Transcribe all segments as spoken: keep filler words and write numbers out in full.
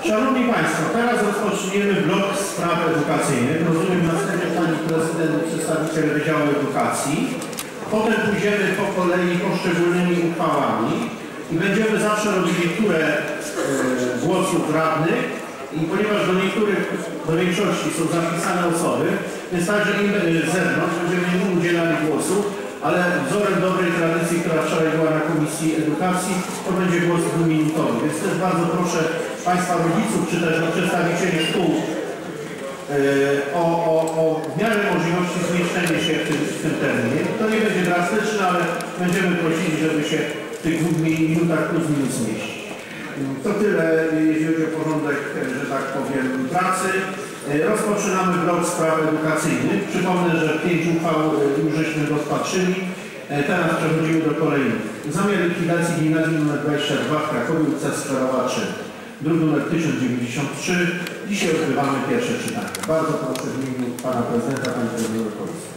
Szanowni Państwo, teraz rozpoczniemy blok spraw edukacyjnych. Rozumiem, następnie Pani Prezydent, przedstawiciel Wydziału Edukacji. Potem pójdziemy po kolei poszczególnymi uchwałami i będziemy zawsze robili turę e, głosów radnych i ponieważ do niektórych, do większości są zapisane osoby, więc także im z zewnątrz będziemy im udzielali głosu, ale wzorem dobrej tradycji, która wczoraj była na Komisji Edukacji, to będzie głos dwuminutowy. Więc też bardzo proszę Państwa rodziców, czy też przedstawicieli szkół o, o, o w miarę możliwości zmieszczenie się w tym, w tym terminie. To nie będzie drastyczne, ale będziemy prosili, żeby się w tych dwóch minutach plus minus zmieścić. To tyle, jeśli chodzi o porządek, że tak powiem, pracy. Rozpoczynamy blok spraw edukacyjnych. Przypomnę, że pięć uchwał już żeśmy rozpatrzyli. Teraz przechodzimy do kolejnych. Zamiar likwidacji gimnazjum nr dwadzieścia dwa w Krakowie, ulica Sklerowa trzy. Druk nr tysiąc dziewięćdziesiąt trzy. Dzisiaj odbywamy pierwsze czytanie. Bardzo proszę w imieniu Pana Prezydenta, Pani Prezydent Komisji.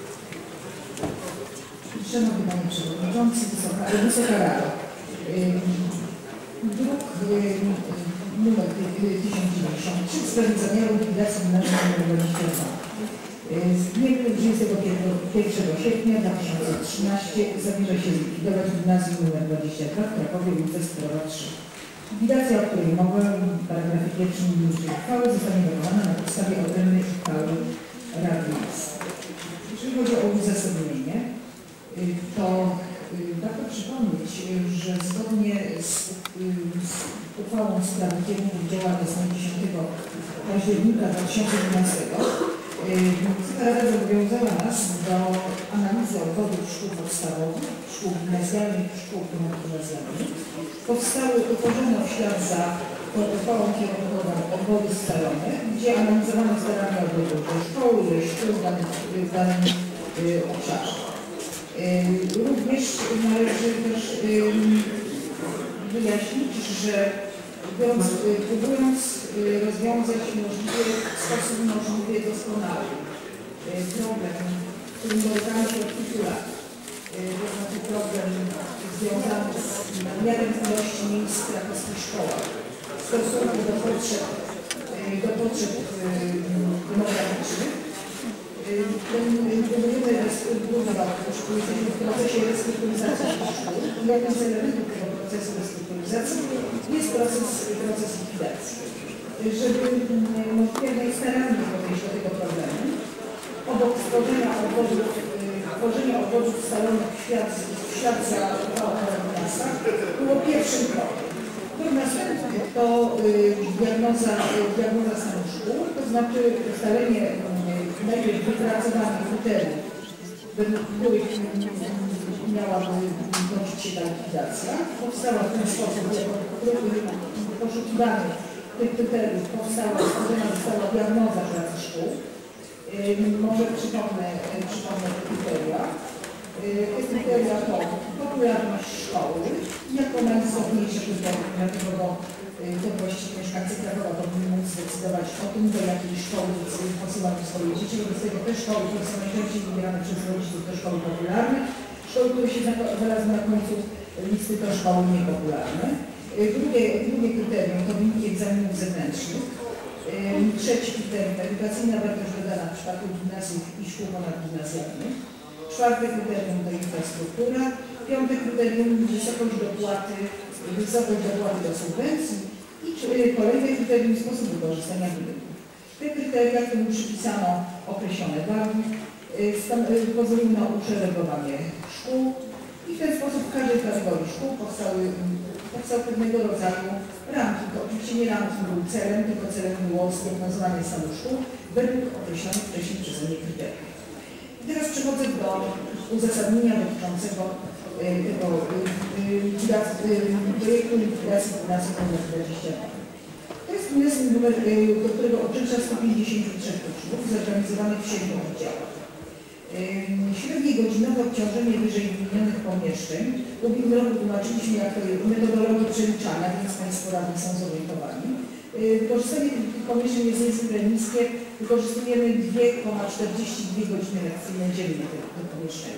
Szanowny Panie Przewodniczący, Wysoka, Wysoka Rado. Druk numer tysiąc dziewięćdziesiąt trzy w sprawie zamiaru likwidacji gimnazjum nr dwadzieścia dwa. Z dniem dwudziestego pierwszego sierpnia dwa tysiące trzynastego zamierza się zlikwidować gimnazjum nr dwadzieścia dwa w Krakowie, ulica Sklerowa trzy. Likwidacja, o której mowa w paragrafie pierwszym niniejszej uchwały, zostanie dokonana na podstawie odrębnej uchwały Rady Miasta. Jeżeli chodzi o uzasadnienie, to warto przypomnieć, że zgodnie z, z uchwałą w sprawie kierunków działania z dziesiątego października dwa tysiące dwunastego Rada zobowiązała nas do analizy obwodów szkół podstawowych, szkół gimnazjalnych i szkół ponadgimnazjalnych. Powstały, utworzono w ślad za uchwałą kierunkową obwody scalone, gdzie analizowano starania obwodów do szkoły, ilość szkół w danym, w danym y, obszarze. Y, również należy też y, wyjaśnić, że biorąc, y, próbując y, rozwiązać możliwie w sposób możliwie doskonały y, problem, którym borykamy się od kilku lat. To znaczy problem związany z nadmiarem ilości miejsc w krakowskich szkołach w stosunku do potrzeb, do potrzeb demograficznych. Ten budujemy jesteśmy w procesie restrukturyzacji szkół i jednym z elementów tego procesu restrukturyzacji jest proces, proces likwidacji. Żeby możliwie najstaranniej podejść do tego problemu, obok stworzenia obwodów Tworzenie obwodów scalonych w świat, w świat za miasta było pierwszym krokiem. Krok następny to y, diagnoza, y, diagnoza stanu szkół, to znaczy ustalenie y, najpierw wypracowanych kryteriów, według których miałaby kończyć się ta likwidacja. Powstała w ten sposób, jako poszukiwany tych kryteriów powstała, stworzona została diagnoza pracy szkół. Może przypomnę, przypomnę te kryteria. Te kryteria to popularność szkoły, jako najistotniejsze kryterium, dlatego bo to właściwie mieszkańcy Krakowa powinni móc zdecydować o tym, do jakiej szkoły posyłają swoje dzieci. Wobec tego te szkoły, które są najczęściej wybierane przez rodziców, to szkoły popularne. Szkoły, które się znalazły na końcu listy, to szkoły niepopularne. Drugie, drugie kryterium to wyniki egzaminów zewnętrznych. Trzeci kryterium edukacyjna wartość dodana w przypadku gimnazjów i szkół ponadgimnazjalnych. Czwarte kryterium to infrastruktura. Piąte kryterium wysokość dopłaty, wysokość dopłaty do subwencji. I kolejne kryterium sposób wykorzystania budynków. Te kryteria, którym przypisano określone wagi, pozwoliły na uszeregowanie szkół i w ten sposób w każdej kategorii szkół powstały powstał pewnego rodzaju ranking. Oczywiście nie ranking był celem, tylko celem było zdiagnozowanie stanu szkół według określonych wcześniej przeze mnie kryteriów. I teraz przechodzę do uzasadnienia dotyczącego tego projektu likwidacji gimnazjum nr dwadzieścia dwa. To jest gimnazjum, do którego uczęszcza sto pięćdziesiąt trzy uczniów zorganizowanych w siedmiu oddziałach. Średnie godzinowe obciążenie wyżej wymienionych pomieszczeń. W ubiegłym roku tłumaczyliśmy, jak to jest metodologię przeliczania, więc Państwo radni są zorientowani. Wykorzystanie tych pomieszczeń jest niezwykle niskie. Wykorzystujemy dwie przecinek czterdzieści dwie godziny lekcyjne dziennie tych pomieszczeń.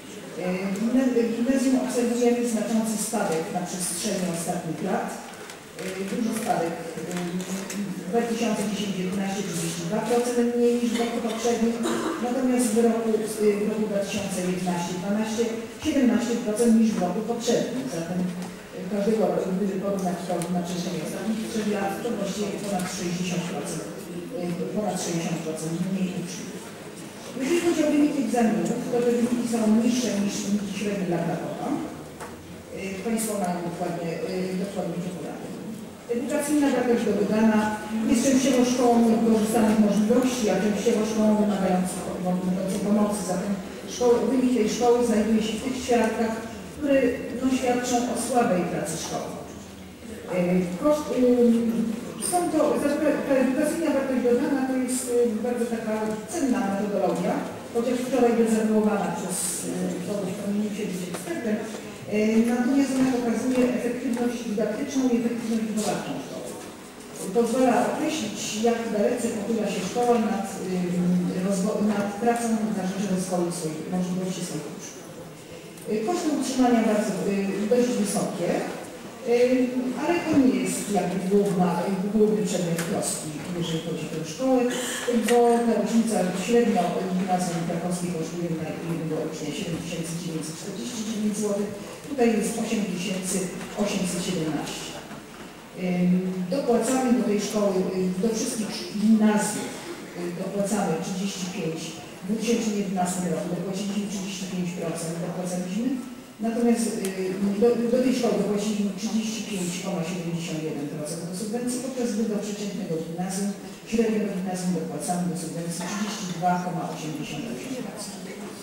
W gimnazjum obserwujemy znaczący spadek na przestrzeni ostatnich lat. duży spadek w dwa tysiące dziesiątym jedenaście trzydzieści dwa procent mniej niż w roku poprzednim, natomiast w roku, w roku dwa tysiące jedenastym dwanaście siedemnaście procent niż w roku poprzednim. Zatem każdego roku, gdyby porównać to na przestrzeni ostatnich trzech lat, to właściwie ponad sześćdziesiąt procent, ponad sześćdziesiąt procent mniej uczniów. Jeżeli chodzi o wyniki egzaminów, to te wyniki są niższe niż wyniki średnie dla Krakowa. Państwo mają dokładnie, dokładnie to podane. Edukacyjna wartość dodana jest częściowo szkołą niewykorzystanych możliwości, a częściowo szkołą wymagającą pomocy. Zatem szkoły, wynik tej szkoły znajduje się w tych ćwiartkach, które no, świadczą o słabej pracy szkoły. Koszt, są to, ta edukacyjna wartość dodana to jest bardzo taka cenna metodologia, chociaż wczoraj dezawuowana przez kogoś, kto nie siedzi z ekspertem. Natomiast ona pokazuje efektywność dydaktyczną i efektywność wychowawczą szkoły. Pozwala określić, jak dalece pochyla się szkoła nad, nad pracą na rzecz rozwoju swoich możliwości swoich uczniów. Koszty utrzymania bardzo dość wysokie, ale to nie jest jakby główna, główny przedmiot troski, jeżeli chodzi o tę szkołę, bo ta różnica średnio gimnazjum krakowskie kosztuje na jednego ucznia siedem tysięcy dziewięćset czterdzieści dziewięć złotych, tutaj jest osiem tysięcy osiemset siedemnaście. Dopłacamy do tej szkoły, do wszystkich gimnazjów dopłacamy trzydzieści pięć procent. W dwa tysiące jedenastym roku dopłaciliśmy trzydzieści pięć procent, dopłacaliśmy. Natomiast do, do tej szkoły dopłaciliśmy trzydzieści pięć przecinek siedemdziesiąt jeden procent do subwencji, podczas gdy do przeciętnego gimnazjum, średniego gimnazjum dopłacamy do subwencji trzydzieści dwa przecinek osiemdziesiąt osiem procent.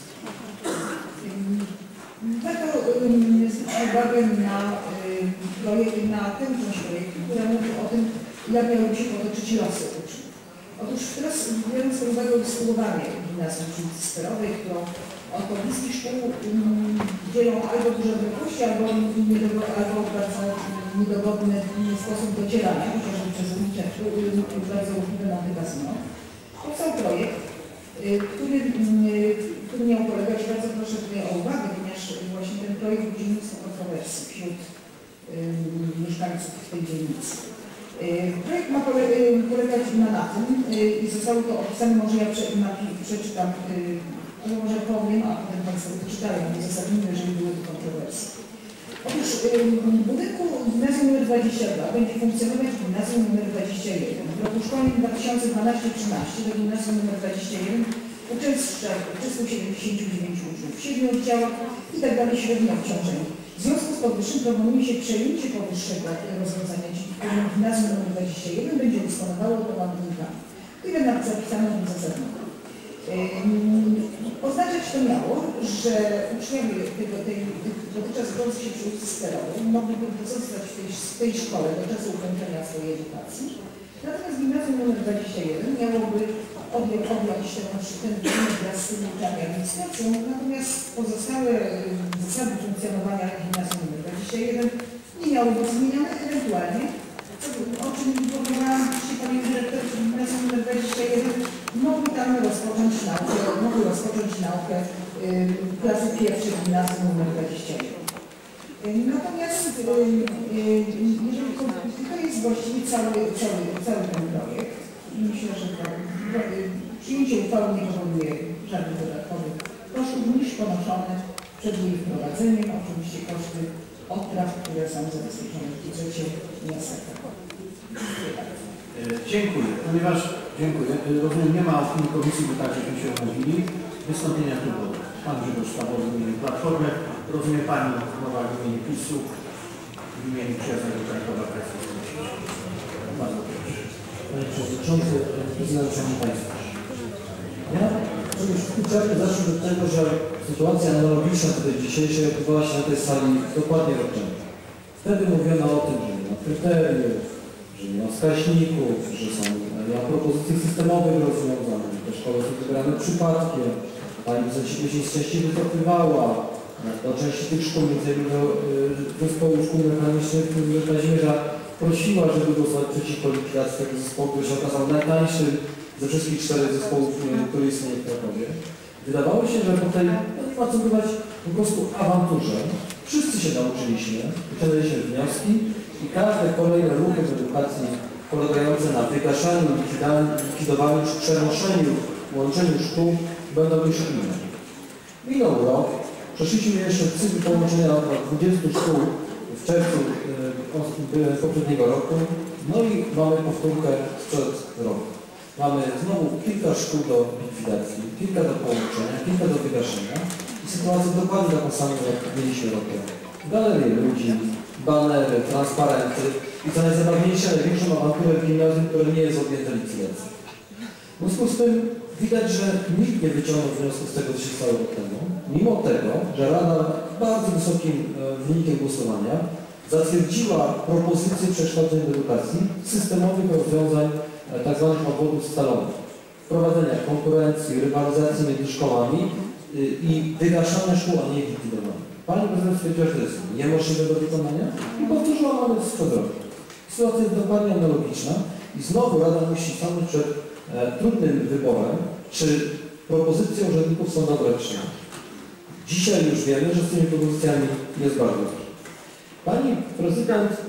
Warto zwrócić uwagę na, projekt, na tę część projektu, która mówi o tym, jak miałyby się potoczyć losy uczniów. Otóż teraz, biorąc pod uwagę usytuowanie gimnazjum przy ulicy Sterowej, którą od pobliskich szkół um, dzielą albo duże odległości, albo, albo bardzo niedogodny sposób docierania, chociażby przez ulicę, bardzo ruchliwe na Casino. Powstał projekt, który, który miał polegać, bardzo proszę tutaj o uwagę, ponieważ właśnie ten projekt budzi mnóstwo kontrowersji wśród um, mieszkańców tej dzielnicy. Projekt ma polegać na, na tym i zostało to opisane, może ja prze, na, przeczytam, ale może powiem, a potem Państwo wyczytają w uzasadnieniu, jeżeli były to kontrowersje. Otóż w budynku gimnazjum numer dwadzieścia dwa będzie funkcjonować gimnazjum numer dwadzieścia jeden. W roku szkolnym dwa tysiące dwunastym trzynastym do gimnazjum numer dwadzieścia jeden uczęszcza trzysta siedemdziesiąt dziewięć uczniów w siedmiu oddziałach i tak dalej średnie obciążenie. W związku z powyższym proponuje się przejęcie powyższego rozwiązania, dzięki któremu gimnazjum numer dwadzieścia jeden będzie dysponowało dwoma budynkami. Tyle nam zapisano w uzasadnieniu. Oznaczać to miało, że uczniowie tego, tej, dotychczas grąc się przy ulicy Sterowej mogliby pozostać w tej, w tej szkole do czasu ukończenia swojej edukacji. Natomiast gimnazjum numer dwadzieścia jeden miałoby objąć ten, ten budynek wraz z tymi uczniami administracją, natomiast pozostałe zasady funkcjonowania gimnazjum numer dwadzieścia jeden nie miały być zmienione, ewentualnie, co, o czym informowałam dzisiaj Panie Dyrektorze, gimnazjum numer dwadzieścia jeden mogły tam rozpocząć naukę, mogły rozpocząć naukę y, klasy pierwszej gimnazjum numer dwadzieścia jeden. Natomiast y, y, jeżeli to, to jest właściwie cały, cały, cały ten projekt i myślę, że to, y, przyjęcie uchwały nie powoduje żadnych dodatkowych kosztów niż ponoszone przed jej wprowadzeniem, oczywiście koszty odpraw, które są zabezpieczone w budżecie miasta Krakowa. Dziękuję. Ponieważ dziękuję. Rozumiem, nie ma opinii komisji, bo tak żeśmy się omówili. Wystąpienia klubowe. Pan Grzegorz Stawowy w imieniu Platformy. Rozumiem Pani Nowak w imieniu PiSu. W imieniu Przyjaznego Krakowa Państwa. Bardzo proszę. Panie Przewodniczący, Prezydent, Szanowni Państwo. Ja czegoś w zacznę od tego, że sytuacja analogiczna do tej dzisiejszej odbywała się na tej sali dokładnie rok temu. Wtedy mówiono o tym, że nie ma kryteriów, że nie ma wskaźników, że są, nie ma propozycji systemowych rozwiązań, że te szkoły są wybrane przypadkiem. Pani Zęcik się częściej wycofywała do części tych szkół, między innymi do zespołu szkół mechanicznych, który Kazimierza prosiła, żeby głosować przeciwko likwidacji tego zespołu, który się okazał najtańszym ze wszystkich czterech zespołów, które istnieje w Krakowie. Wydawało się, że po tej, no nie ma co bywać po prostu awanturze, wszyscy się nauczyliśmy, wyciągnęliśmy wnioski i i każde kolejne ruchy w edukacji polegające na wygaszaniu, likwidowaniu czy przenoszeniu, łączeniu szkół będą już inne. Minął rok, przeszliśmy jeszcze cykl połączenia dwudziestu szkół w czerwcu e, poprzedniego roku, no i mamy powtórkę sprzed roku. Mamy znowu kilka szkół do likwidacji, kilka do połączenia, kilka do wygaszenia i sytuację dokładnie taką samą, jak mieliśmy rok temu. Galerie ludzi, banery, transparenty i co najzabawniejsze, największą awanturę w gimnazjum, które nie jest objęte likwidacją. W związku z tym widać, że nikt nie wyciągnął wniosku z tego, co się stało rok temu, mimo tego, że Rada bardzo wysokim wynikiem głosowania zatwierdziła propozycję przekształcenia w edukacji systemowych rozwiązań tzw. obwodów scalonych, wprowadzenia konkurencji, rywalizacji między szkołami i wygaszania szkół, a nie likwidowania. Pani prezydent stwierdziła, że to jest niemożliwe do wykonania i powtórzyła mamy sprzed roku. Sytuacja jest dokładnie analogiczna i znowu Rada musi stanąć przed e, trudnym wyborem, czy propozycje urzędników są dobre, czy nie. Dzisiaj już wiemy, że z tymi propozycjami jest bardzo dobrze. Pani prezydent e,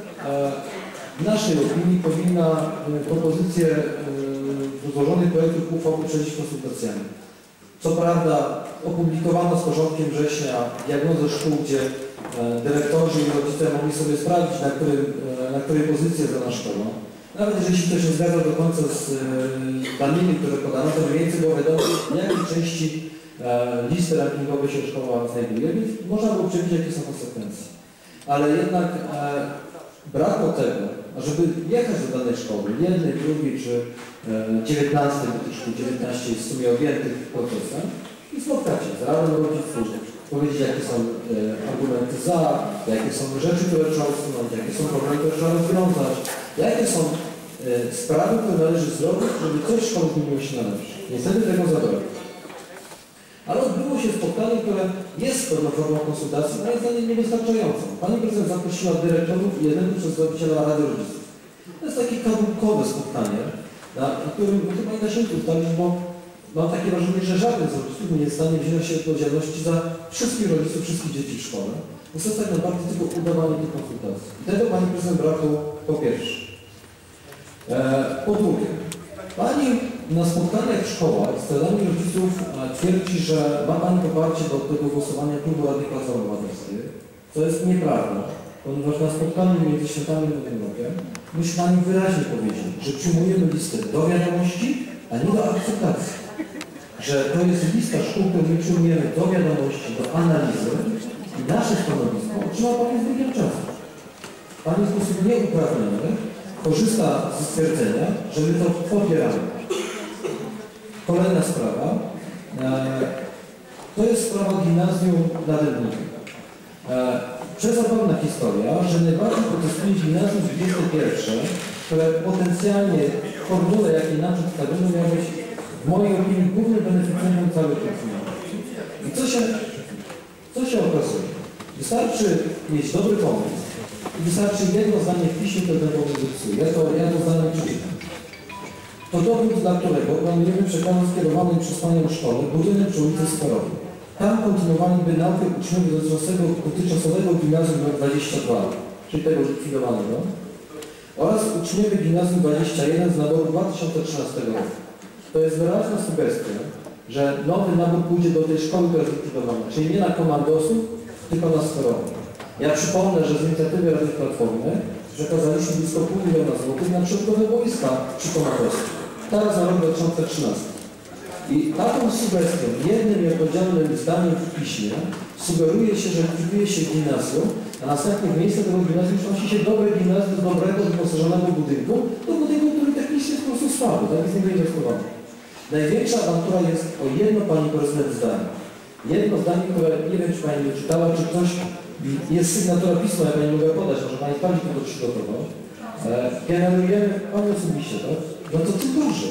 w naszej opinii powinna e, propozycję e, złożonych projektów uchwał poprzedzić konsultacjami. Co prawda opublikowano z początkiem września diagnozę szkół, gdzie e, dyrektorzy i rodzice mogli sobie sprawdzić, na, którym, e, na której pozycji jest dana szkoła. Nawet jeżeli się to się zgadza do końca z e, danymi, które podano, to mniej więcej było wiadomo, w jakiej części e, listy rankingowej się szkoła znajduje, więc można było przewidzieć, jakie są konsekwencje. Ale jednak e, brakło tego, żeby jechać do danej szkoły, jednej, drugiej czy dziewiętnastej, bo tych szkół dziewiętnaście jest w sumie objętych procesem i spotkać się z Radą Rodziców, powiedzieć, jakie są e, argumenty za, jakie są rzeczy, które trzeba usunąć, jakie są problemy, które trzeba rozwiązać, jakie są e, sprawy, które należy zrobić, żeby coś szkoły zmieniło się na lepsze. Niestety tego zabrakło. Ale odbyło się spotkanie, które jest pewną formą konsultacji, moim zdaniem niewystarczającą. Pani prezydent zaprosiła dyrektorów i jednego przedstawiciela Rady Rodziców. To jest takie kadłubkowe spotkanie, na, na którym chyba nie da się ustalić, bo mam takie wrażenie, że żaden z rodziców nie jest w stanie wziąć się odpowiedzialności za wszystkich rodziców, wszystkich dzieci w szkole. Więc to jest tak naprawdę tylko udawanie tych konsultacji. I tego pani prezydent brakło po pierwsze. E, po drugie, pani na spotkaniach w szkołach z radami rodziców twierdzi, że ma pani poparcie do tego głosowania klubu Rady Platformy Obywatelskiej, co jest nieprawda, ponieważ na spotkaniu między świętami i Nowym Rokiem myśmy pani wyraźnie powiedzieli, że przyjmujemy listę do wiadomości, a nie do akceptacji. Że to jest lista szkół, którą my przyjmujemy do wiadomości, do analizy i nasze stanowisko otrzyma pani z biegiem czasu. Pani w sposób nieuprawniony korzysta ze stwierdzenia, że my to popieramy. Kolejna sprawa, e, to jest sprawa gimnazjum na Dębniku. E, Przezabawna historia, że najbardziej protestuje gimnazjum dwudzieste pierwsze, które potencjalnie w formule, jakiej nam przedstawiono, miało być w mojej opinii głównym beneficjentem całej tej I co się, co się okazuje? Wystarczy mieć dobry pomysł i wystarczy jedno zdanie w piśmie, które ten pomysł zepsuje. Ja to, ja to zdanie przeczytam. To dowód, dla którego planujemy przekazać skierowanej przez panią szkołę budynek przy ulicy Skorowej. Tam kontynuowaliby naukę uczniów dotychczasowego gimnazjum dwadzieścia dwa, czyli tego likwidowanego, oraz uczniowie gimnazjum dwadzieścia jeden z naboru dwa tysiące trzynastego roku. To jest wyraźna sugestia, że nowy nabór pójdzie do tej szkoły, która jest likwidowana, czyli nie na komandosów, tylko na Skorowej. Ja przypomnę, że z inicjatywy Rady Platformy przekazaliśmy blisko pół miliona złotych na przebudowę wojska przy komandosach. Teraz na rok dwa tysiące trzynasty. I taką sugestią, jednym i odpowiedzialnym zdaniem w piśmie, sugeruje się, że likwiduje się gimnazjum, a następnie w miejsce tego gimnazjum przenosi się dobre gimnazjum z dobrego, wyposażonego budynku, do budynku, który technicznie jest po prostu słaby, tak jest niewinwestowany. Największa awantura jest o jedno pani prezydent zdanie. Jedno zdanie, które nie wiem, czy pani nie czytała, czy ktoś jest sygnatura pisma, ja pani mogę podać, może pani sprawdzić, kto to przygotował. E, generujemy, pani osobiście, tak? No to ty duży.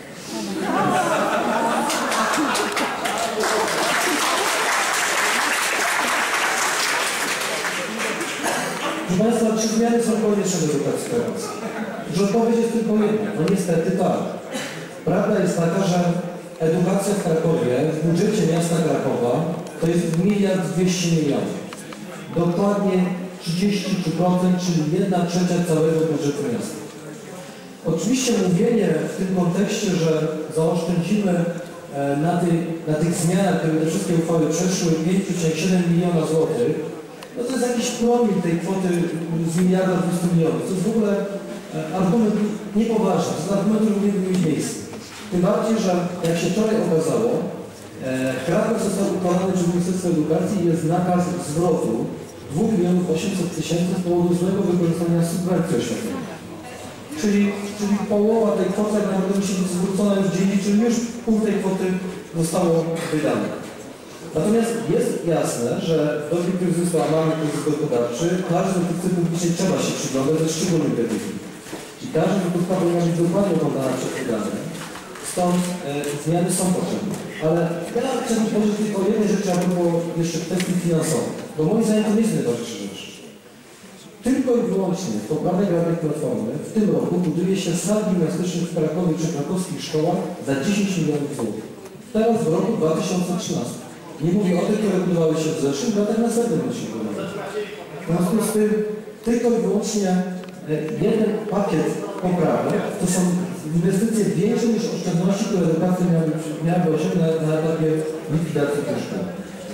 Proszę Państwa, czy zmiany są konieczne w edukacji teraz? Że odpowiedź jest tylko jedna. No niestety tak. Prawda jest taka, że edukacja w Krakowie, w budżecie miasta Krakowa, to jest miliard dwieście milionów. Dokładnie trzydzieści trzy procent, czyli jedna trzecia całego budżetu miasta. Oczywiście mówienie w tym kontekście, że zaoszczędzimy na, ty, na tych zmianach, które te wszystkie uchwały przeszły, pięć przecinek siedem miliona złotych, no to jest jakiś promil tej kwoty z miliarda dwieście milionów. To jest w ogóle argument niepoważny, to jest argument, który nie powinien mieć miejsca. Tym bardziej, że jak się wczoraj okazało, Kraków został ukonany przez Ministerstwo Edukacji i jest nakaz zwrotu dwa miliony osiemset tysięcy z powodu złego wykorzystania subwencji oświatowej. Czyli, czyli połowa tej kwoty jak naprawdę musi być zwrócona już dziennie, czyli już pół tej kwoty zostało wydane. Natomiast jest jasne, że w dobie kryzysu, a mamy kryzys gospodarczy, każdy inwestycji publicznej trzeba się przyglądać ze szczególnym kryzysem. I każda inwestycja powinna być dokładnie oglądana przez wydane. Stąd e, zmiany są potrzebne. Ale ja chciałbym powiedzieć tylko o jednej rzeczy, a propos jeszcze kwestii finansowej. Bo moim zdaniem to nie jest najważniejsza rzecz. Tylko i wyłącznie w poprawnej Radnej Platformy w tym roku buduje się sal gimnastycznych w Krakowie czy krakowskich szkołach za dziesięć milionów złotych. Teraz w roku dwa tysiące trzynastym. Nie mówię o tych, które budowały się w zeszłym, latach następnym się budowały. W związku z tym tylko i wyłącznie jeden pakiet poprawek to są inwestycje większe niż oszczędności, które edukacja miałaby osiągnąć na, na etapie likwidacji tych szkół.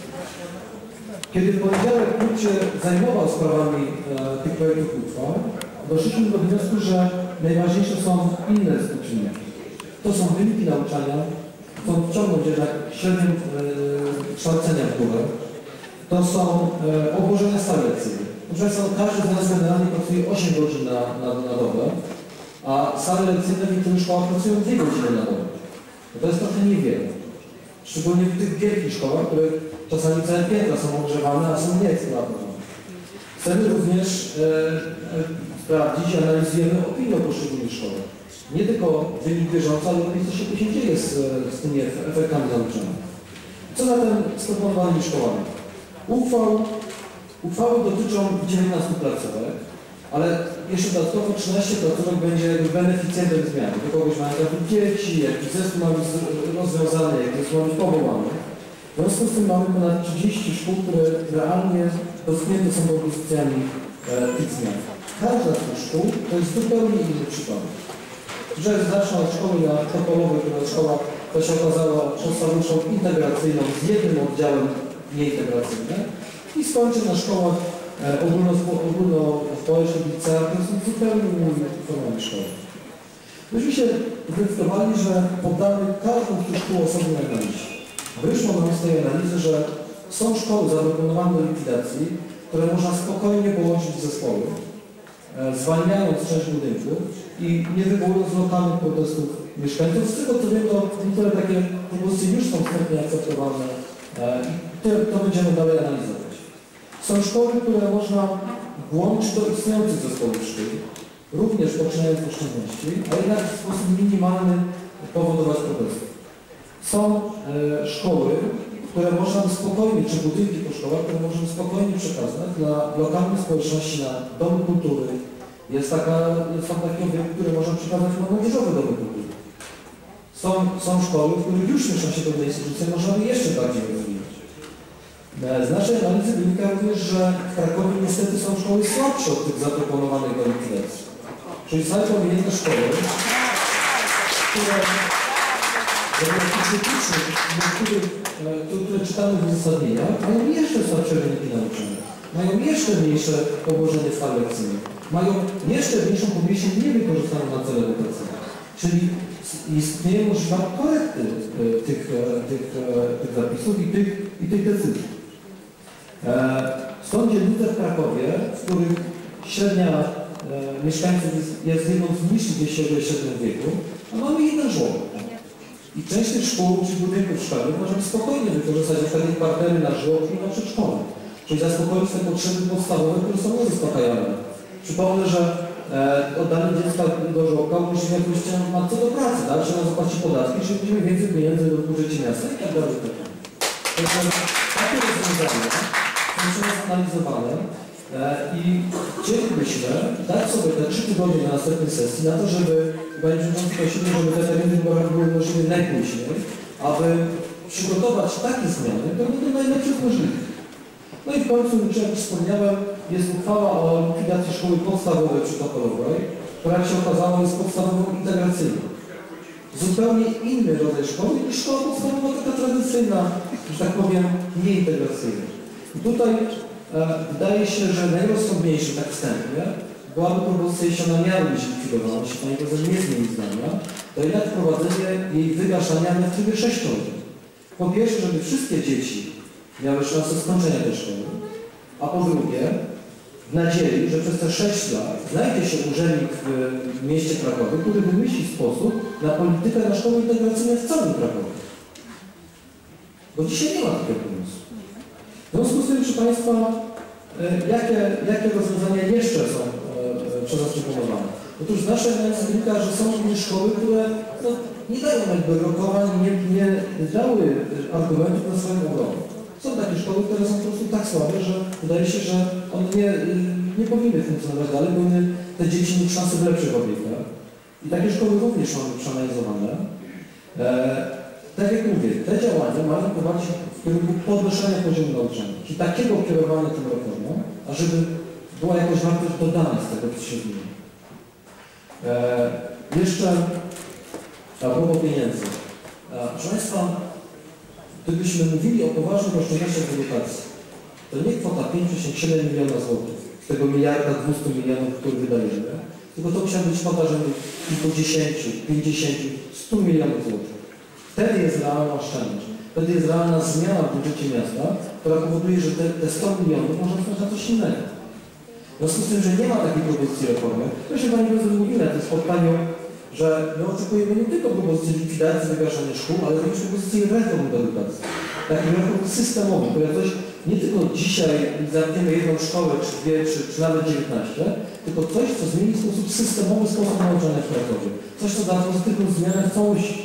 Kiedy w poniedziałek klub się zajmował sprawami e, tych projektów uchwał, doszliśmy do wniosku, że najważniejsze są inne czynniki. To są wyniki nauczania, chcą wciągnąć jednak średnią e, kształcenia w górę. To są e, obłożone sale lekcyjne. Proszę Państwa, każdy z nas generalnie pracuje osiem godzin na, na, na dobę, a sale lekcyjne w niektórych szkołach pracują dwie godziny na dobę. To jest trochę niewiele. Szczególnie w tych wielkich szkołach, które czasami całe piętra są ogrzewane, a są nieeksploatowane. Chcemy również e, e, sprawdzić i analizujemy opinię o poszczególnych szkołach. Nie tylko wynik bieżący, ale również co się później dzieje z, z tymi efektami nauczania. Co zatem z proponowanymi szkołami? Uchwał, uchwały dotyczą dziewiętnastu placówek, ale jeszcze dodatkowo trzynaście placówek będzie beneficjentem zmiany. Do kogoś mają trafić dzieci, jakiś zespół ma być rozwiązany, jakiś zespół ma być powołany. W związku z tym mamy ponad trzydzieści szkół, które realnie dotknięte są propozycjami e, tych zmian. Każda z tych szkół to jest zupełnie inny przypadek. Że zacznę od szkoły na Topolowej, która szkoła to się okazała podstawową integracyjną z jednym oddziałem nieintegracyjnym i skończę na szkołach e, ogólnospołecznych liceach, to są zupełnie innymi formami szkoły. Myśmy się zdecydowali, że poddamy każdą z tych szkół osobnej analizie. Wyszło nam z tej analizy, że są szkoły zaproponowane do likwidacji, które można spokojnie połączyć w zespoły, e, zwalniając część budynków i nie wywołując lokalnych protestów mieszkańców. Z tego co wiem, to niektóre takie propozycje już są wstępnie akceptowane e, i to, to będziemy dalej analizować. Są szkoły, które można włączyć do istniejących zespołów szkół, również poczynając oszczędności, a jednak w sposób minimalny powodować protesty. Są e, szkoły, które można spokojnie, czy budynki po szkołach, które możemy spokojnie przekazać dla lokalnej społeczności na domy kultury. Jest, taka, jest tam taki obiekt, który można przekazać na młodzieżowe domy kultury. Są, są szkoły, w których już mieszczą się pewne instytucje, można je jeszcze bardziej rozwijać. E, z naszej analizy wynika również, że w Krakowie niestety są szkoły słabsze od tych zaproponowanych do likwidacji. Czyli są pominięte szkoły, które niektórych, które czytamy w uzasadnieniach, mają jeszcze słabsze wyniki nauczania, mają jeszcze mniejsze położenie sal lekcyjnych, mają jeszcze większą powierzchnię niewykorzystaną na cele edukacyjne. Czyli istnieje możliwość korekty tych, tych, tych zapisów i tych, i tych decyzji. Są dzielnice w Krakowie, w których średnia mieszkańców jest, jest jedną z niższych, jeśli chodzi o średnią wieku, a mamy jeden żłobek. I część tych szkół czy budynków szkolnych możemy spokojnie wykorzystać wtedy partnery na żłobki i na przedszkole. Czyli zaspokoić te potrzeby podstawowe, które są niezaspokajane. Przypomnę, że e, oddanie dziecka do żłobka umożliwia pójście matce do pracy, tak? Trzeba zapłacić podatki, czyli będziemy więcej pieniędzy do budżecie miasta i tak dalej. Także takie rozwiązania są teraz analizowane e, i chcielibyśmy dać sobie te trzy tygodnie na następnej sesji na to, żeby Panie Przewodniczący prosimy, żeby te terminy wyborach były możliwe najpóźniej, aby przygotować takie zmiany, które będą najlepsze możliwe. No i w końcu, jak już wspomniałem, jest uchwała o likwidacji szkoły podstawowej protokolowej, która jak się okazało jest podstawową integracyjną. Zupełnie inny rodzaj szkoły niż szkoła podstawowa taka tradycyjna, że tak powiem, nieintegracyjna. I tutaj e, wydaje się, że najrozsądniejszy tak wstępnie byłaby propozycja, jeśli ona miała być likwidowana, jeśli pani prezes nie zmieni zdania, to jednak wprowadzenie jej wygaszania w trybie sześcioletnim. Po pierwsze, żeby wszystkie dzieci miały szansę skończenia tej szkoły, a po drugie, w nadziei, że przez te sześć lat znajdzie się urzędnik w mieście Krakowie, który wymyśli sposób na politykę na szkoły integracyjne w całym Krakowie. Bo dzisiaj nie ma takiego pomysłu. W związku z tym, proszę Państwa, jakie, jakie rozwiązania jeszcze są e, przez nas proponowane? Otóż z naszej analizy wynika, że są również szkoły, które no, nie dają jakby rokowań, nie, nie dały argumentów na swoją obronę. Są takie szkoły, które są po prostu tak słabe, że wydaje się, że one nie, nie powinny funkcjonować dalej, powinny te dzieci mieć szansę w lepszych obiektach. I takie szkoły również mamy przeanalizowane. E, tak jak mówię, te działania mają prowadzić w kierunku podnoszenia poziomu nauczania, czyli takiego kierowania tym reformą, ażeby była jakaś wartość dodana z tego, co się zmieni. E, jeszcze a propos pieniędzy. E, proszę Państwa, gdybyśmy mówili o poważnych oszczędnościach w edukacji, to nie kwota pięć przecinek siedem miliona złotych, z tego miliarda dwieście milionów, który wydajemy, tylko to musiała być kwota rzędu kilkudziesięciu, pięćdziesięciu, stu milionów złotych. Wtedy jest realna oszczędność. Wtedy jest realna zmiana w budżecie miasta, która powoduje, że te, te sto milionów można wstać na coś innego. W związku z tym, że nie ma takiej propozycji reformy, to się Pani Prezes mówiła na tym spotkaniu, że my oczekujemy nie tylko propozycji likwidacji, wygaszania szkół, ale również propozycji reform do edukacji. Takich reform systemowych, które coś nie tylko dzisiaj zamkniemy jedną szkołę, czy dwie, czy, czy nawet dziewiętnaście, tylko coś, co zmieni w sposób systemowy sposób nauczania w Krakowie. Coś, co da pozytywną zmianę w całości.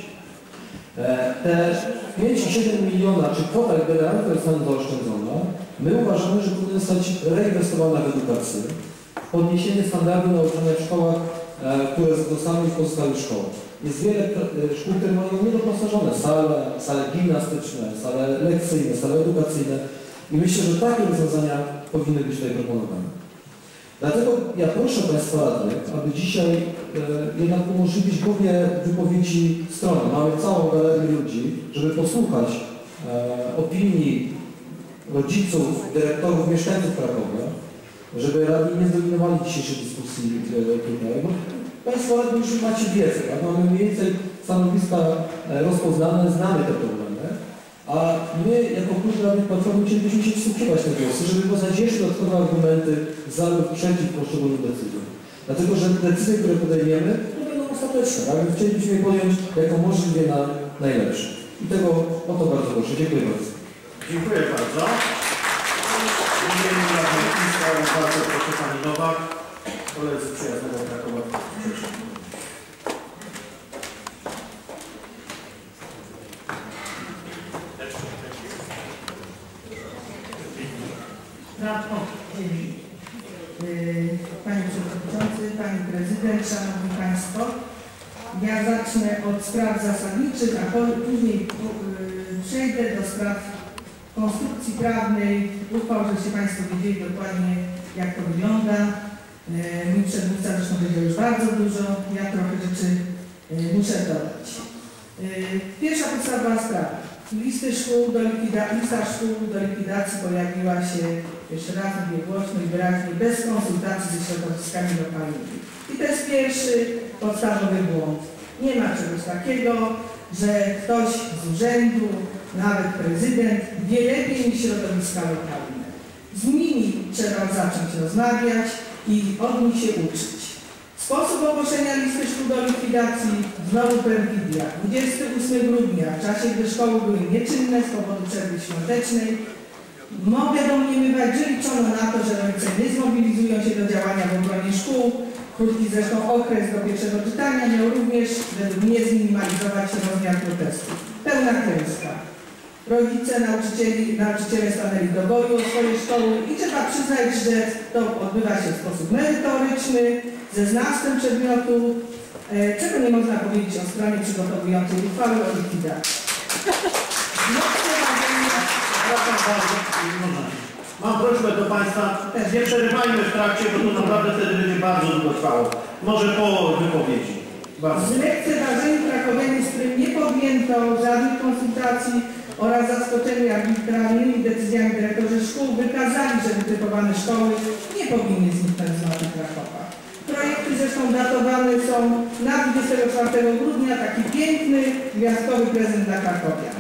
Te pięć i siedem miliona, czy kwota generalna, która zostanie zaoszczędzona, my uważamy, że powinna zostać reinwestowana w edukację, w podniesienie standardu nauczania w szkołach, które zostaną w pozostałych szkołach. Jest wiele szkół, które mają niedoposażone sale, sale gimnastyczne, sale lekcyjne, sale edukacyjne i myślę, że takie rozwiązania powinny być tutaj proponowane. Dlatego ja proszę Państwa radnych, aby dzisiaj e, jednak umożliwić głównie wypowiedzi strony. Mamy całą galerię ludzi, żeby posłuchać e, opinii rodziców, dyrektorów, mieszkańców Krakowa, żeby radni nie zdominowali dzisiejszej dyskusji e, tutaj. Bo Państwo radni już macie wiedzę, tak? Mamy mniej więcej stanowiska e, rozpoznane, znamy te problemy. A my, jako klub radnych Platformy, chcielibyśmy się wsłuchiwać te głosy, żeby poznać jeszcze dodatkowe argumenty za lub przeciw poszczególnym decyzjom. Dlatego, że decyzje, które podejmiemy, no będą ostateczne, a więc chcielibyśmy je podjąć jako możliwie na najlepsze. I tego o to bardzo proszę. Dziękuję bardzo. Dziękuję bardzo. W imieniu Rady Ministra bardzo proszę Pani Nowak, koledzy przyjaznego Krakowa. Panie Przewodniczący, Pani Prezydent, Szanowni Państwo, ja zacznę od spraw zasadniczych, a później przejdę do spraw konstrukcji prawnej, uchwał, żebyście Państwo wiedzieli dokładnie, jak to wygląda. Mój przedmówca zresztą powiedział już bardzo dużo, ja trochę rzeczy muszę dodać. Pierwsza podstawowa sprawa. Listy szkół do likwidacji, lista szkół do likwidacji pojawiła się jeszcze raz, mówię głośno i wyraźnie, bez konsultacji ze środowiskami lokalnymi. I to jest pierwszy podstawowy błąd. Nie ma czegoś takiego, że ktoś z urzędu, nawet prezydent, wie lepiej niż środowiska lokalne. Z nimi trzeba zacząć rozmawiać i od nich się uczyć. Sposób ogłoszenia listy szkół do likwidacji znowu perfidia. dwudziestego ósmego grudnia, w czasie gdy szkoły były nieczynne z powodu przerwy świątecznej, mogę domniemywać, że liczono na to, że rodzice nie zmobilizują się do działania w obronie szkół. Krótki zresztą okres do pierwszego czytania miał również według mnie zminimalizować rozmiar protestów. Pełna klęska. Rodzice, nauczycieli, nauczyciele stanęli do boju o swoje szkoły i trzeba przyznać, że to odbywa się w sposób merytoryczny, ze znawstwem przedmiotu, e, czego nie można powiedzieć o stronie przygotowującej uchwały o likwidacji. No, Mam prośbę do Państwa, nie przerywajmy w trakcie, bo to naprawdę wtedy będzie bardzo długo trwało. Może po wypowiedzi. Bardzo. Z lekceważeniem krakowianin, z którym nie podjęto żadnych konsultacji oraz zaskoczeni arbitralnymi decyzjami dyrektorzy szkół wykazali, że wytypowane szkoły nie powinny zniknąć z mapy Krakowa. Projekty zresztą datowane są na dwudziestego czwartego grudnia, taki piękny, gwiazdkowy prezent dla krakowian.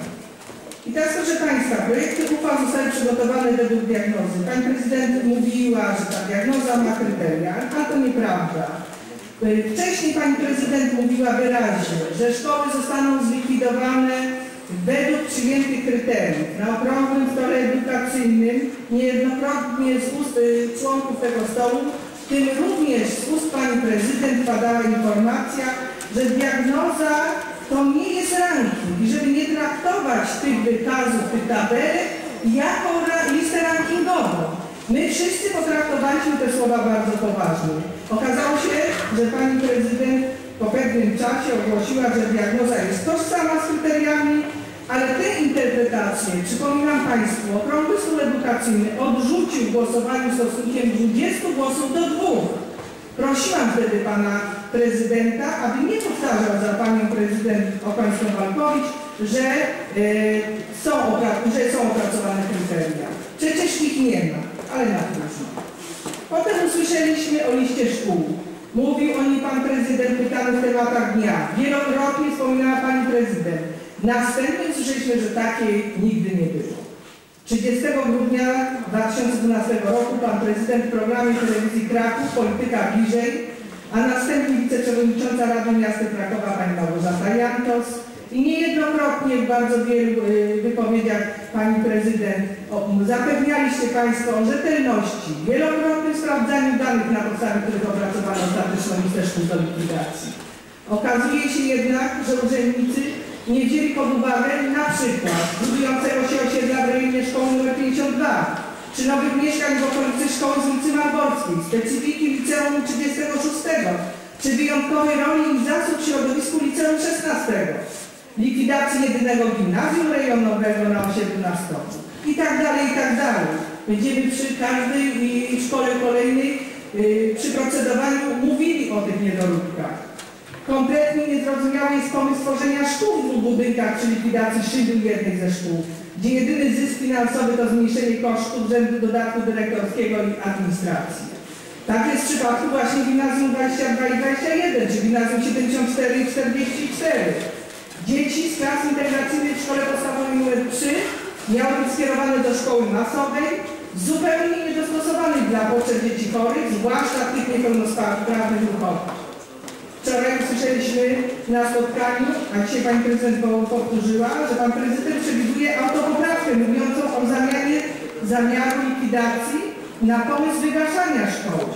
I teraz proszę Państwa, projekty uchwał zostały przygotowane według diagnozy. Pani prezydent mówiła, że ta diagnoza ma kryteria, a to nieprawda. Wcześniej pani prezydent mówiła wyraźnie, że szkoły zostaną zlikwidowane według przyjętych kryteriów. Na okrągłym stole edukacyjnym niejednokrotnie z ust y, członków tego stołu, w tym również z ust pani prezydent padała informacja, że diagnoza to nie jest ranking i żeby nie traktować tych wykazów, tych tabelek jako ra listę rankingową. My wszyscy potraktowaliśmy te słowa bardzo poważnie. Okazało się, że pani prezydent po pewnym czasie ogłosiła, że diagnoza jest tożsama z kryteriami, ale te interpretacje, przypominam Państwu, okrągły stół edukacyjny odrzucił w głosowaniu stosunkiem dwudziestu głosów do dwóch. Prosiłam wtedy pana prezydenta, aby nie powtarzał za panią prezydent Okońską Walkowicz, że, yy, są, że są opracowane kryteria. Przecież ich nie ma, ale na trudno. Potem usłyszeliśmy o liście szkół. Mówił o niej pan prezydent pytany w tematach dnia. Wielokrotnie wspominała pani prezydent. Następnie usłyszeliśmy, że takiej nigdy nie było. trzydziestego grudnia dwa tysiące dwunastego roku pan prezydent w programie telewizji Kraków Polityka Bliżej, a następnie wiceprzewodnicząca Rady Miasta Krakowa pani Małgorzata Jantos i niejednokrotnie w bardzo wielu y, wypowiedziach pani prezydent o, zapewnialiście Państwo o rzetelności, wielokrotnym sprawdzaniu danych, na podstawie których opracowano ostateczną listę szkół do likwidacji. Okazuje się jednak, że urzędnicy nie wzięli pod uwagę na przykład budującego się osiedla w rejonie szkoły nr pięćdziesiąt dwa, czy nowych mieszkań w okolicy szkoły z ulicy Malborskiej, specyfiki liceum trzydziestego szóstego, czy wyjątkowej roli i zasług w środowisku liceum szesnastego, likwidacji jedynego gimnazjum rejonowego na osiedlu na Stoku i tak dalej, i tak dalej. Będziemy przy każdej szkole kolejnej yy, przy procedowaniu mówili o tych niedoróbkach. Kompletnie niezrozumiały jest pomysł tworzenia szkół w dwóch budynkach przy likwidacji szyldu jednej ze szkół, gdzie jedyny zysk finansowy to zmniejszenie kosztów rzędu dodatku dyrektorskiego i administracji. Tak jest w przypadku właśnie gimnazjum dwadzieścia dwa i dwadzieścia jeden, czy gimnazjum siedemdziesiąt cztery i czterdzieści cztery. Dzieci z klas integracyjnej w szkole podstawowej numer trzy miały być skierowane do szkoły masowej, zupełnie niedostosowanej dla potrzeb dzieci chorych, zwłaszcza tych niepełnosprawnych ruchowo. Wczoraj usłyszeliśmy na spotkaniu, a dzisiaj pani prezydent powtórzyła, że pan prezydent przewiduje autopoprawkę mówiącą o zamianie zamiaru likwidacji na pomysł wygaszania szkoły.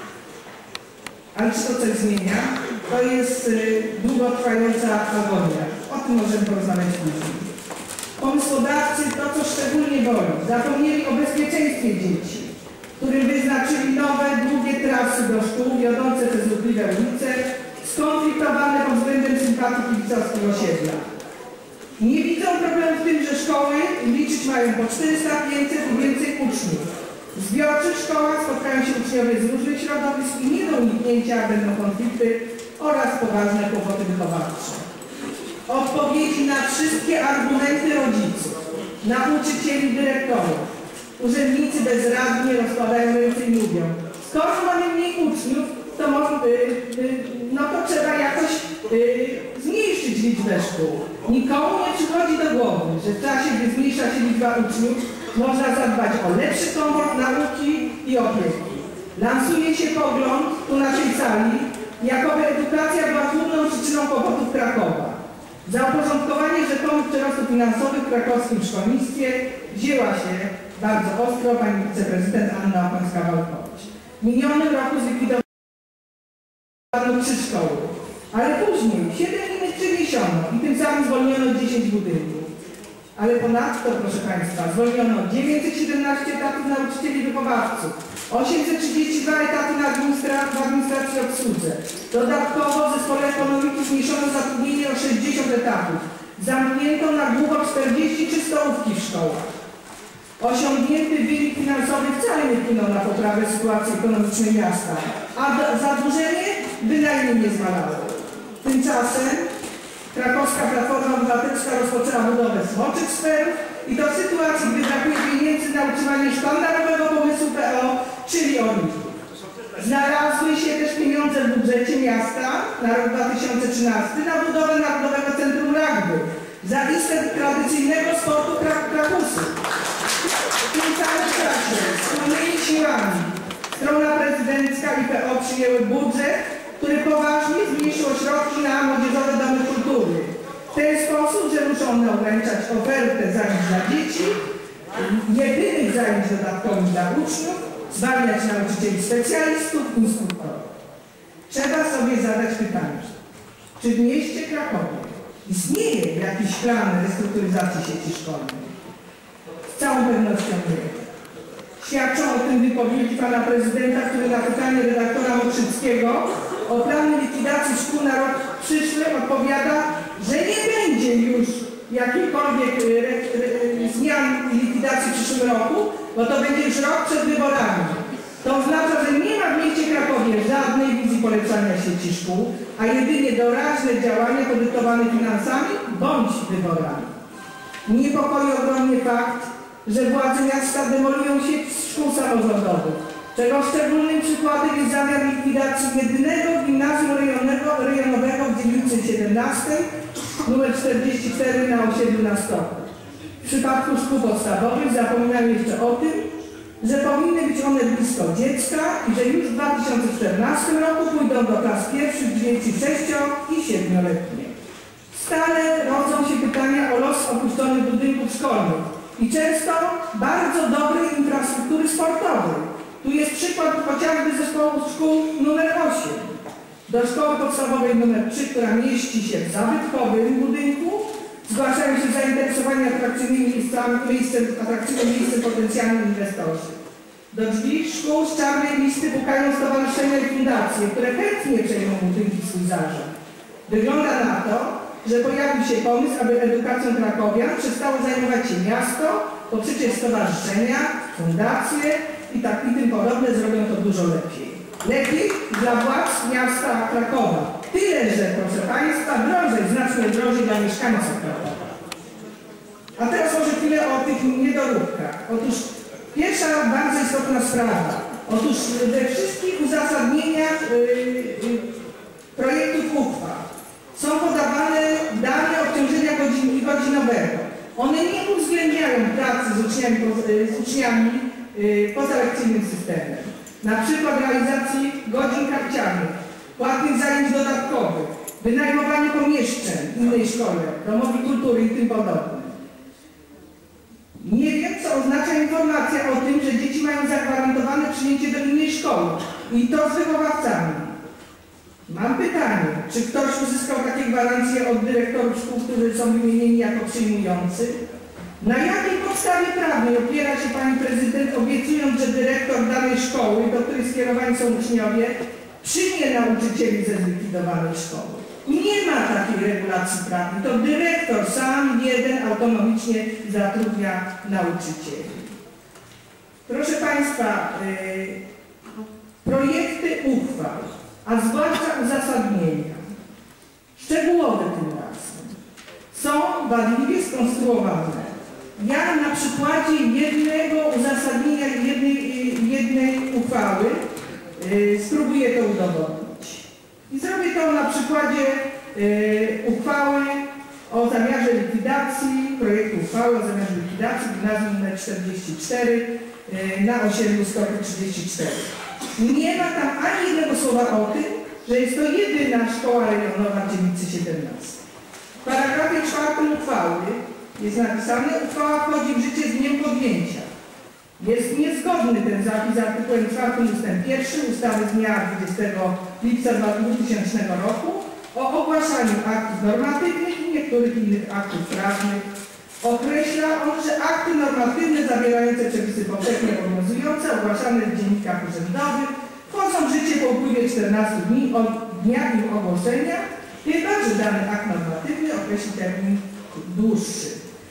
Ale czy to coś zmienia? To jest y, długotrwająca agonia. O tym możemy porozmawiać później. Pomysłodawcy to, co szczególnie boli, zapomnieli o bezpieczeństwie dzieci, którym wyznaczyli nowe, długie trasy do szkół wiodące przez ruchliwe ulice, skonfliktowane pod względem sympatii kibicowskich osiedla. Nie widzą problemu w tym, że szkoły liczyć mają po czterysta, pięćset i więcej uczniów. W zbiorczych szkołach spotkają się uczniowie z różnych środowisk i nie do uniknięcia będą konflikty oraz poważne kłopoty wychowawcze. Odpowiedzi na wszystkie argumenty rodziców, nauczycieli, dyrektorów. Urzędnicy bezradnie rozkładają ręce i mówią, skoro mamy mniej uczniów, to może, yy, yy, no to trzeba jakoś yy, zmniejszyć liczbę szkół. Nikomu nie przychodzi do głowy, że w czasie, gdy zmniejsza się liczba uczniów, można zadbać o lepszy komfort nauki i opieki. Lansuje się pogląd tu na tej sali, jakoby edukacja była główną przyczyną kłopotów Krakowa. Za uporządkowanie rzekomych przyrostów finansowych w krakowskim szkolnictwie wzięła się bardzo ostro pani wiceprezydent Anna Okońska-Walkowicz. W minionym roku zlikwidowano trzy szkoły, ale później siedem innych przeniesiono i tym samym zwolniono dziesięć budynków. Ale ponadto, proszę Państwa, zwolniono dziewięćset siedemnaście etatów nauczycieli wychowawców, osiemset trzydzieści dwa etaty na administracji, w administracji obsłudze. Dodatkowo w zespole ekonomiki zmniejszono zatrudnienie o sześćdziesiąt etatów. Zamknięto na długo czterdzieści trzy stołówki w szkołach. Osiągnięty wynik finansowy wcale nie wpłynął na poprawę sytuacji ekonomicznej miasta, a zadłużenie bynajmniej nie zmalało. Tymczasem krakowska Platforma Obywatelska rozpoczęła budowę smoczych sferów i to w sytuacji, gdy brakuje pieniędzy na utrzymanie sztandarowego pomysłu P O, czyli olimpii. Znalazły się też pieniądze w budżecie miasta na rok dwa tysiące trzynasty na budowę Narodowego Centrum Rugby, zaiste tradycyjnego sportu krakusy. W tym samym czasie wspólnymi siłami strona prezydencka i P O przyjęły budżet, który poważnie zmniejszył środki na młodzieżowe domy kultury. W ten sposób, że muszą one ograniczać ofertę zajęć dla dzieci, jedynych zajęć dodatkowych dla uczniów, zwalniać nauczycieli specjalistów, instruktorów. Trzeba sobie zadać pytanie, czy w mieście Krakowie istnieje jakiś plan restrukturyzacji sieci szkolnej? Z całą pewnością nie. Świadczą o tym wypowiedzi pana prezydenta, który na pytanie redaktora Mokrzyckiego o planie likwidacji szkół na rok przyszły odpowiada, że nie będzie już jakichkolwiek zmian i likwidacji w przyszłym roku, bo to będzie już rok przed wyborami. To oznacza, że nie ma w mieście Krakowie żadnej wizji polepszania sieci szkół, a jedynie doraźne działania podyktowane finansami bądź wyborami. Niepokoi ogromnie fakt, że władze miasta demolują sieć szkół samorządowych, czego szczególnym przykładem jest zamiar likwidacji jedynego gimnazjum rejonowego, rejonowego w dzielnicy siedemnastej, numer czterdzieści cztery na osiedlu na Stoku. W przypadku szkół podstawowych zapominają jeszcze o tym, że powinny być one blisko dziecka i że już w dwa tysiące czternastym roku pójdą do klas pierwszych dzieci sześcio- i siedmioletnie. Stale rodzą się pytania o los opuszczonych budynków szkolnych i często bardzo dobrej infrastruktury sportowej. Tu jest przykład chociażby zespołu szkół numer osiem. Do szkoły podstawowej numer trzy, która mieści się w zabytkowym budynku, zgłaszają się zainteresowani atrakcyjnymi miejscami, miejscem, atrakcyjnym miejscem potencjalni inwestorzy. Do drzwi szkół z czarnej listy pukają stowarzyszenia i fundacje, które chętnie przejmą budynki w swój zarząd. Wygląda na to, że pojawił się pomysł, aby edukacją krakowian przestało zajmować się miasto, bo przecież stowarzyszenia, fundacje i tak i tym podobne zrobią to dużo lepiej. Lepiej dla władz miasta Krakowa. Tyle, że proszę Państwa, drożej, znacznie drożej dla mieszkańców Krakowa. A teraz może chwilę o tych niedoróbkach. Otóż pierwsza bardzo istotna sprawa. Otóż we wszystkich uzasadnieniach yy, yy, projektów uchwał są podawane dane obciążenia godzin, godzinowego. One nie uwzględniają pracy z uczniami, z uczniami yy, poza lekcyjnym systemem. Na przykład realizacji godzin karcianych, płatnych zajęć dodatkowych, wynajmowanie pomieszczeń w innej szkole, domowi kultury i tym podobne. Nie wiem, co oznacza informacja o tym, że dzieci mają zagwarantowane przyjęcie do innej szkoły i to z wychowawcami. Mam pytanie, czy ktoś uzyskał takie gwarancje od dyrektorów szkół, którzy są wymienieni jako przyjmujący? Na jakiej podstawie prawnej opiera się pani prezydent, obiecując, że dyrektor danej szkoły, do której skierowani są uczniowie, przyjmie nauczycieli ze zlikwidowanej szkoły? Nie ma takiej regulacji prawnej. To dyrektor sam jeden autonomicznie zatrudnia nauczycieli. Proszę Państwa, yy, projekty uchwał, a zwłaszcza uzasadnienia, szczegółowe tym razem, są wadliwie skonstruowane. Ja na przykładzie jednego uzasadnienia jednej, jednej uchwały yy, spróbuję to udowodnić. I zrobię to na przykładzie yy, uchwały o zamiarze likwidacji, projektu uchwały o zamiarze likwidacji gimnazjum nr czterdzieści cztery yy, na osiedlu Stoku trzydzieści cztery. Nie ma tam ani jednego słowa o tym, że jest to jedyna szkoła rejonowa w dzielnicy siedemnastej. W paragrafie czwartym uchwały jest napisane, uchwała wchodzi w życie z dniem podjęcia. Jest niezgodny ten zapis z artykułem czwartym ustęp pierwszy ustawy z dnia dwudziestego lipca dwutysięcznego roku o ogłaszaniu aktów normatywnych i niektórych innych aktów prawnych. Określa on, że akty normatywne zawierające przepisy powszechnie obowiązujące, ogłaszane w dziennikach urzędowych, wchodzą w życie po upływie czternastu dni od dnia ich ogłoszenia, chyba że dany akt normatywny określi termin dłuższy.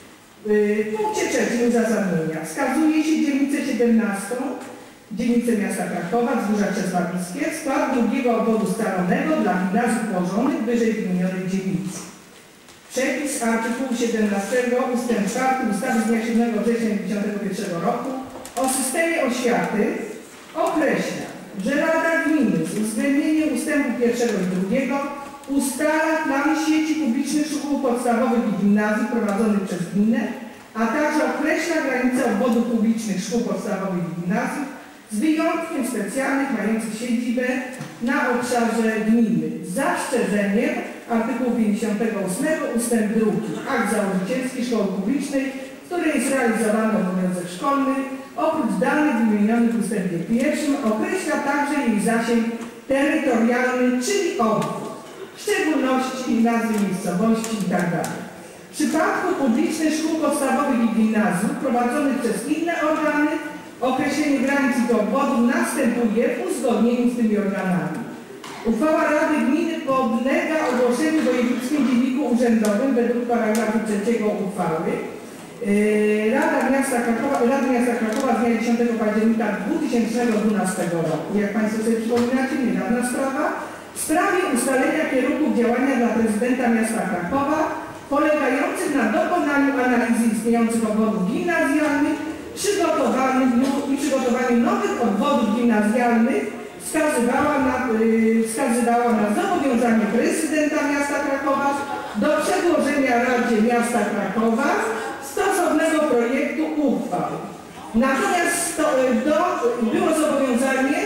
W punkcie trzecim uzasadnienia wskazuje się dzielnicę siedemnastą, dzielnicę miasta Krakowa, Wzgórza Czesławickie, w skład drugiego obwodu scalonego dla gimnazjów położonych wyżej wymienionej dzielnicy. Przepis artykułu siedemnastego ustęp czwarty ustawy z dnia siódmego września tysiąc dziewięćset pięćdziesiątego pierwszego roku o systemie oświaty określa, że Rada Gminy z uwzględnieniem ustępu pierwszego i drugiego ustala plan sieci publicznych szkół podstawowych i gimnazjów prowadzonych przez gminę, a także określa granice obwodów publicznych szkół podstawowych i gimnazjów z wyjątkiem specjalnych mających siedzibę na obszarze gminy. Z zastrzeżeniem artykułu pięćdziesiątego ósmego ustęp drugi akt założycielski szkoły publicznej, w której jest realizowany obowiązek szkolny, oprócz danych wymienionych w ustępie pierwszym określa także jej zasięg terytorialny, czyli obwód, w szczególności nazwy miejscowości itd. W przypadku publicznych szkół podstawowych i gimnazjów prowadzonych przez inne organy określenie granic i obwodów następuje w uzgodnieniu z tymi organami. Uchwała Rady Gminy podlega ogłoszeniu w wojewódzkim dzienniku urzędowym według paragrafu trzeciego uchwały. Rada Miasta Krakowa, Rady Miasta Krakowa z dnia dziesiątego października dwa tysiące dwunastego roku. Jak Państwo sobie przypominacie, niedawna sprawa. W sprawie ustalenia kierunków działania dla prezydenta miasta Krakowa polegających na dokonaniu analizy istniejących obwodów gimnazjalnych, przygotowanych i przygotowaniu nowych obwodów gimnazjalnych wskazywała na, yy, wskazywała na zobowiązanie prezydenta miasta Krakowa do przedłożenia Radzie Miasta Krakowa stosownego projektu uchwał. Natomiast to, do, było zobowiązanie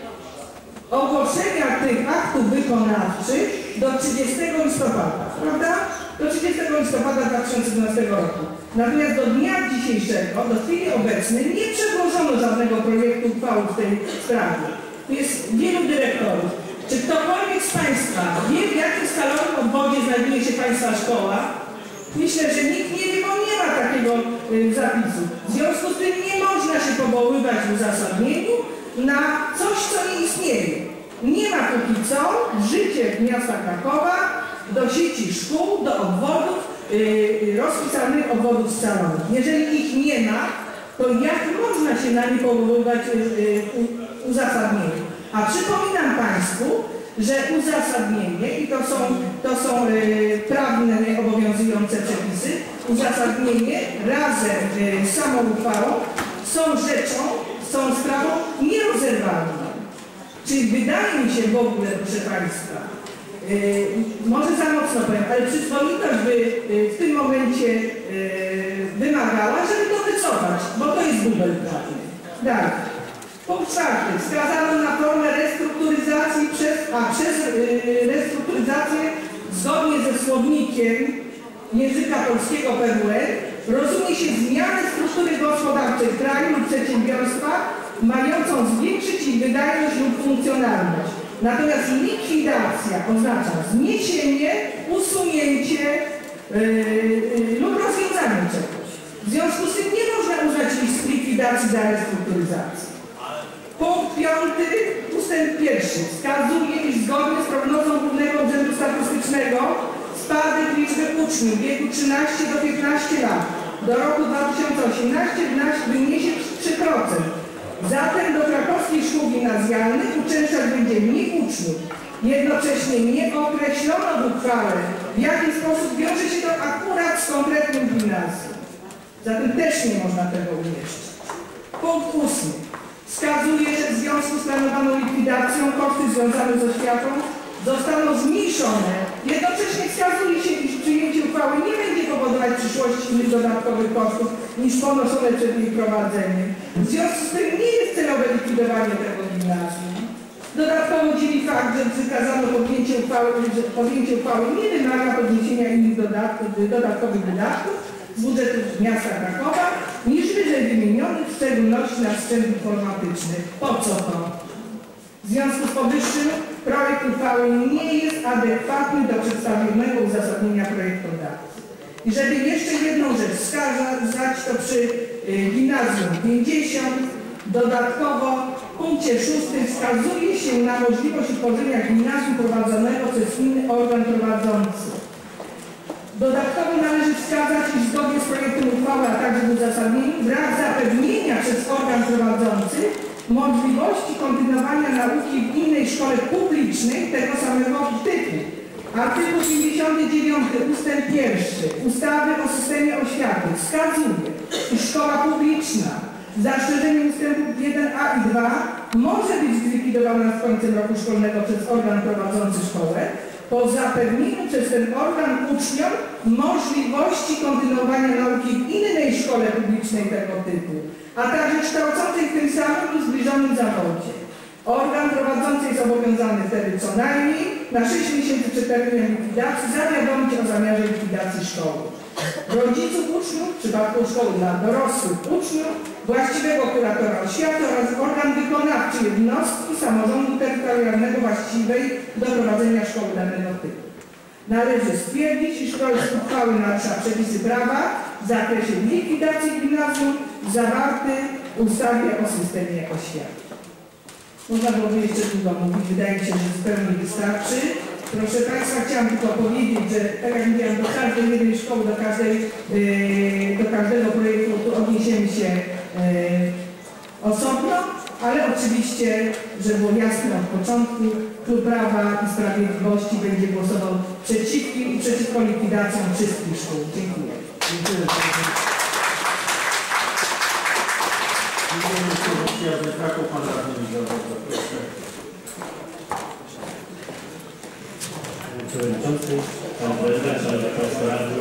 ogłoszenia tych aktów wykonawczych do trzydziestego listopada, prawda? Do trzydziestego listopada dwa tysiące dwunastego roku. Natomiast do dnia dzisiejszego, do chwili obecnej nie przedłożono żadnego projektu uchwały w tej sprawie. Tu jest wielu dyrektorów. Czy ktokolwiek z Państwa wie, w jakim skalowym obwodzie znajduje się Państwa szkoła? Myślę, że nikt nie wie, bo nie ma takiego y, zapisu. W związku z tym nie można się powoływać w uzasadnieniu na coś, co nie istnieje. Nie ma póki co życie miasta Krakowa do sieci szkół, do obwodów, yy, rozpisanych obwodów scalonych. Jeżeli ich nie ma, to jak można się na nie powoływać yy, u, uzasadnienie? A przypominam Państwu, że uzasadnienie, i to są, to są yy, prawne obowiązujące przepisy, uzasadnienie razem yy, z samą uchwałą są rzeczą, są sprawą nierozerwalną. Czyli wydaje mi się w ogóle, proszę Państwa, yy, może za mocno powiem, ale przyzwoitość by yy, w tym momencie yy, wymagała, żeby to wycofać, bo to jest bubel prawny. Dalej. Punkt czwarty. Wskazano na formę restrukturyzacji przez, a przez yy, restrukturyzację zgodnie ze słownikiem języka polskiego P W R rozumie się zmianę struktury gospodarczej kraju lub przedsiębiorstwa mającą zwiększyć ich wydajność lub funkcjonalność. Natomiast likwidacja oznacza zniesienie, usunięcie yy, yy, lub rozwiązanie czegoś. W związku z tym nie można uznać likwidacji za restrukturyzację. Punkt piąty, ustęp pierwszy wskazuje, iż zgodnie z prognozą Głównego Urzędu Statystycznego spadek liczby uczniów w wieku trzynaście do piętnastu lat do roku dwa tysiące osiemnastego wyniesie trzy procent. Zatem do krakowskich szkół gimnazjalnych uczęszczać będzie mniej uczniów. Jednocześnie nie określono w uchwale, w jaki sposób wiąże się to akurat z konkretnym gimnazjum. Zatem też nie można tego umieścić. Punkt ósmy. Wskazuje, że w związku z planowaną likwidacją koszty związane z oświatą zostaną zmniejszone. Jednocześnie wskazuje się, iż przyjęcie uchwały nie będzie powodować w przyszłości innych dodatkowych kosztów niż ponoszone przed jej prowadzeniem. W związku z tym nie jest celowe likwidowanie tego gimnazjum. Dodatkowo dziwi fakt, że wykazano podjęcie uchwały, że podjęcie uchwały nie wymaga podniesienia innych dodatków, dodatkowych wydatków z budżetu miasta Krakowa niż wyżej wymienionych, w szczególności na sprzęt informatyczny. Po co to? W związku z powyższym projekt uchwały nie jest adekwatny do przedstawionego uzasadnienia projektodawcy. I żeby jeszcze jedną rzecz wskazać, to przy y, gimnazjum pięćdziesiąt dodatkowo w punkcie szóstym wskazuje się na możliwość utworzenia gimnazjum prowadzonego przez inny organ prowadzący. Dodatkowo należy wskazać, iż zgodnie z projektem uchwała także w uzasadnieniu, brak zapewnienia przez organ prowadzący możliwości kontynuowania nauki w innej szkole publicznej tego samego typu. Artykuł pięćdziesiąty dziewiąty ustęp pierwszy ustawy o systemie oświaty wskazuje, iż szkoła publiczna z zastrzeżeniem ustępów jeden a i dwa może być zlikwidowana z końcem roku szkolnego przez organ prowadzący szkołę po zapewnieniu przez ten organ uczniom możliwości kontynuowania nauki w innej szkole publicznej tego typu, a także kształcącej w tym samym lub zbliżonym zawodzie. Organ prowadzący jest obowiązany wtedy co najmniej na sześć miesięcy przed terminem likwidacji zawiadomić o zamiarze likwidacji szkoły. Rodziców uczniów, w przypadku szkoły dla dorosłych uczniów, właściwego kuratora oświaty oraz organ wykonawczy jednostki samorządu terytorialnego właściwej do prowadzenia szkoły danego typu. Należy stwierdzić, iż projekt uchwały narusza przepisy prawa w zakresie likwidacji gimnazjum zawarty w ustawie o systemie oświaty. Można byłoby jeszcze długo mówić, wydaje mi się, że zupełnie wystarczy. Proszę Państwa, chciałam tylko powiedzieć, że tak jak mówiłam, do każdej jednej szkoły, do, każdej, yy, do każdego projektu odniesiemy się yy, osobno, ale oczywiście, żeby było jasne od początku, Klub Prawa i Sprawiedliwości będzie głosował przeciwko, przeciwko likwidacjom wszystkich szkół. Dziękuję. Dziękuję. Pan radny widział, bardzo proszę. Panie Przewodniczący, Pan Prezydent, Szanowni Państwo Radni.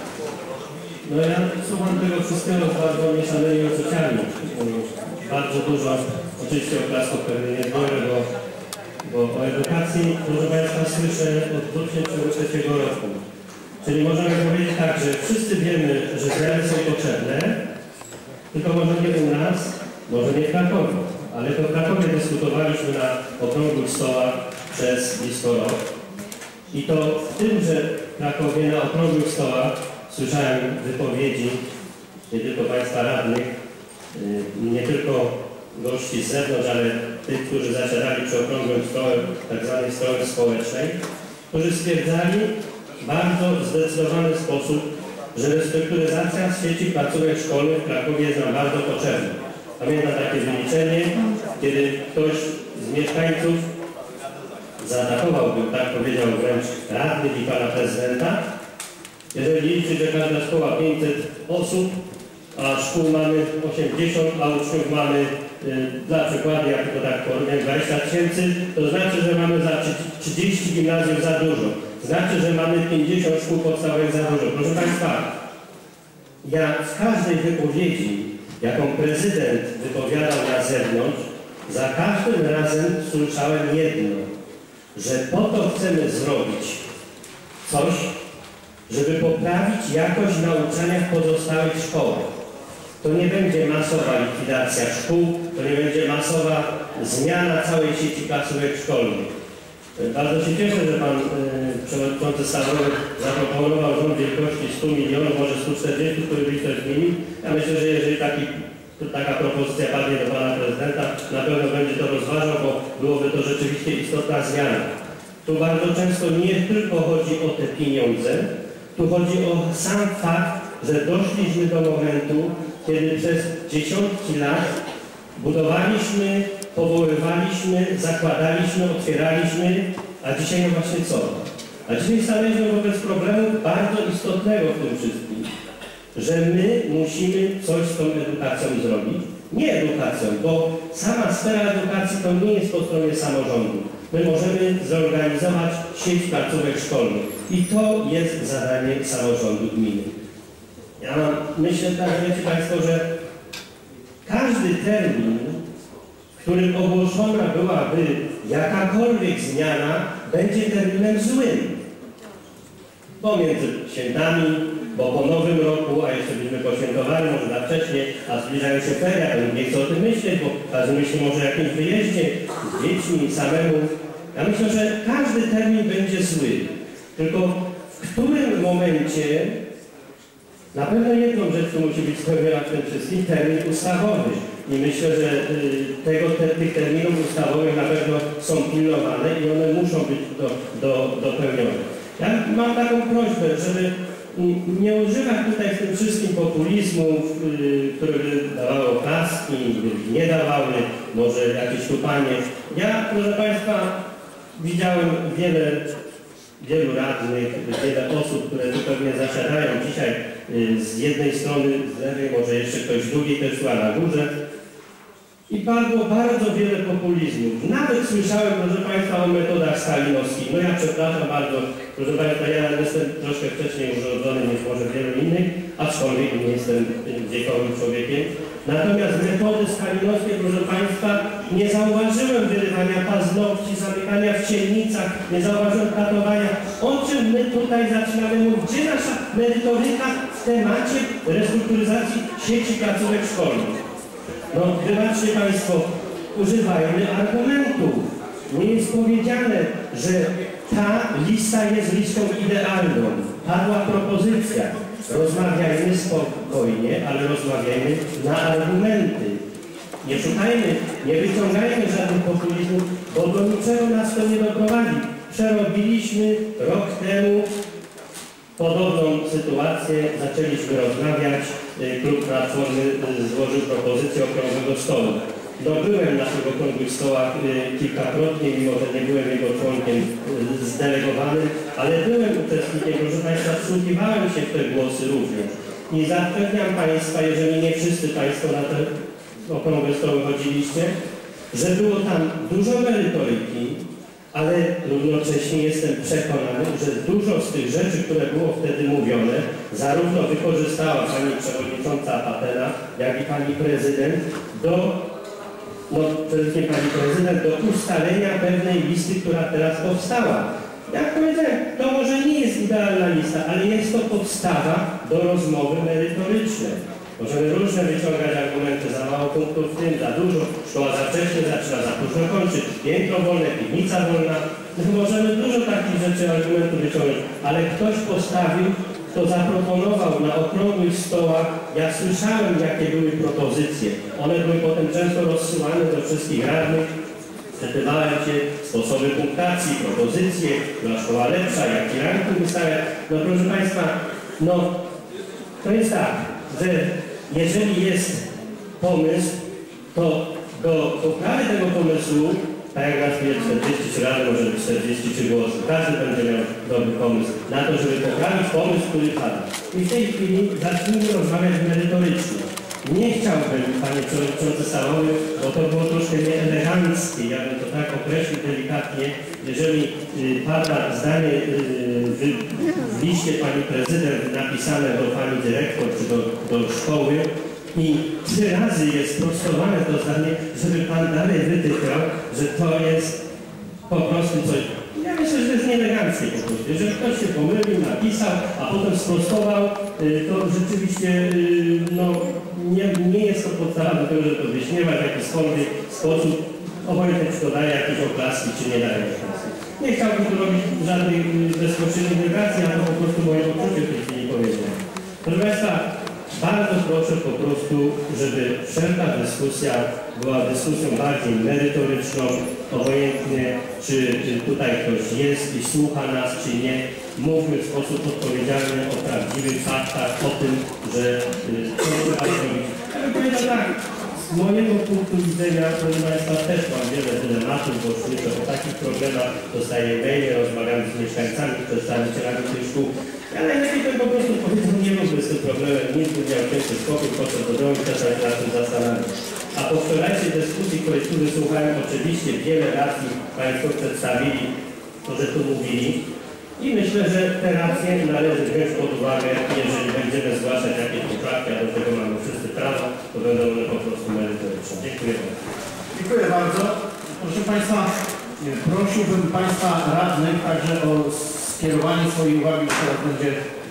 No ja słucham tego wszystkiego z bardzo mieszanymi uczuciami. Bardzo dużo, oczywiście oklasków pewnie nie zbiorę, bo, bo o edukacji, proszę Państwa, słyszę od dwa tysiące trzeciego roku. Czyli możemy powiedzieć tak, że wszyscy wiemy, że zmiany są potrzebne, tylko może nie u nas, może nie w Krakowie, ale to w Krakowie dyskutowaliśmy na okrągłych stołach przez blisko rok. I to w tymże Krakowie na okrągłych stołach słyszałem wypowiedzi nie tylko Państwa radnych, nie tylko gości z zewnątrz, ale tych, którzy zasiadali przy okrągłym stole, tak zwanej strony społecznej, którzy stwierdzali w bardzo zdecydowany sposób, że restrukturyzacja sieci placówek szkolnych w Krakowie jest nam bardzo potrzebna. Pamiętam takie wyliczenie, kiedy ktoś z mieszkańców zaatakował, bym tak powiedział, wręcz radnych i pana prezydenta. Jeżeli liczy, że każda szkoła pięćset osób, a szkół mamy osiemdziesiąt, a uczniów mamy, yy, dla przykładu, jak to tak powiem, dwadzieścia tysięcy, to znaczy, że mamy za trzydzieści gimnazjów za dużo. Znaczy, że mamy pięćdziesiąt szkół podstawowych za dużo. Proszę Państwa, ja z każdej wypowiedzi, jaką prezydent wypowiadał na zewnątrz, za każdym razem słyszałem jedno, że po to chcemy zrobić coś, żeby poprawić jakość nauczania w pozostałych szkołach. To nie będzie masowa likwidacja szkół, to nie będzie masowa zmiana całej sieci placówek szkolnych. Bardzo się cieszę, że Pan y, Przewodniczący Stanowy zaproponował rząd wielkości stu milionów, może stu czterdziestu, który by coś zmienił. Ja myślę, że jeżeli taki, taka propozycja padnie do Pana Prezydenta, na pewno będzie to rozważał, bo byłoby to rzeczywiście istotna zmiana. Tu bardzo często nie tylko chodzi o te pieniądze, tu chodzi o sam fakt, że doszliśmy do momentu, kiedy przez dziesiątki lat budowaliśmy, powoływaliśmy, zakładaliśmy, otwieraliśmy, a dzisiaj no właśnie co? A dzisiaj stanęliśmy wobec problemu bardzo istotnego w tym wszystkim, że my musimy coś z tą edukacją zrobić. Nie edukacją, bo sama sfera edukacji to nie jest po stronie samorządu. My możemy zorganizować sieć placówek szkolnych i to jest zadanie samorządu gminy. Ja mam, myślę, tak, wiecie Państwo, że każdy termin, w którym ogłoszona byłaby jakakolwiek zmiana, będzie terminem złym. Bo między świętami, bo po nowym roku, a jeszcze byśmy poświętowali, może za wcześnie, a zbliżają się feria, to nikt nie chce o tym myśleć, bo każdy myśli może o jakimś wyjeździe z dziećmi, samemu. Ja myślę, że każdy termin będzie zły. Tylko w którym momencie, na pewno jedną rzecz tu musi być spełniona w tym wszystkim, termin ustawowy. I myślę, że tego, te, tych terminów ustawowych na pewno są pilnowane i one muszą być do, do, dopełnione. Ja mam taką prośbę, żeby I nie używam tutaj w tym wszystkim populizmów, yy, które by dawały oklaski, nie dawały, może jakieś tupanie. Ja, proszę Państwa, widziałem wiele, wielu radnych, wiele osób, które tu pewnie zasiadają dzisiaj yy, z jednej strony, z lewej, może jeszcze ktoś drugi też tu na górze. I padło bardzo wiele populizmów. Nawet słyszałem, proszę Państwa, o metodach stalinowskich. No ja przepraszam bardzo, proszę Państwa, ja jestem troszkę wcześniej urodzony niż może wielu innych, aczkolwiek nie jestem wiekowym człowiekiem. Natomiast metody stalinowskie, proszę Państwa, nie zauważyłem wyrywania paznokci, zamykania w ciemnicach, nie zauważyłem katowania. O czym my tutaj zaczynamy mówić? Gdzie nasza merytoryka w temacie restrukturyzacji sieci placówek szkolnych? No, wybaczcie Państwo, używajmy argumentów. Nie jest powiedziane, że ta lista jest listą idealną. Padła propozycja. Rozmawiajmy spokojnie, ale rozmawiajmy na argumenty. Nie szukajmy, nie wyciągajmy żadnych populizmów, bo do niczego nas to nie doprowadzi. Przerobiliśmy rok temu podobną sytuację, zaczęliśmy rozmawiać, klub Platformy złożył propozycję okrągłego stołu. No, byłem na tych okrągłych stołach kilkakrotnie, mimo że nie byłem jego członkiem zdelegowanym, ale byłem uczestnikiem, proszę Państwa, wsłuchiwałem się w te głosy również. I zapewniam Państwa, jeżeli nie wszyscy Państwo na te okrągłe stoły chodziliście, że było tam dużo merytoryki, ale równocześnie jestem przekonany, że dużo z tych rzeczy, które było wtedy mówione, zarówno wykorzystała Pani Przewodnicząca Apatena, jak i Pani Prezydent do, no przede wszystkim Pani Prezydent, do ustalenia pewnej listy, która teraz powstała. Jak powiedziałem, to może nie jest idealna lista, ale jest to podstawa do rozmowy merytorycznej. Możemy różne wyciągać argumenty, za mało punktów w tym, za dużo, szkoła za wcześnie zaczyna, za późno kończy, piętro wolne, piwnica wolna. Możemy dużo takich rzeczy, argumentów wyciągnąć, ale ktoś postawił, kto zaproponował na okrągłych stołach. Ja słyszałem, jakie były propozycje. One były potem często rozsyłane do wszystkich radnych. Zapytałem się sposoby punktacji, propozycje, która szkoła lepsza, jaki ranking wystawiać. No proszę Państwa, no to jest tak, że jeżeli jest pomysł, to do poprawy tego pomysłu, tak jak raz powiedzieć czterdzieści trzy razy, może być czterdzieści trzy głosy, każdy będzie miał dobry pomysł na to, żeby poprawić pomysł, który pada. I w tej chwili zacznijmy rozmawiać merytorycznie. Nie chciałbym, Panie Przewodniczący Salowy, bo to było troszkę nieeleganckie, ja bym to tak określił delikatnie, jeżeli y, pada zdanie y, w, w liście Pani Prezydent napisane do Pani Dyrektor czy do, do szkoły i trzy razy jest prostowane to zdanie, żeby Pan dalej wytykał, że to jest po prostu coś. Ja myślę, że to jest nieeleganckie po prostu. Jeżeli ktoś się pomylił, napisał, a potem sprostował, to rzeczywiście no, nie, nie jest to podstawa do tego, żeby to wyśmiewać w jakikolwiek sposób, obojętnie czy to daje jakieś oklaski, czy nie daje oklaski. Nie chciałbym tu robić żadnej bezpośredniej delegacji, ale po prostu moje poczucie w tej chwili powiedziałem. Proszę Państwa, bardzo proszę po prostu, żeby wszelka dyskusja była dyskusją bardziej merytoryczną, obojętnie czy tutaj ktoś jest i słucha nas, czy nie. Mówmy w sposób odpowiedzialny o prawdziwych faktach, o tym, że co trzeba zrobić. Ja bym powiedział tak, z mojego punktu widzenia, proszę Państwa, też mam wiele dylematów, bo słyszę o takich problemach, dostaję maile, rozmawiam z mieszkańcami, przedstawicielami tych szkół. Ja najlepiej bym po prostu powiedział, nie mógłby z tym problemem, nic by miał cięższy spokój, poszedł do domu, też się nad tym zastanawiać. A po wczorajszej dyskusji, której tu wysłuchałem, oczywiście wiele racji Państwo przedstawili, to, że tu mówili. I myślę, że te racje należy wziąć pod uwagę, jeżeli będziemy zgłaszać jakieś poprawki, a do tego mamy wszyscy prawo, to będą one po prostu merytoryczne. Dziękuję bardzo. Dziękuję bardzo. Proszę Państwa, prosiłbym Państwa radnych także o skierowanie swojej uwagi, która będzie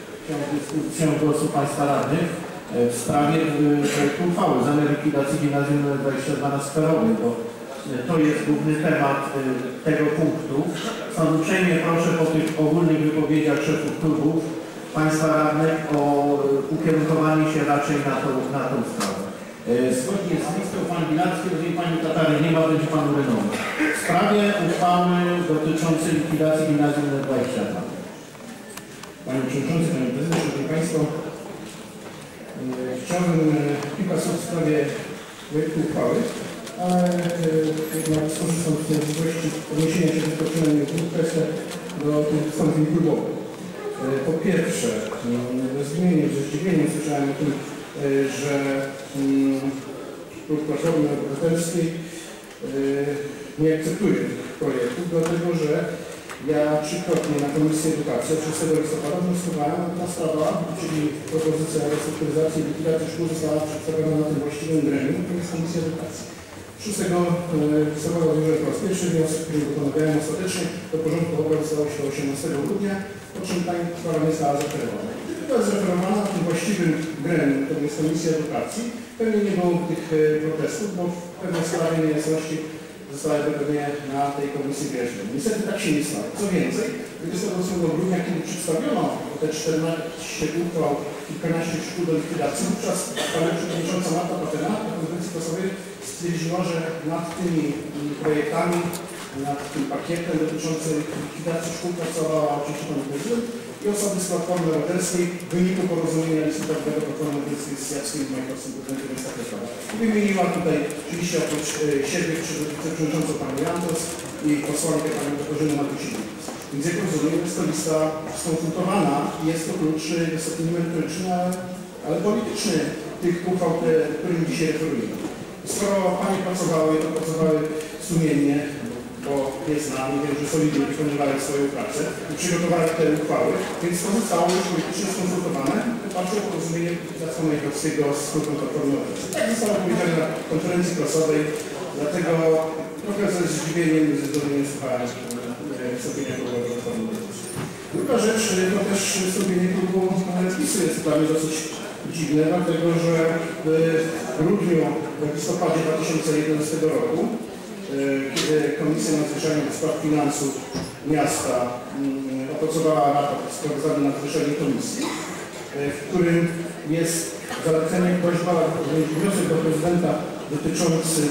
dyskusją głosu Państwa radnych w sprawie projektu uchwały zamiar likwidacji gimnazjum numer dwadzieścia dwa na Skwerowej, bo to jest główny temat tego punktu. Stąd uprzejmie proszę po tych ogólnych wypowiedziach szefów klubów Państwa radnych o ukierunkowanie się raczej na tą, na tą sprawę. Zgodnie z listą Pan Bilacki, rozumiem Pani Tatary nie ma, będzie Pan Rynowy. W sprawie uchwały dotyczącej likwidacji gimnazjum numer dwadzieścia dwa. Panie Przewodniczący, Panie Prezydencie, Szanowni Państwo. Chciałbym kilka słów w sprawie projektu uchwały, ale jednak skorzystam z możliwości odniesienia się tylko przynajmniej w dwóch kwestiach do tych wystąpień klubowych. Po pierwsze, ze zdumieniem, ze zdziwieniem słyszałem o tym, że klub Platformy Obywatelskiej nie akceptuje projektu, dlatego że ja trzykrotnie na Komisji Edukacji od szóstego listopada wnioskowałem, a ta sprawa, czyli propozycja restrukturyzacji i likwidacji szkół została przedstawiona na tym właściwym gremium, to jest Komisja Edukacji. szóstego listopada złożyłem po raz pierwszy wniosek, który dokonałem ostatecznie, do porządku obrad stało się osiemnastego grudnia, po czym ta sprawa nie została zreferowana. Gdyby była zreferowana na tym właściwym gremium, to jest Komisja Edukacji, pewnie nie było tych protestów, bo w pewnej sprawie niejasności zostały pewnie na tej komisji wyjaśnione. Niestety tak się nie stało. Co więcej, dwudziestego ósmego grudnia, kiedy przedstawiono te czternaście uchwał, kilkanaście szkół do likwidacji, wówczas pani przewodnicząca Marta Patyna na konferencji prasowej stwierdziła, że nad tymi projektami, nad tym pakietem dotyczącym likwidacji szkół pracowała oczywiście pan prezydent i osoby z Platformy Obywatelskiej w wyniku porozumienia listopadowego Platformy Obywatelskiej z Jackiem Majkowskim, prezydentem miasta Krakowa. I wymieniła tutaj oczywiście oprócz e, siebie wiceprzewodniczącą panią Jantos i posłankę panią Katarzynę Matusiewicz. Więc jak rozumiem, jest to lista skonsultowana i jest to klucz niestety merytoryczny, ale, ale polityczny tych uchwał, którymi dzisiaj referujemy. Skoro panie pracowały, to pracowały sumiennie, bo nie znam, wiem, że solidnie wykonywali swoją pracę i przygotowali te uchwały, więc to zostało już politycznie skonsultowane w oparciu o porozumienie Jacka Majkowskiego z klubem Platformy Obywatelskiej. Tak zostało powiedziane na konferencji prasowej, dlatego trochę ze zdziwieniem i ze zdumieniem słuchałem wystąpienia klubu Platformy Obywatelskiej. Druga rzecz, to też wystąpienie klubu PiS-u jest dla mnie dosyć dziwne, dlatego że w grudniu, w listopadzie dwa tysiące jedenastego roku, kiedy Komisja Nadzwyczajna do Spraw Finansów Miasta opracowała raport w sprawozdaniu nadzwyczajnej komisji, w którym jest zalecenie, prośba, wniosek do prezydenta dotyczący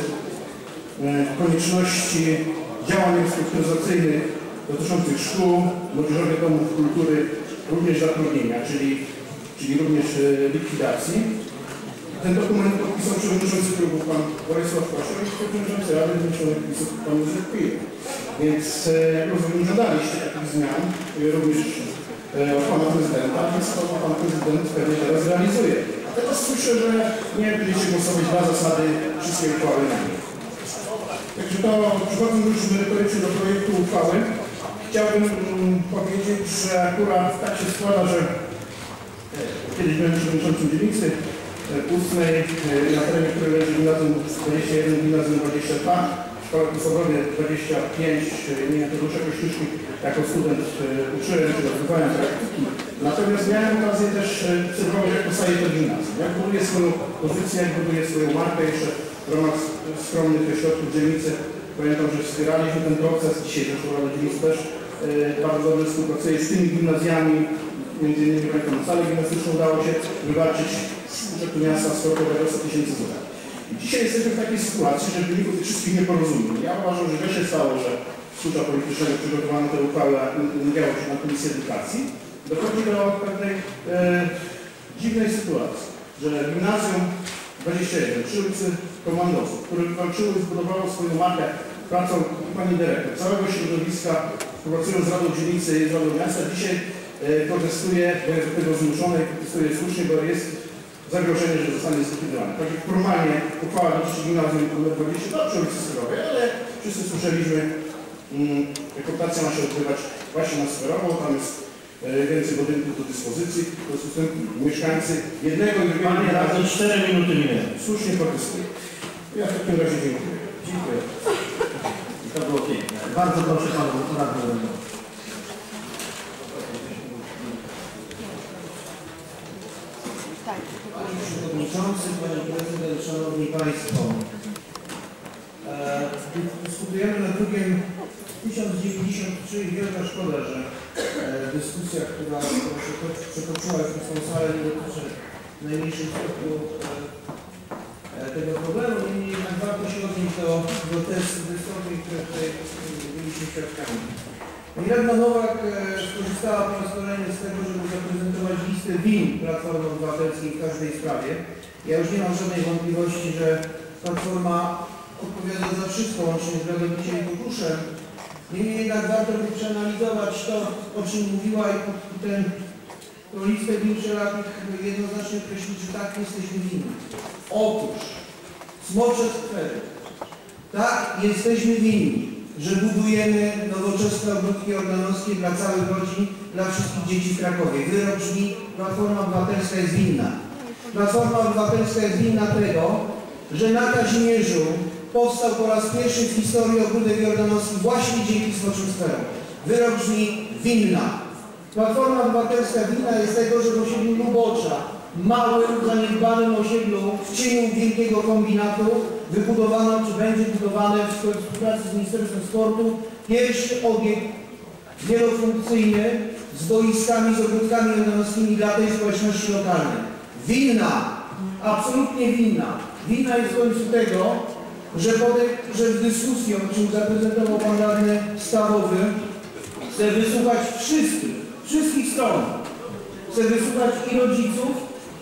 konieczności działań restrukturyzacyjnych dotyczących szkół, młodzieżowych domów kultury, również zatrudnienia, czyli, czyli również likwidacji. Ten dokument podpisał przewodniczący klubu pan Władysław Koszer i przewodniczący Rady Zjednoczonych PiS-ów pan Józef Pijek. Więc rozumiem, żądaliście takich zmian, również od pana prezydenta, więc to pan prezydent pewnie teraz realizuje. A teraz słyszę, że nie będziecie głosować dla zasady wszystkie uchwały na nie. Także to przechodząc już merytorycznie do projektu uchwały, chciałbym mm, powiedzieć, że akurat tak się składa, że kiedyś byłem przewodniczącym dzielnicy ustnej, na terenie której leży gimnazjum dwadzieścia jeden, gimnazjum dwadzieścia dwa, szkoła podstawowa dwadzieścia pięć, imienia Tadeusza Kościuszki, jako student uczyłem, czy odbywałem praktyki. Natomiast miałem okazję też obserwować, jak powstaje to gimnazjum, jak buduje swoją pozycję, jak buduje swoją markę, jeszcze w ramach skromnych środków dzielnicy. Pamiętam, że wspieraliśmy ten proces, dzisiaj też Rada Dzielnicy też e, bardzo dobrze współpracuje z tymi gimnazjami, między innymi pamiętam, na salę gimnastyczną udało się wywalczyć z budżetu miasta sportowego sto tysięcy złotych. I dzisiaj jesteśmy w takiej sytuacji, że w wyniku tych wszystkich nieporozumień, ja uważam, że źle się stało, że służba politycznego przygotowano tę uchwałę, a nie działo się na Komisji Edukacji, dochodzi do pewnej e, dziwnej sytuacji, że gimnazjum dwadzieścia jeden przy ulicy Komandosów, które walczyło i zbudowało swoją markę pracą pani dyrektor, całego środowiska, współpracując z Radą Dzielnicy i z Radą Miasta, dzisiaj e, protestuje, bo jest do tego zmuszone i protestuje słusznie, bo jest zagrożenie, że zostanie zlikwidowany. Tak jak formalnie uchwała dotyczy gimnazjum numer dwadzieścia dwa przy ulicy Sferowej, ale wszyscy słyszeliśmy, mm, rekrutacja ma się odbywać właśnie na Sferową, tam jest więcej budynków do dyspozycji, w związku z tym mieszkańcy jednego i drugiego Panie radny, cztery minuty minęły. słusznie protestują. Ja w takim razie dziękuję. Dziękuję. To było piękne. Bardzo proszę panu radnego. Panie Przewodniczący, Panie Prezydent, Szanowni Państwo. E, dyskutujemy nad drukiem tysiąc dziewięćdziesiąt trzy i wielka szkoda, że e, dyskusja, która, która się przetoczyła już w tą salę, nie dotyczy w najmniejszym stopniu e, e, tego problemu. Niemniej jednak warto się odnieść do, do testu wystąpień, które tutaj byliśmy świadkami. Pani radna Nowak e, skorzystała po raz kolejny z tego, żeby zaprezentować listę win Platformy Obywatelskiej w każdej sprawie. Ja już nie mam żadnej wątpliwości, że Platforma odpowiada za wszystko, łącznie z Radowiciem i Kotuszem. Niemniej jednak warto by przeanalizować to, o czym mówiła i ten, tą listę win wszelakich jednoznacznie określić, że tak jesteśmy winni. Otóż smocze skwery. Tak, jesteśmy winni, że budujemy nowoczesne ogródki organowskie dla całych rodzin, dla wszystkich dzieci w Krakowie. Wyrok brzmi, Platforma Obywatelska jest winna. Platforma Obywatelska jest winna tego, że na Kazimierzu powstał po raz pierwszy w historii ogródek jordanowski właśnie dzięki smoczym skwerom. Wyrok brzmi winna. Platforma Obywatelska winna jest tego, że w osiedlu Lubocza, małym, zaniedbanym osiedlu w cieniu wielkiego kombinatu wybudowano, czy będzie budowane w współpracy z Ministerstwem Sportu pierwszy obiekt wielofunkcyjny z boiskami, z ogródkami jordanowskimi dla tej społeczności lokalnej. Winna, absolutnie winna. Winna jest w końcu tego, że, pode, że w dyskusji, o czym zaprezentował pan radny Stawowy, chce wysłuchać wszystkich, wszystkich stron. Chce wysłuchać i rodziców,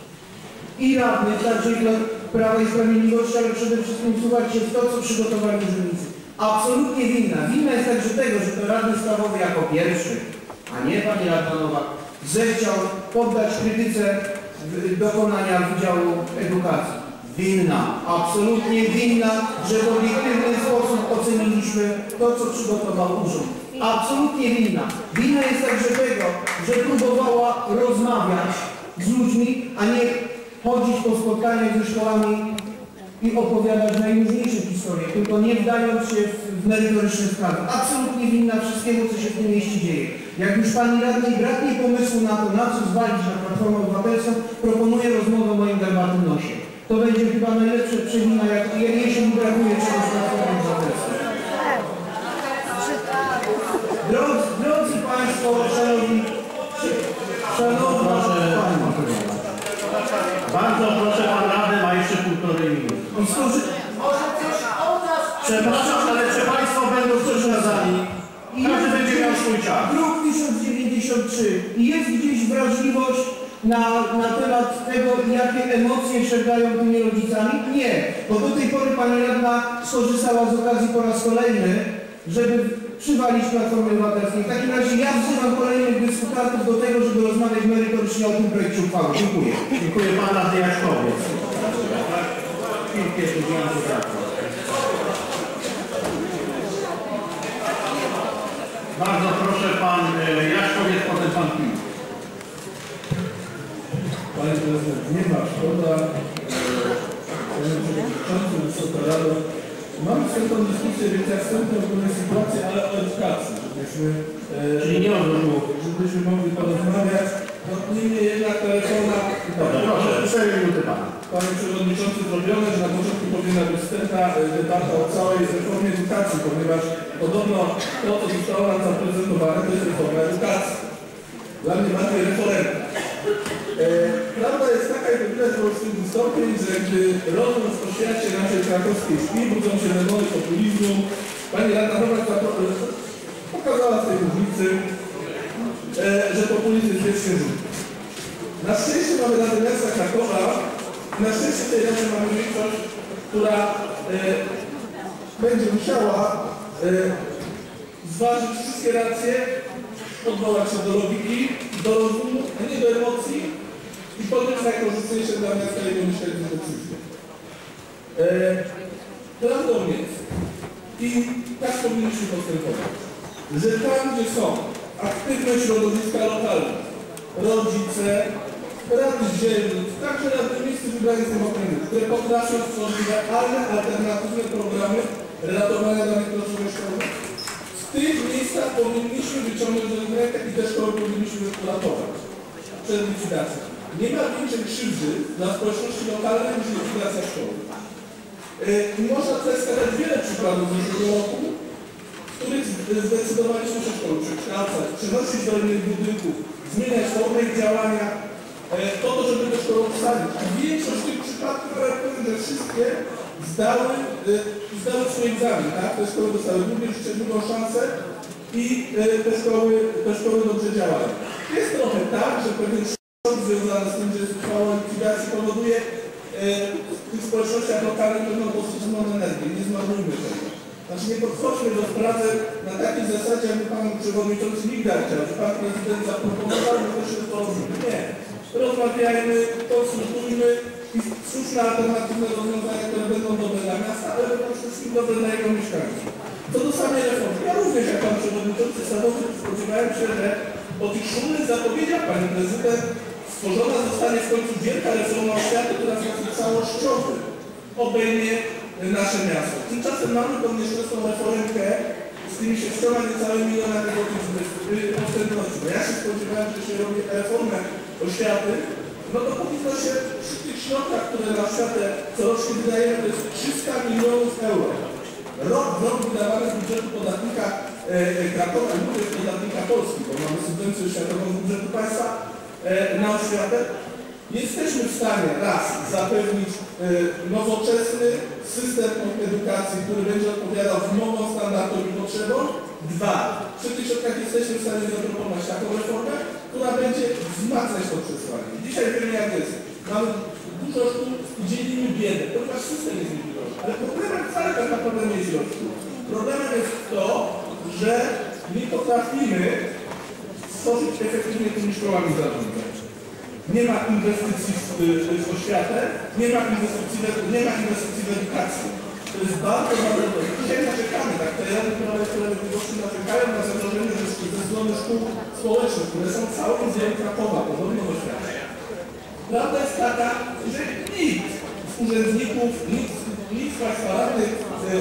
i radnych, także i Prawa i Sprawiedliwości, ale przede wszystkim wsłuchać się w to, co przygotowali urzędnicy. Absolutnie winna. Winna jest także tego, że to radny Stawowy jako pierwszy, a nie pani radna Nowak, zechciał poddać krytyce dokonania Wydziału Edukacji. Winna. Absolutnie winna, że w obiektywny sposób oceniliśmy to, co przygotował urząd. Absolutnie winna. Winna jest także tego, że próbowała rozmawiać z ludźmi, a nie chodzić po spotkaniach ze szkołami i opowiadać najróżniejsze historie, tylko nie wdając się w merytoryczne sprawy. Absolutnie winna wszystkiemu, co się w tym mieście dzieje. Jak już pani radnej braknie pomysłu na to, na co zwalić na Platformę Obywatelską, proponuję rozmowę o moim garbatym nosie. To będzie chyba najlepsze przewina, jak jeśli mi brakuje czegoś na Platformę Obywatelską. Drodzy, drodzy Państwo, Szanowni, Szanowna Pani. Bardzo proszę, pan radny ma jeszcze półtorej minuty. Przepraszam, ale czy Państwo będą przeszkadzali? Każdy będzie miał swój czas. Druk tysiąc dziewięćdziesiąt trzy. I jest gdzieś wrażliwość na, na temat tego, jakie emocje szeptają tymi rodzicami? Nie, bo do tej pory pani radna skorzystała z okazji po raz kolejny, żeby przywalić Platformę Obywatelską. W takim razie ja wzywam kolejnych dyskutantów do tego, żeby rozmawiać merytorycznie o tym projekcie uchwały. Dziękuję. Dziękuję pan radny Jaśkowiec. Pięknie tu zmiany brakło. Bardzo proszę pan Jaśkowiec, potem pan Pil. Panie prezydent, nie ma szkoda. Panie przewodniczący, Wysoka Rado. Mamy wstępną dyskusję, więc ja wstępną ogólnej sytuacji, ale o edukacji, żebyśmy, e, Czyli nie odbyło. żebyśmy mogli porozmawiać. No niemniej jednak ta reforma, Dobrze, proszę, cztery minuty pana. Panie Przewodniczący, zrobione, że na początku powinna być wstępna debata o całej reformie edukacji, ponieważ podobno to, co zostało nam zaprezentowane, to jest reforma edukacji. Dla mnie bardziej referenda. E, prawda jest taka, jak widać było z tych wystąpień, że gdy rozum rozpoczyna się naszej krakowskiej szkół, budzą się demony populizmu. Pani radna Nowak pokazała z tej mównicy, e, że populizm jest wiecznie żółty. Na szczęście mamy Radę Miasta Krakowa i na szczęście tej Rady mamy większość, która e, będzie musiała e, zważyć wszystkie racje, odwołać się do logiki, do rozumu, a nie do emocji i podjąć najkorzystniejsze dla miasta jego myślenie decyzje. E, prawdą jest i tak powinniśmy postępować, że tam, gdzie są aktywne środowiska lokalne, rodzice, rady dzielnic, także rady miejsc wybranych z tym okręgu, które potrafią stworzyć realne, alternatywne programy ratowania danych rozwojowych. W tych miejscach powinniśmy wyciągnąć rękę i te szkoły powinniśmy uratować przed likwidacją. Nie ma większej krzywdy dla społeczności lokalnej niż likwidacja szkoły. Yy, można tutaj wskazać wiele przykładów z zeszłego roku, w których zdecydowaliśmy się szkoły przekształcać, przenosić do innych budynków, zmieniać formę ich działania, yy, po to, żeby te szkoły obsadzić. I większość tych przypadków, ale powiem, że wszystkie zdały, yy, zdały swój egzamin, tak? Te szkoły dostały drugie życie, drugą szansę i te szkoły, te szkoły dobrze działają. Jest trochę tak, że pewien szok związany z tym, że jest uchwała likwidacji, powoduje w tych społecznościach lokalnych pewną pozytywną energię. Nie zmarnujmy tego. Znaczy nie podchodźmy do sprawy na takiej zasadzie, jakby Pan Przewodniczący Migdal chciał, że Pan Prezydent zaproponował, że to się to robi. Nie. Rozmawiajmy, konsultujmy i słuszne alternatywne rozwiązania, które będą dobre dla miasta, ale przede wszystkim dobre dla jego mieszkańców. Co do samej reformy. Ja również, jak Pan Przewodniczący Sadowy, spodziewałem się, że po tych szumnych zapowiedziach Pani Prezydent stworzona zostanie w końcu wielka reforma oświaty, która w sposób całościowy obejmie nasze miasto. Tymczasem mamy tą nieszczęsną reformkę z tymi sześcioma niecałymi milionami złotych oszczędności. Ja się spodziewałem, że się robi reformę oświaty, no to powinno się przy tych środkach, które na oświatę corocznie wydajemy, to jest trzysta milionów euro. Rok w rok wydawane z budżetu podatnika e, Krakowa i budżet podatnika Polski, bo mamy subwencję oświatową z budżetu państwa e, na oświatę. Jesteśmy w stanie raz zapewnić e, nowoczesny system edukacji, który będzie odpowiadał wymogom, standardom i potrzebom. Dwa, przy tych środkach jesteśmy w stanie zaproponować taką reformę, która będzie wzmacniać to przesłanie. Dzisiaj wiemy jak jest. Mamy dużo szkół i dzielimy biedę, ponieważ system jest niewidoczny. Ale problemem wcale tak naprawdę nie jest ilość szkół. Problemem jest to, że nie potrafimy stworzyć efektywnie tymi szkołami zarządzać. Nie ma inwestycji w, w oświatę, nie ma inwestycji, w, nie ma inwestycji w edukację. To jest bardzo, bardzo dobrze. Dzisiaj narzekamy, tak, te rady Prawa i Sprawiedliwości narzekają na zagrożenie ze strony szkół społecznych, które są całym zjem Krakowa, podobno w oświacie. Prawda jest taka, że nikt z urzędników, nikt, nikt z Państwa radnych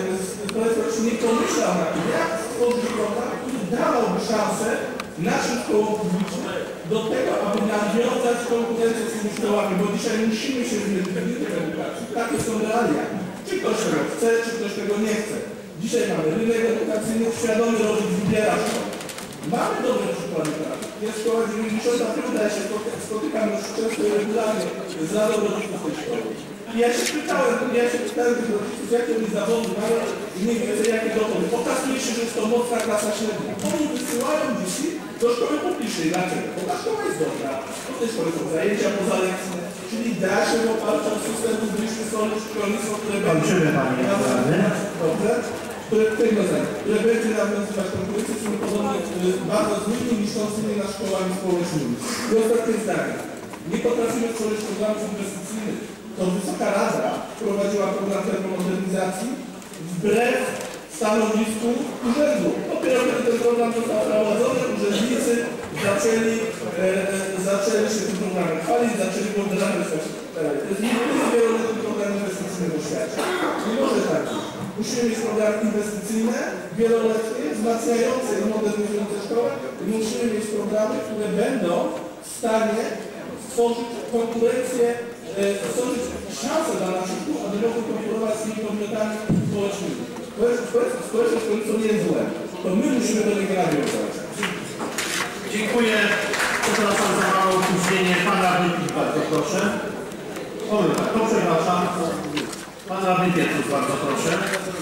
nie pomyślał na tym, jak stworzyć program, który dawałby szansę naszym szkołom publicznym do tego, aby nawiązać konkurencję z tymi szkołami, bo dzisiaj musimy się zmienić w edukacji. Takie są realia. Czy ktoś tego chce, czy ktoś tego nie chce. Dzisiaj mamy rynek edukacyjny, świadomy rodzic wybiera szkołę. Mamy dobre przykłady pracy. Jest szkoła dziewięćdziesiąta piąta, ja się spotykam już często i regularnie z radą rodziców tej szkoły. I ja się pytałem, ja się pytałem tych rodziców, jakie oni zawody mają i mniej więcej jakie dochody. Okazuje się, że jest to mocna klasa średnia. Oni wysyłają dzieci do szkoły publicznej. Dlaczego? Bo ta szkoła jest dobra. W tej szkole są zajęcia pozalekcyjne, czyli da się w oparciu o system publiczny stworzyć szkolnictwo, które będzie... Dobrze? Które, które będzie nawiązywać konkurencję, są podobnie bardzo złymi niszczącymi nas szkołami społecznymi. I ostatnie zdanie. Nie potrafimy tworzyć programów inwestycyjnych. To Wysoka Rada wprowadziła program termomodernizacji wbrew stanowisku urzędu. Dopiero kiedy ten program został wprowadzony, urzędnicy zaczęli, e, zaczęli się tym programem chwalić, zaczęli go wdrażać. To jest jedyny wieloletni program inwestycyjny w oświacie. Nie może tak być. Musimy mieć programy inwestycyjne, wieloletnie, wzmacniające i modernizujące szkołę i musimy mieć programy, które będą w stanie stworzyć konkurencję, e, stworzyć szansę dla naszych szkół, aby mogły konkurować z tymi podmiotami społecznymi. Społeczność to nie jest złe. To my musimy do niego nawiązać. Dziękuję. Przepraszam za małe opóźnienie. Pan radny bardzo proszę. O, tak, to przepraszam. Pan radny Pietrus, bardzo proszę.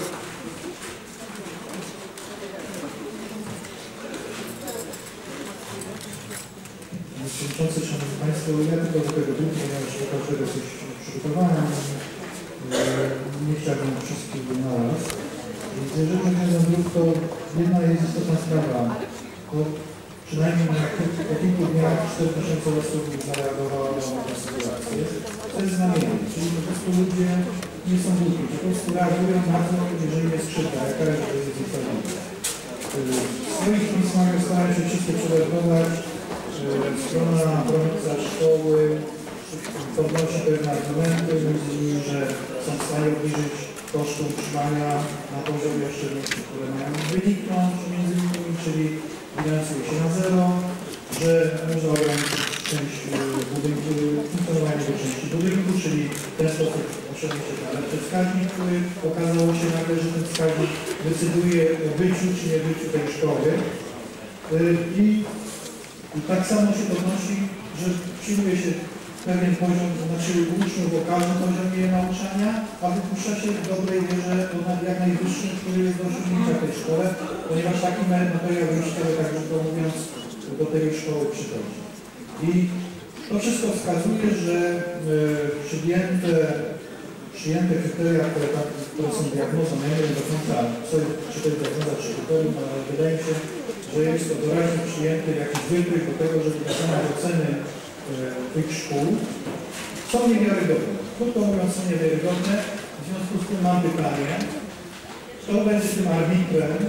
Przewodniczący, Szanowni Państwo, ja tylko do tego drugiego, ponieważ do każdego coś przygotowałem. Nie chciałbym wszystkich na raz. Więc jeżeli chodzi o ten druk, to jedna jest istotna sprawa. To przynajmniej po kilku dniach cztery tysiące osób zareagowało na tę sytuację. To jest znamienne, czyli po prostu ludzie nie są głupi, po prostu reagują na to, jeżeli jest krzywda, jaka jest decyzja. W swoich pismach starałem się wszystko przereagować. Strona promocja szkoły podnosi pewne argumenty, między innymi, że są w stanie obniżyć koszty utrzymania na poziomie oszczędności, które mają wyniknąć, między innymi, czyli bilansuje się na zero, że można ograniczyć część budynku, funkcjonowanie do części budynku, czyli w ten sposób osiągnie się lepszy wskaźnik, który okazało się nagle, że ten wskaźnik decyduje o byciu czy nie byciu tej szkoły. I I tak samo się podnosi, że przyjmuje się pewien poziom, to znaczy uczniów o każdym poziomie nauczania, a wypuszcza się w dobrej wierze ponad jak najwyższym, który jest do osiągnięcia w tej szkole, ponieważ taki materiał wyjściowy, tak to mówiąc, do tej szkoły przychodzi. I to wszystko wskazuje, że e, przyjęte, przyjęte kryteria, które, tak, które są diagnozą, ja nie wiem do końca, co, czy to jest diagnoza, czy kryterium, ale wydaje mi się, że jest to doraźnie przyjęty jakiś wytrych do tego, żeby wykonać oceny e, tych szkół, są niewiarygodne. Krótko mówiąc, są niewiarygodne. W związku z tym mam pytanie, kto będzie tym arbitrem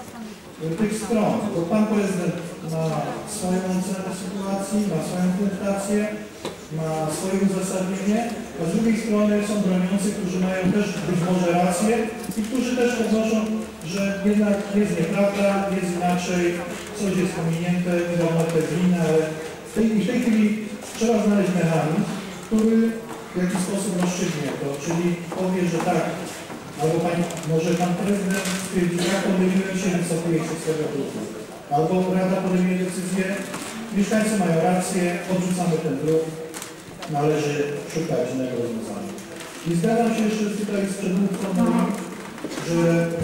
tych stron? Bo pan prezydent ma swoją ocenę sytuacji, ma swoją interpretację, ma swoje uzasadnienie, a z drugiej strony są broniący, którzy mają też być może rację i którzy też podnoszą, że jednak jest nieprawda, jest inaczej, coś jest pominięte, nie wiadomo, to jest winne, ale w tej, w tej chwili trzeba znaleźć mechanizm, który w jakiś sposób rozstrzygnie to, czyli powie, że tak, albo pani, może pan prezydent stwierdzi, ja pomyliłem się, wycofuję się z tego druku. Albo Rada podejmie decyzję, mieszkańcy mają rację, odrzucamy ten druk, należy szukać innego rozwiązania. I zgadzam się jeszcze tutaj z przedmówcą, że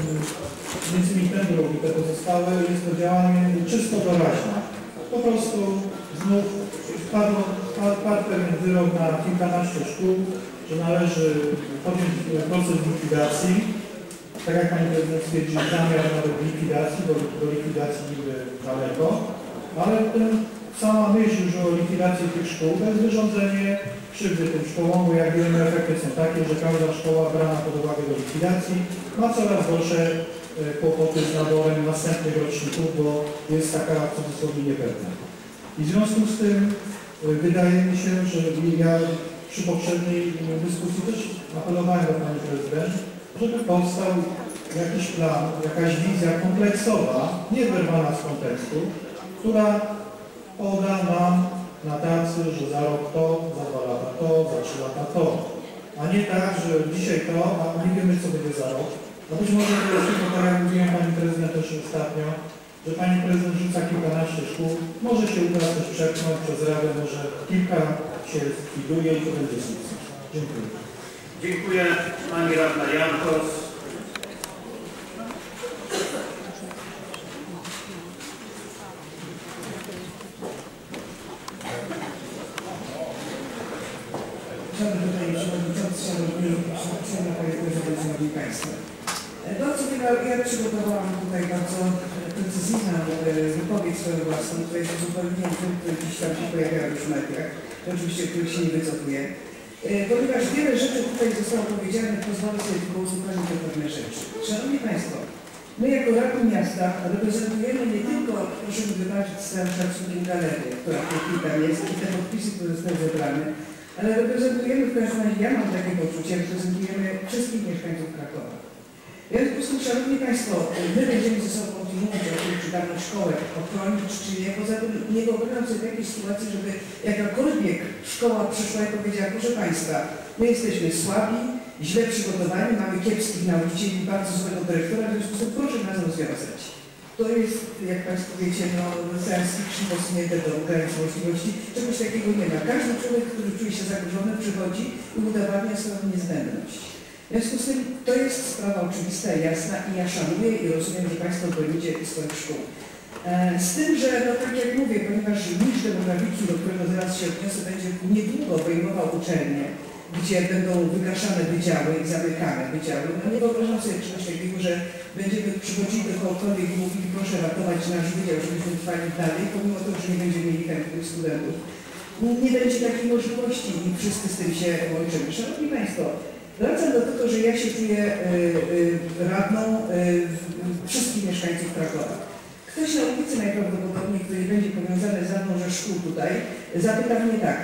między innymi ten druk i te pozostałe jest to działanie czysto doraźne. Po prostu znów padł, padł pewien wyrok na kilkanaście szkół, że należy podjąć proces likwidacji. Tak jak pani prezydent stwierdził, zamiar nawet likwidacji, bo do likwidacji niby daleko, ale ten, sama myśl już o likwidacji tych szkół to jest wyrządzenie krzywdy tym szkołom, bo jak wiemy, efekty są takie, że każda szkoła brana pod uwagę do likwidacji ma coraz gorsze e, kłopoty z naborem następnych roczników, bo jest taka w cudzysłowie niepewna. I w związku z tym e, wydaje mi się, że ja przy poprzedniej dyskusji też apelowałem do pani prezydent, żeby powstał jakiś plan, jakaś wizja kompleksowa, nie wyrwana z kontekstu, która poda nam na tacy, że za rok to, za dwa lata to, za trzy lata to. A nie tak, że dzisiaj to, a nie wiemy, co będzie za rok. A być może to jest tylko, tak jak mówiłem pani prezydent też ostatnio, że pani prezydent rzuca kilkanaście szkół, może się uda też przepchnąć przez Radę, może kilka się zlikwiduje i to będzie sukces. Dziękuję. Dziękuję. Pani radna Jankos. Szanowny Panie Przewodniczący, Szanowni Panie Prezydencie, Szanowni Państwo. Bardzo wiele, ja przygotowałam tutaj bardzo precyzyjną wypowiedź swoją własną, która jest zupełnie tym, który dziś tam się pojawiały już w mediach, oczywiście których się nie wycofuje. Ponieważ wiele rzeczy tutaj zostało powiedzianych, pozwolę sobie tylko uzupełnić te pewne rzeczy. Szanowni Państwo, my jako Radni Miasta reprezentujemy nie tylko, proszę mi wybaczyć z całym szacunkiem galerię, która w tej chwili tam jest i te podpisy, które zostały zebrane, ale reprezentujemy w każdym razie, ja mam takie poczucie, reprezentujemy wszystkich mieszkańców Krakowa. W związku z tym, Szanowni Państwo, my będziemy ze sobą kontynuować o czy daną szkołę ochronić, czy nie. Poza tym nie wyobrażam sobie takiej sytuacji, żeby jakakolwiek szkoła przyszła i powiedziała, proszę Państwa, my jesteśmy słabi, źle przygotowani, mamy kiepskich nauczycieli, bardzo złego dyrektora, w związku z tym proszę nas rozwiązać. To jest, jak Państwo wiecie, no, science fiction posunięte do granic możliwości. Czegoś takiego nie ma. Każdy człowiek, który czuje się zagrożony, przychodzi i udowadnia swoją niezbędność. W związku z tym to jest sprawa oczywista, jasna i ja szanuję i rozumiem, że Państwo bronicie swoich szkół. Z tym, że no tak jak mówię, ponieważ niż demografiki, do którego zaraz się odniosę, będzie niedługo obejmował uczelnie, gdzie będą wygaszane wydziały i zamykane wydziały, no nie wyobrażam sobie czegoś takiego, że będziemy przychodzili do kogokolwiek i mówili, proszę ratować nasz wydział, żebyśmy trwali dalej, pomimo tego, że nie będziemy mieli chętnych studentów. Nie będzie takiej możliwości i wszyscy z tym się łączymy. Szanowni Państwo, wracam do tego, że ja się czuję y, y, radną y, wszystkich mieszkańców Krakowa. Ktoś na ulicy najprawdopodobniej, który będzie powiązany z radną ze szkół tutaj, zapyta mnie tak.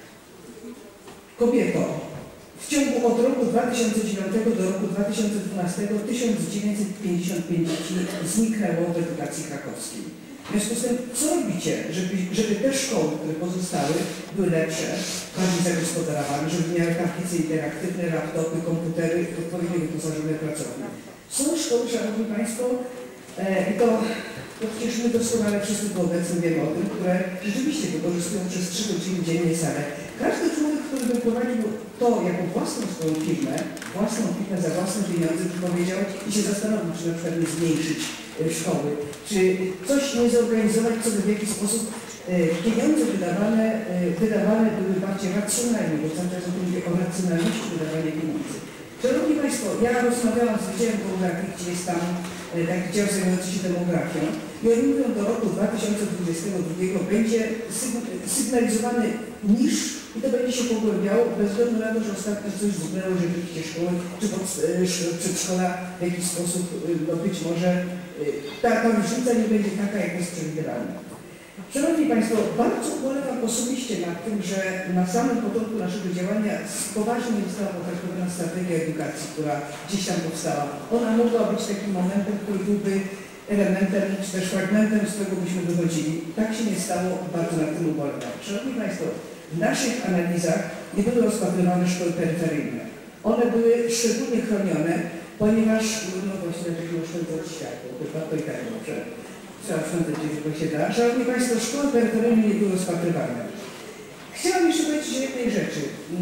Kobieto, w ciągu od roku dwa tysiące dziewiątego do roku dwa tysiące dwunastego tysiąc dziewięćset pięćdziesiąt pięć dzieci zniknęło w edukacji krakowskiej. W związku z tym, co robicie, żeby, żeby te szkoły, które pozostały, były lepsze, bardziej zagospodarowane, żeby miały tablice interaktywne, laptopy, komputery, odpowiednio wyposażone pracownie. Są szkoły, Szanowni Państwo, I to, to przecież my doskonale wszyscy tu obecni wiemy o tym, które rzeczywiście wykorzystują przez trzy godziny dziennie salę. Każdy człowiek, który by prowadził to jako własną swoją firmę, własną firmę za własne pieniądze, by powiedział i się zastanowił, czy na przykład nie zmniejszyć szkoły, czy coś nie zorganizować, co by w jakiś sposób pieniądze wydawane, wydawane były bardziej racjonalnie, bo cały czas mówię o racjonalności wydawania pieniędzy. Szanowni Państwo, ja rozmawiałam z Wydziałem Demografii, gdzie jest tam taki dział zajmujący się demografią i oni mówią, do roku dwa tysiące dwudziestego drugiego będzie sygnalizowany niż i to będzie się pogłębiało bez względu na to, że ostatnio coś zbudzało, że rzeczywiście szkoły czy przedszkola w jakiś sposób, no być może ta, ta różnica nie będzie taka, jak jest przewidywana. Szanowni Państwo, bardzo ubolewam osobiście nad tym, że na samym początku naszego działania poważnie nie została potraktowana strategia edukacji, która gdzieś tam powstała. Ona mogła być takim momentem, który byłby elementem, czy też fragmentem, z którego byśmy wychodzili. Tak się nie stało, bardzo nad tym ubolewam. Szanowni Państwo, w naszych analizach nie były rozpatrywane szkoły peryferyjne. One były szczególnie chronione, ponieważ, no właśnie takiego oszczędzać światło, chyba to i tak dobrze. Trzeba oszczędzać, jeżeli się da. Szanowni Państwo, szkoły peryferyjne nie były rozpatrywane. Chciałam jeszcze powiedzieć o jednej rzeczy.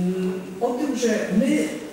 O tym, że my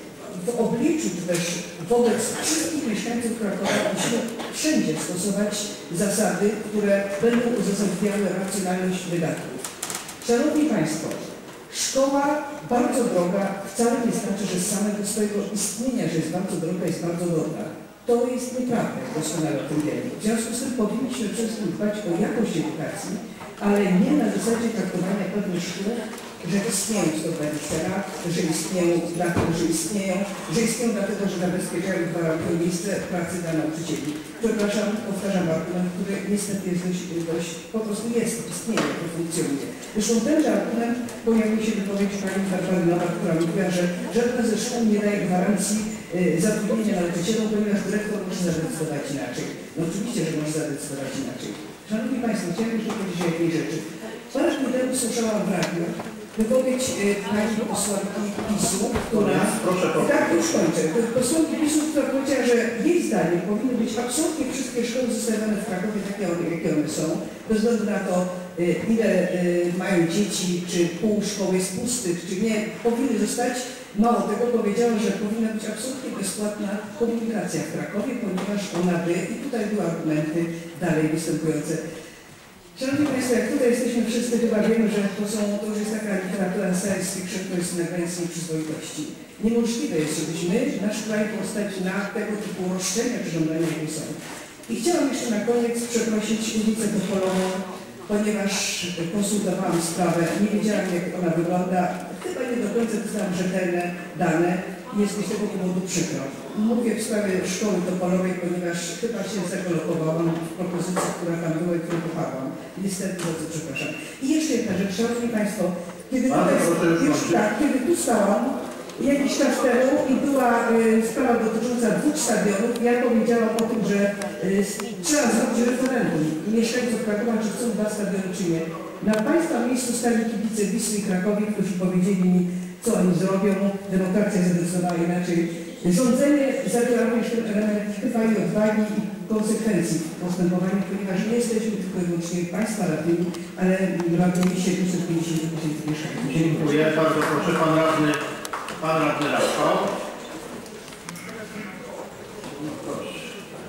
w obliczu, czy też wobec wszystkich mieszkańców Krakowa musimy wszędzie stosować zasady, które będą uzasadniały racjonalność wydatków. Szanowni Państwo, szkoła bardzo droga wcale nie znaczy, że z samego swojego istnienia, że jest bardzo droga, jest bardzo dobra. To jest nieprawda, doskonale o tym wiemy. W związku z tym powinniśmy przede wszystkim dbać o jakość edukacji, ale nie na zasadzie traktowania pewnych szkół, że istnieją sto dwadzieścia lat, że istnieją dlatego, że istnieją, że istnieją dlatego, że zabezpieczają gwarantują miejsce pracy dla nauczycieli. Przepraszam, powtarzam argument, który niestety jest dość, dość po prostu jest, istnieje, to funkcjonuje. Zresztą tenże argument pojawił się wypowiedź pani Barbarynowa, która mówiła, że żadna ze szkół nie daje gwarancji y, zatrudnienia nauczycielom, ponieważ dyrektor może zadecydować inaczej. No oczywiście, że może zadecydować inaczej. Szanowni Państwo, chciałem jeszcze powiedzieć o jednej rzeczy. Parę dni temu słyszałam w radiu wypowiedź y, pani posłanki PiSu, która... Proszę, proszę. Tak, już kończę. Posłanki PiSu, która powiedziała, że jej zdaniem powinny być absolutnie wszystkie szkoły zostawione w Krakowie takie, jakie one są, bez względu na to, y, ile y, mają dzieci, czy pół szkoły jest pustych, czy nie, powinny zostać. Mało tego, powiedziała, że powinna być absolutnie bezpłatna komunikacja w Krakowie, ponieważ ona by, i tutaj były argumenty dalej występujące. Szanowni Państwo, jak tutaj jesteśmy wszyscy, chyba wiemy, że to, są, to już jest taka literatura science fiction, to jest na granicy nieprzyzwoitości. Niemożliwe jest, żebyśmy nasz kraj postać na tego typu roszczenia czy żądania, jakie są. I chciałam jeszcze na koniec przeprosić ulicę Topolową, ponieważ konsultowałam sprawę, nie wiedziałam, jak ona wygląda. Chyba nie do końca dostałam rzetelne dane i jest mi z tego powodu przykro. Mówię w sprawie szkoły Topolowej, ponieważ chyba się zakolokowałam w propozycji, która tam była i którą poparłam. Niestety bardzo przepraszam. I jeszcze jedna rzecz, Szanowni Państwo, kiedy, tutaj, już, tak, kiedy tu stałam jakiś czas temu i była y, sprawa dotycząca dwóch stadionów, ja powiedziałam o tym, że y, trzeba zrobić referendum mieszkańców Krakowa, czy chcą dwa stadiony, czy nie. Na Państwa miejscu stali kibice Wisły i Krakowie, którzy powiedzieli mi, co oni zrobią. Demokracja zadecydowała inaczej. Rządzenie zawierało jeszcze element chyba i odwagi i konsekwencji w postępowaniu, ponieważ nie jesteśmy tylko i wyłącznie Państwa radnymi, ale radnymi siedemset pięćdziesiąt tysięcy mieszkańców. Dziękuję. Bardzo proszę, Pan Radny, Pan Radny Rafał. No proszę.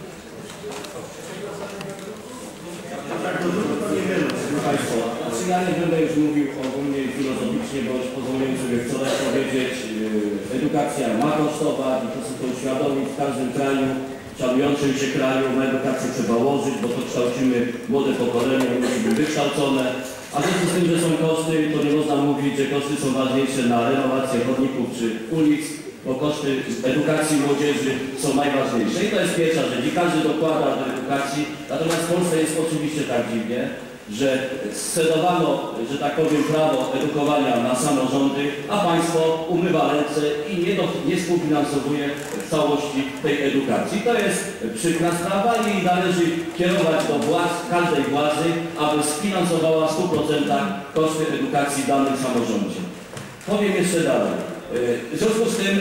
Tak, to to niewiele. Państwo, znaczy ja nie będę już mówił ogólnie i filozoficznie, bo już pozwoliłem sobie wczoraj powiedzieć, yy, edukacja ma kosztować i proszę to uświadomić w każdym kraju, szanującym się kraju, na edukację trzeba łożyć, bo to kształcimy młode pokolenie, musi być wykształcone, a w związku z tym, że są koszty, to nie można mówić, że koszty są ważniejsze na renowację chodników czy ulic, bo koszty edukacji młodzieży są najważniejsze. I to jest pierwsza rzecz, i każdy dokłada do edukacji, natomiast w Polsce jest oczywiście tak dziwnie, że scedowano, że tak powiem, prawo edukowania na samorządy, a państwo umywa ręce i nie, do, nie współfinansowuje w całości tej edukacji. To jest przykra sprawa i należy kierować do władz, każdej władzy, aby sfinansowała w stu procentach koszty edukacji w danym samorządzie. Powiem jeszcze dalej. W związku z tym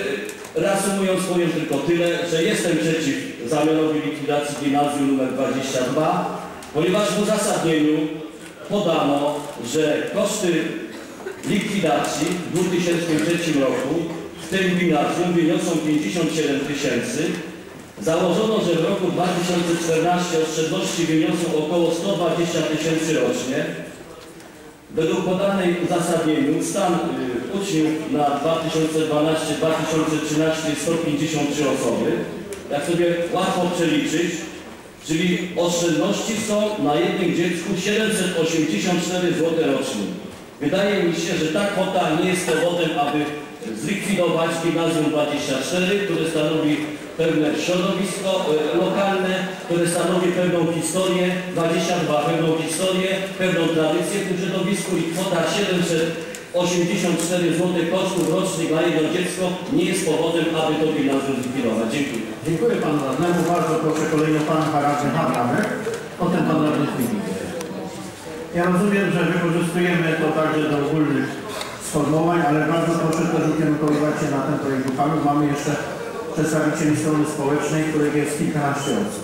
Reasumując, powiem tylko tyle, że jestem przeciw zamiarowi likwidacji gimnazjum numer dwadzieścia dwa, ponieważ w uzasadnieniu podano, że koszty likwidacji w dwa tysiące trzecim roku w tym gimnazjum wyniosą pięćdziesiąt siedem tysięcy. Założono, że w roku dwa tysiące czternastym oszczędności wyniosą około sto dwadzieścia tysięcy rocznie. Według podanej w uzasadnieniu stan y, uczniów na dwa tysiące dwunasty dwa tysiące trzynasty jest sto pięćdziesiąt trzy osoby. Jak sobie łatwo przeliczyć, czyli oszczędności są na jednym dziecku siedemset osiemdziesiąt cztery złote rocznie. Wydaje mi się, że ta kwota nie jest powodem, aby zlikwidować gimnazjum dwadzieścia cztery, które stanowi pewne środowisko e, lokalne, które stanowi pewną historię, dwadzieścia dwa pewną historię, pewną tradycję w tym środowisku i kwota siedemset osiemdziesiąt cztery złote kosztów rocznych na jedno dziecko nie jest powodem, aby to gimnazjum zlikwidować. Dziękuję. Dziękuję panu radnemu. Bardzo proszę kolejno pan radny Hadranek, potem pan radny Chwilnik. Ja rozumiem, że wykorzystujemy to także do ogólnych sformułowań, ale bardzo proszę też ukierunkowywać się na ten projekt uchwały. Mamy jeszcze przedstawicieli strony społecznej, których jest kilkanaście osób.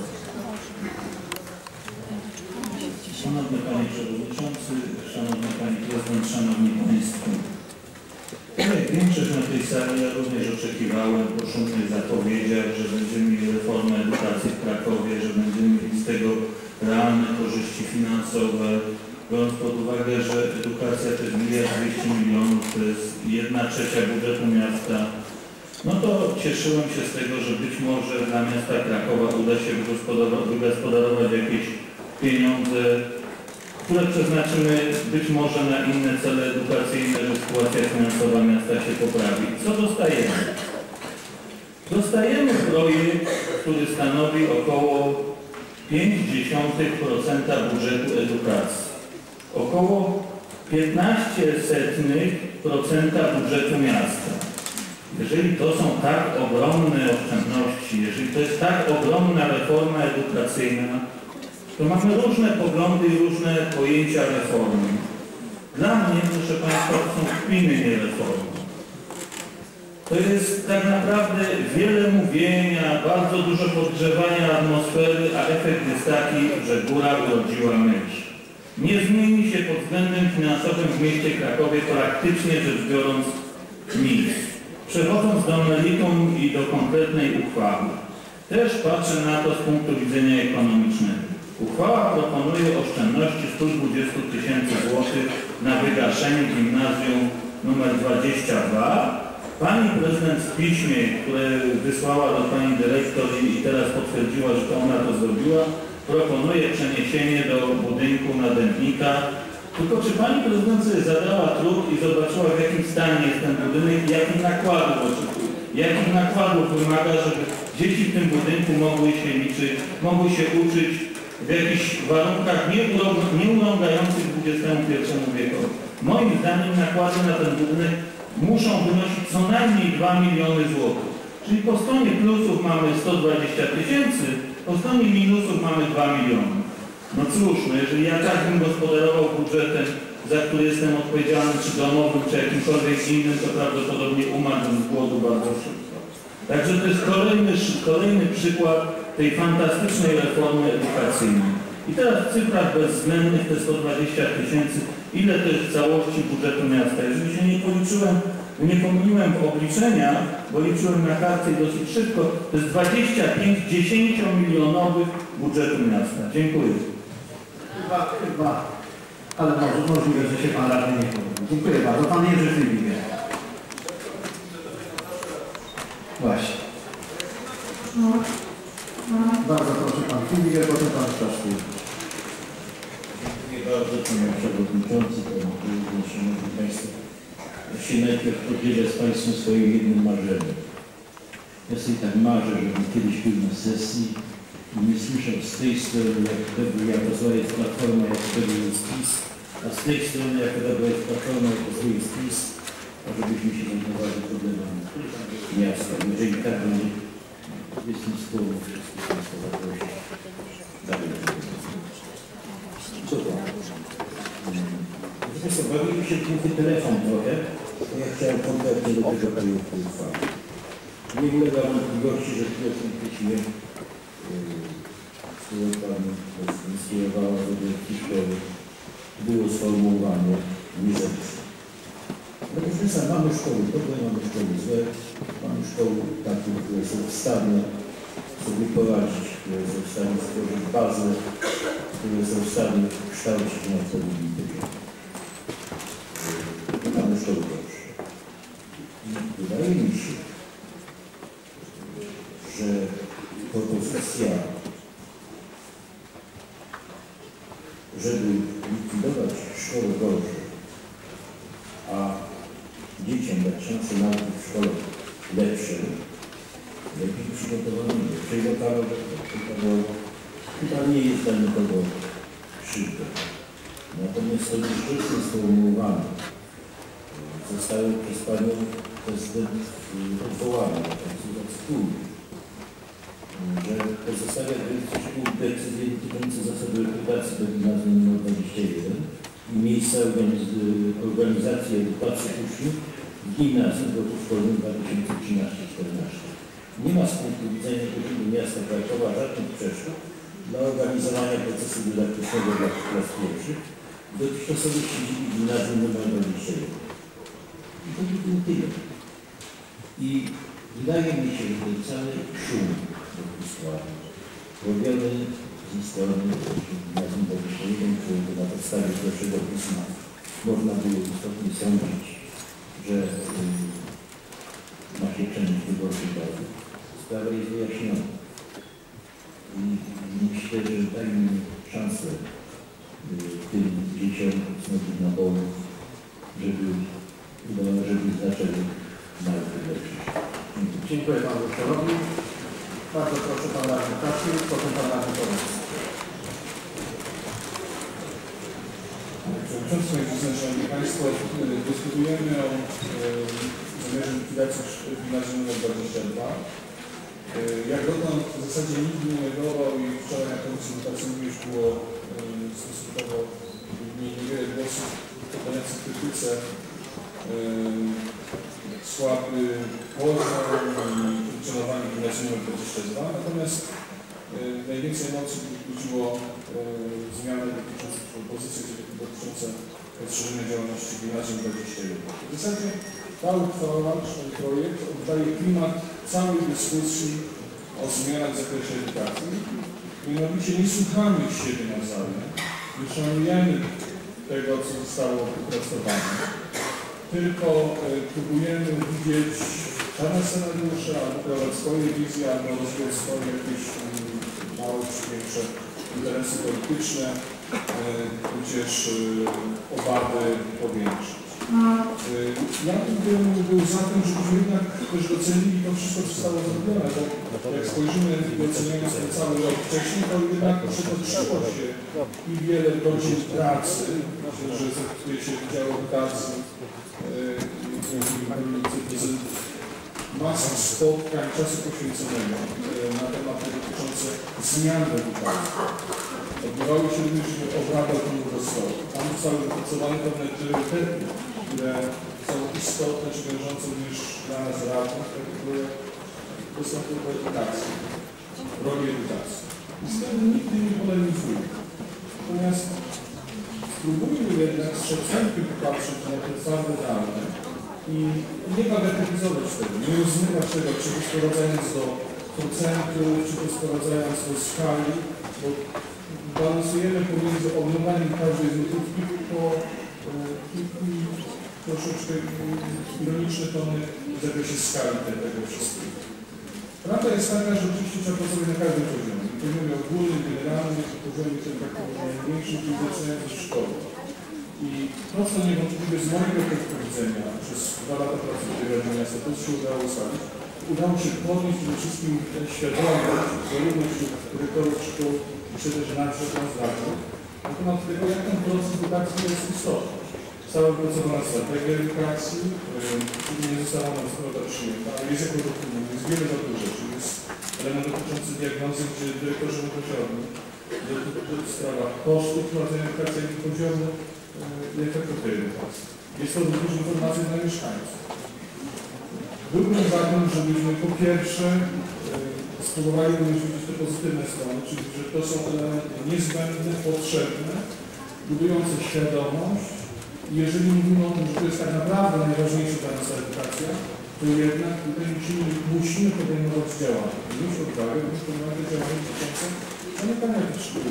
Szanowny Panie Przewodniczący, Szanowny Pani Prezydent, Szanowni Państwo. Jak większość na tej sali, ja również oczekiwałem po szumnych zapowiedziach, że będziemy mieli reformę edukacji w Krakowie, że będziemy mieli z tego realne korzyści finansowe, biorąc pod uwagę, że edukacja to jest miliard dwieście milionów, to jest jedna trzecia budżetu miasta. No to cieszyłem się z tego, że być może dla miasta Krakowa uda się wygospodarować jakieś pieniądze, które przeznaczymy być może na inne cele edukacyjne, że sytuacja finansowa miasta się poprawi. Co dostajemy? Dostajemy projekt, który stanowi około pięć dziesiątych procent budżetu edukacji. Około piętnaście setnych procent budżetu miasta. Jeżeli to są tak ogromne oszczędności, jeżeli to jest tak ogromna reforma edukacyjna, to mamy różne poglądy i różne pojęcia reformy. Dla mnie, proszę Państwa, to są kpiny, nie reformy. To jest tak naprawdę wiele mówienia, bardzo dużo podgrzewania atmosfery, a efekt jest taki, że góra urodziła mysz. Nie zmieni się pod względem finansowym w mieście Krakowie praktycznie rzecz biorąc nic. Przechodząc do meritum i do konkretnej uchwały, też patrzę na to z punktu widzenia ekonomicznego. Uchwała proponuje oszczędności stu dwudziestu tysięcy złotych na wygaszenie gimnazjum numer dwadzieścia dwa. Pani prezydent w piśmie, które wysłała do pani dyrektor i teraz potwierdziła, że to ona to zrobiła, proponuje przeniesienie do budynku nadętnika. Tylko czy pani prezydent sobie zadała trud i zobaczyła, w jakim stanie jest ten budynek i jakich nakładów oczekuje, jakich nakładów wymaga, żeby dzieci w tym budynku mogły się liczyć, mogły się uczyć w jakichś warunkach nieurągających dwudziestemu pierwszemu wiekowi. Moim zdaniem nakłady na ten budynek muszą wynosić co najmniej dwa miliony złotych. Czyli po stronie plusów mamy sto dwadzieścia tysięcy, po stronie minusów mamy dwa miliony. No cóż, no jeżeli ja tak bym gospodarował budżetem, za który jestem odpowiedzialny, czy domowym, czy jakimkolwiek innym, to prawdopodobnie umarłbym z głodu bardzo szybko. Także to jest kolejny, kolejny przykład tej fantastycznej reformy edukacyjnej. I teraz w cyfrach bezwzględnych te sto dwadzieścia tysięcy, ile to jest w całości budżetu miasta? Jeżeli się nie policzyłem, nie pomyliłem w obliczeniach, bo liczyłem na kartce i dosyć szybko, to jest dwadzieścia pięć dziesięciomilionowych budżetu miasta. Dziękuję. Chyba, chyba, ale może, możliwe, że się pan radny nie pomylił. Dziękuję bardzo. Pan Jerzy Chwilnik. Właśnie. Bardzo proszę pan Chwilnik, potem pan Staszki. Dziękuję bardzo panie przewodniczący, panie prezydencie, szanowni państwo. Ja się najpierw podzielę z państwem swoim jednym marzeniem. Ja sobie tak marzę, żebym kiedyś był na sesji i nie słyszał z tej strony, jak wtedy ja rozwoję jest Platforma, jak wtedy jest PiS, a z tej strony, jak wtedy jest Platforma, jak wtedy jest PiS, a żebyśmy się zajmowali problemami miasta. Jeżeli tak będzie, jestem skłonny wszystkich państwa zaprosić. Dalej. Co to? Zresztą bawimy się w telefon trochę, ja chciałem poddać do tego projektu uchwały. Nie ulega wątpliwości, że tyle konkretnie Pani skierowała do dyrekcji szkoły było sformułowane niezależnie. No proszę Państwa, mamy szkoły dobre, mamy szkoły złe, mamy szkoły takie, które są w stanie sobie poradzić, które są w stanie stworzyć bazę, które są w stanie kształcić na odpowiednim poziomie. Mamy szkoły dobrze. I wydaje mi się, że propozycja, żeby likwidować szkołę gorzej, a dzieciom dać szansę nauki w szkole lepszej, lepiej przygotowanej, lepszej lokalowej, chyba nie jest dla nikogo krzywdą. Natomiast to nieszczęsne sformułowanie zostało przez Panią Prezydent odwołane, tak wspólnie, że pozostawia dyrekcji szkół decyzje dotyczące zasady rekrutacji do gimnazjum nr dwadzieścia jeden i miejsca organizacji edukacji uczniów w gimnazjum w roku szkolnym dwa tysiące trzynaście czternaście. Nie ma z punktu widzenia Urzędu Miasta Krakowa żadnych przeszkód dla organizowania procesu dydaktycznego dla klas pierwszych w dotychczasowej siedzibie gimnazjum nr dwadzieścia jeden. I to by było tyle. I wydaje mi się, że ten cały szum robiony ze strony gimnazjum dwadzieścia jeden, który na podstawie pierwszego pisma można było istotnie sądzić, że ma się przenieść do gorszych barwy. Sprawa jest wyjaśniona. I myślę, że dajmy szansę tym dzieciom z nowych naborów, żeby, żeby zaczęli naukę lepszą. Dziękuję Panu Doktorowi. Bardzo proszę Pana Radny Kaczyk, potem Pan Radny Kowalski. Przewodniczący, Szanowni Państwo, dyskutujemy o zamiarze likwidacji gimnazjum nr dwadzieścia dwa. Jak dotąd w zasadzie nikt nie negował i wczoraj na komisji edukacyjnej już było stosunkowo niewiele głosów podających krytyce słaby poziom i funkcjonowanie gimnazjum nr dwadzieścia dwa. Natomiast y, najwięcej emocji budziło y, zmiany dotyczące propozycji dotyczące rozszerzenia działalności gimnazjum dwadzieścia jeden. W zasadzie ta uchwała, czy ten projekt oddaje klimat całej dyskusji o zmianach w zakresie edukacji. Mianowicie nie słuchamy siebie nawzajem, nie szanujemy tego, co zostało wypracowane, tylko y, próbujemy widzieć czarne scenariusze, albo kreować swoje wizje, albo rozwijać swoje jakieś małe czy większe interesy polityczne, y, tudzież y, obawy powiększyć. Y, ja bym był za tym, żebyśmy jednak też docenili to wszystko, co zostało zrobione, bo jak spojrzymy i oceniamy ten cały rok wcześniej, to jednak przetoczyło się i wiele godzin pracy, że zaktuje się Wydział Edukacji, masę spotkań, czasu poświęconego na tematy dotyczące zmian w edukacji. Odbywały się również obrady okrągłostkowe. Tam zostały wypracowane pewne priorytety, które są istotne czy wiążące również dla nas radnych, które dostępu do edukacji, roli edukacji. I z tym nikt nie polemizuje. Natomiast spróbujmy jednak z szacunkiem popatrzeć na te twarde dane i nie bagatelizować tego, nie rozmywać tego, czy to sprowadzając do procentów, czy to sprowadzając do skali, bo balansujemy pomiędzy oglądaniem każdej złotówki po kilku troszeczkę ironiczne tony w zakresie skali tego wszystkiego. Prawda jest taka, że oczywiście trzeba pracować na każdym poziomie. Na poziomie ogólnym, generalnym, na poziomie tym takim najmniejszym, czyli zaczynając od szkoły. I to, co niewątpliwie z mojego punktu widzenia przez dwa lata pracy w tej Radzie Miasta, to się udało ustalić, udało się podnieść przede wszystkim świadomość, zarówno wśród dyrektorów szkół, czy też nadrzędnych, na temat tego, jak ten proces edukacji jest istotny. Została wypracowana strategia edukacji, yy, nie została ona wspólnota przyjęta, ale jest jako dokument, jest wiele dobrych rzeczy, jest element dotyczący diagnozy, gdzie dyrektorzy mogą się odnieść do sprawa kosztów prowadzenia edukacji, jak i poziomu i efektu tej edukacji. Jest to również informacja dla mieszkańców. byłbym za tym, żebyśmy po pierwsze e, spróbowali wymyślić te pozytywne strony, czyli że to są elementy niezbędne, potrzebne, budujące świadomość. I jeżeli mówimy o tym, że to jest tak naprawdę najważniejsza dla nas edukacja, to jednak tutaj musimy, musimy podejmować działania. Mieć odwagę, mieć podejmować działania dotyczące zamykania tych szkół.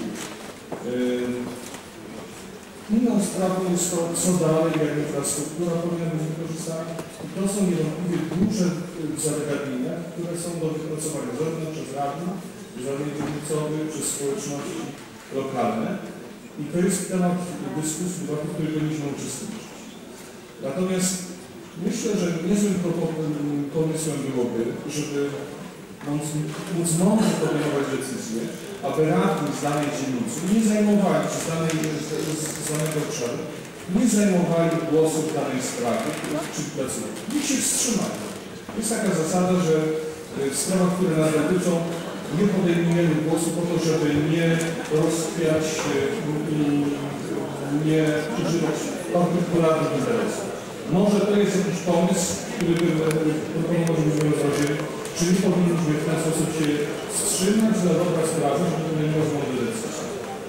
Inną sprawą jest to, co dalej, jak infrastruktura powinna być wykorzystana. I to są niewątpliwie duże zagadnienia, które są do wypracowania zarówno przez radnych, zarządy dzielnicowe, przez społeczności lokalne. I to jest temat dyskusji, w której powinniśmy uczestniczyć. Natomiast myślę, że niezłym pomysłem byłoby, żeby móc, móc mądrze podejmować decyzje, aby radni z danej dzielnicy nie zajmowali się z, danej, z danego obszaru, nie zajmowali głosu w danej sprawie, czy pracowali. Niech się wstrzymają. Jest taka zasada, że w sprawach, które nas dotyczą, nie podejmujemy głosu po to, żeby nie rozkwiać i nie używać partykularnych interesów. Może to jest jakiś pomysł, który bym proponował, żebyśmy rozważyli, czy nie powinniśmy w ten sposób się wstrzymać dla dobra sprawy, żeby podejmować mądre decyzje.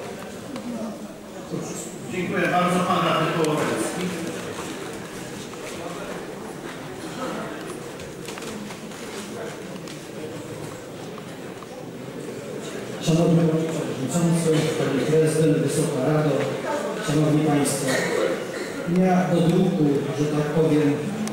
Dziękuję bardzo. Pan radny Kołodziejski. Szanowny Panie Przewodniczący, Pani Prezydent, Wysoka Rado, Szanowni Państwo, ja do druku, że tak powiem,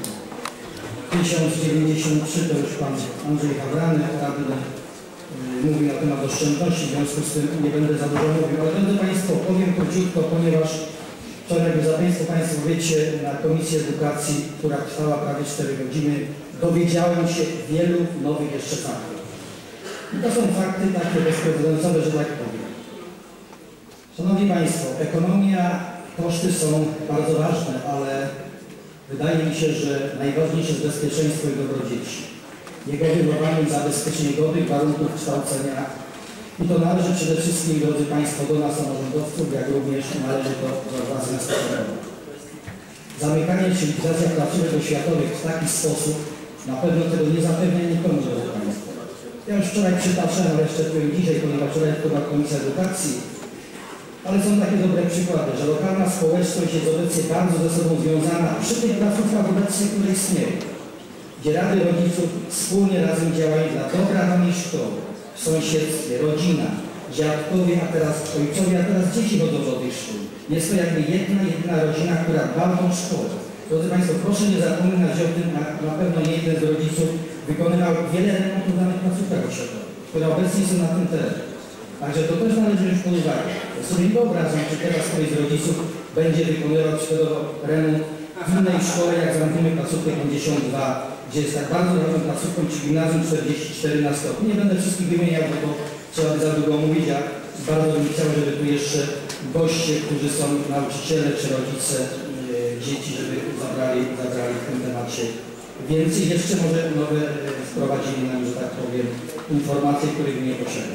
tysiąc dziewięćdziesiąt trzy, to już Pan Andrzej Hawranek, radny, mówi na temat oszczędności, w związku z tym nie będę za dużo mówił, ale będę Państwu powiem króciutko, ponieważ wczoraj, jak zapewne Państwo wiecie, na Komisji Edukacji, która trwała prawie cztery godziny, dowiedziałem się wielu nowych jeszcze faktów. I to są fakty takie bezprecedensowe, że tak powiem. Szanowni Państwo, ekonomia, koszty są bardzo ważne, ale wydaje mi się, że najważniejsze jest bezpieczeństwo i dobro dzieci. Jego wychowanie i zabezpieczenie godnych warunków kształcenia. I to należy przede wszystkim, drodzy Państwo, do nas samorządowców, jak również należy to do władzy miasta. Zamykanie czy likwidacja placówek oświatowych w taki sposób na pewno tego nie zapewnia nikomu, drodzy Państwo. Ja już wczoraj przytaczałem, ale jeszcze powiem dzisiaj, ponieważ wczoraj była Komisja Edukacji, ale są takie dobre przykłady, że lokalna społeczność jest obecnie bardzo ze sobą związana przy tych placówkach obecnie, które istnieją, gdzie rady rodziców wspólnie razem działają dla dobra danej szkoły, w sąsiedztwie, rodzina, dziadkowie, a teraz ojcowie, a teraz dzieci chodzą do tych szkół. Jest to jakby jedna, jedna rodzina, która dba o tą szkołę. Drodzy Państwo, proszę nie zapominać o tym, na, na pewno nie jeden z rodziców wykonywał wiele remontów danych placówkach oświatowych, które obecnie są na tym terenie. Także to też należy wziąć pod uwagę. Ja sobie nie wyobrażam, czy teraz ktoś z rodziców będzie wykonywał przykładowo remont w innej szkole, jak zamkniemy placówkę pięćdziesiąt dwa, gdzie jest tak bardzo ważną placówką, czy gimnazjum czterdzieści cztery na stopniu. Nie będę wszystkich wymieniał, bo to trzeba by za długo mówić, a bardzo bym chciał, żeby tu jeszcze goście, którzy są nauczyciele czy rodzice e, dzieci, żeby zabrali, zabrali w tym temacie więcej. Jeszcze może nowe e, wprowadzili nam, że tak powiem, informacje, których nie posiadam.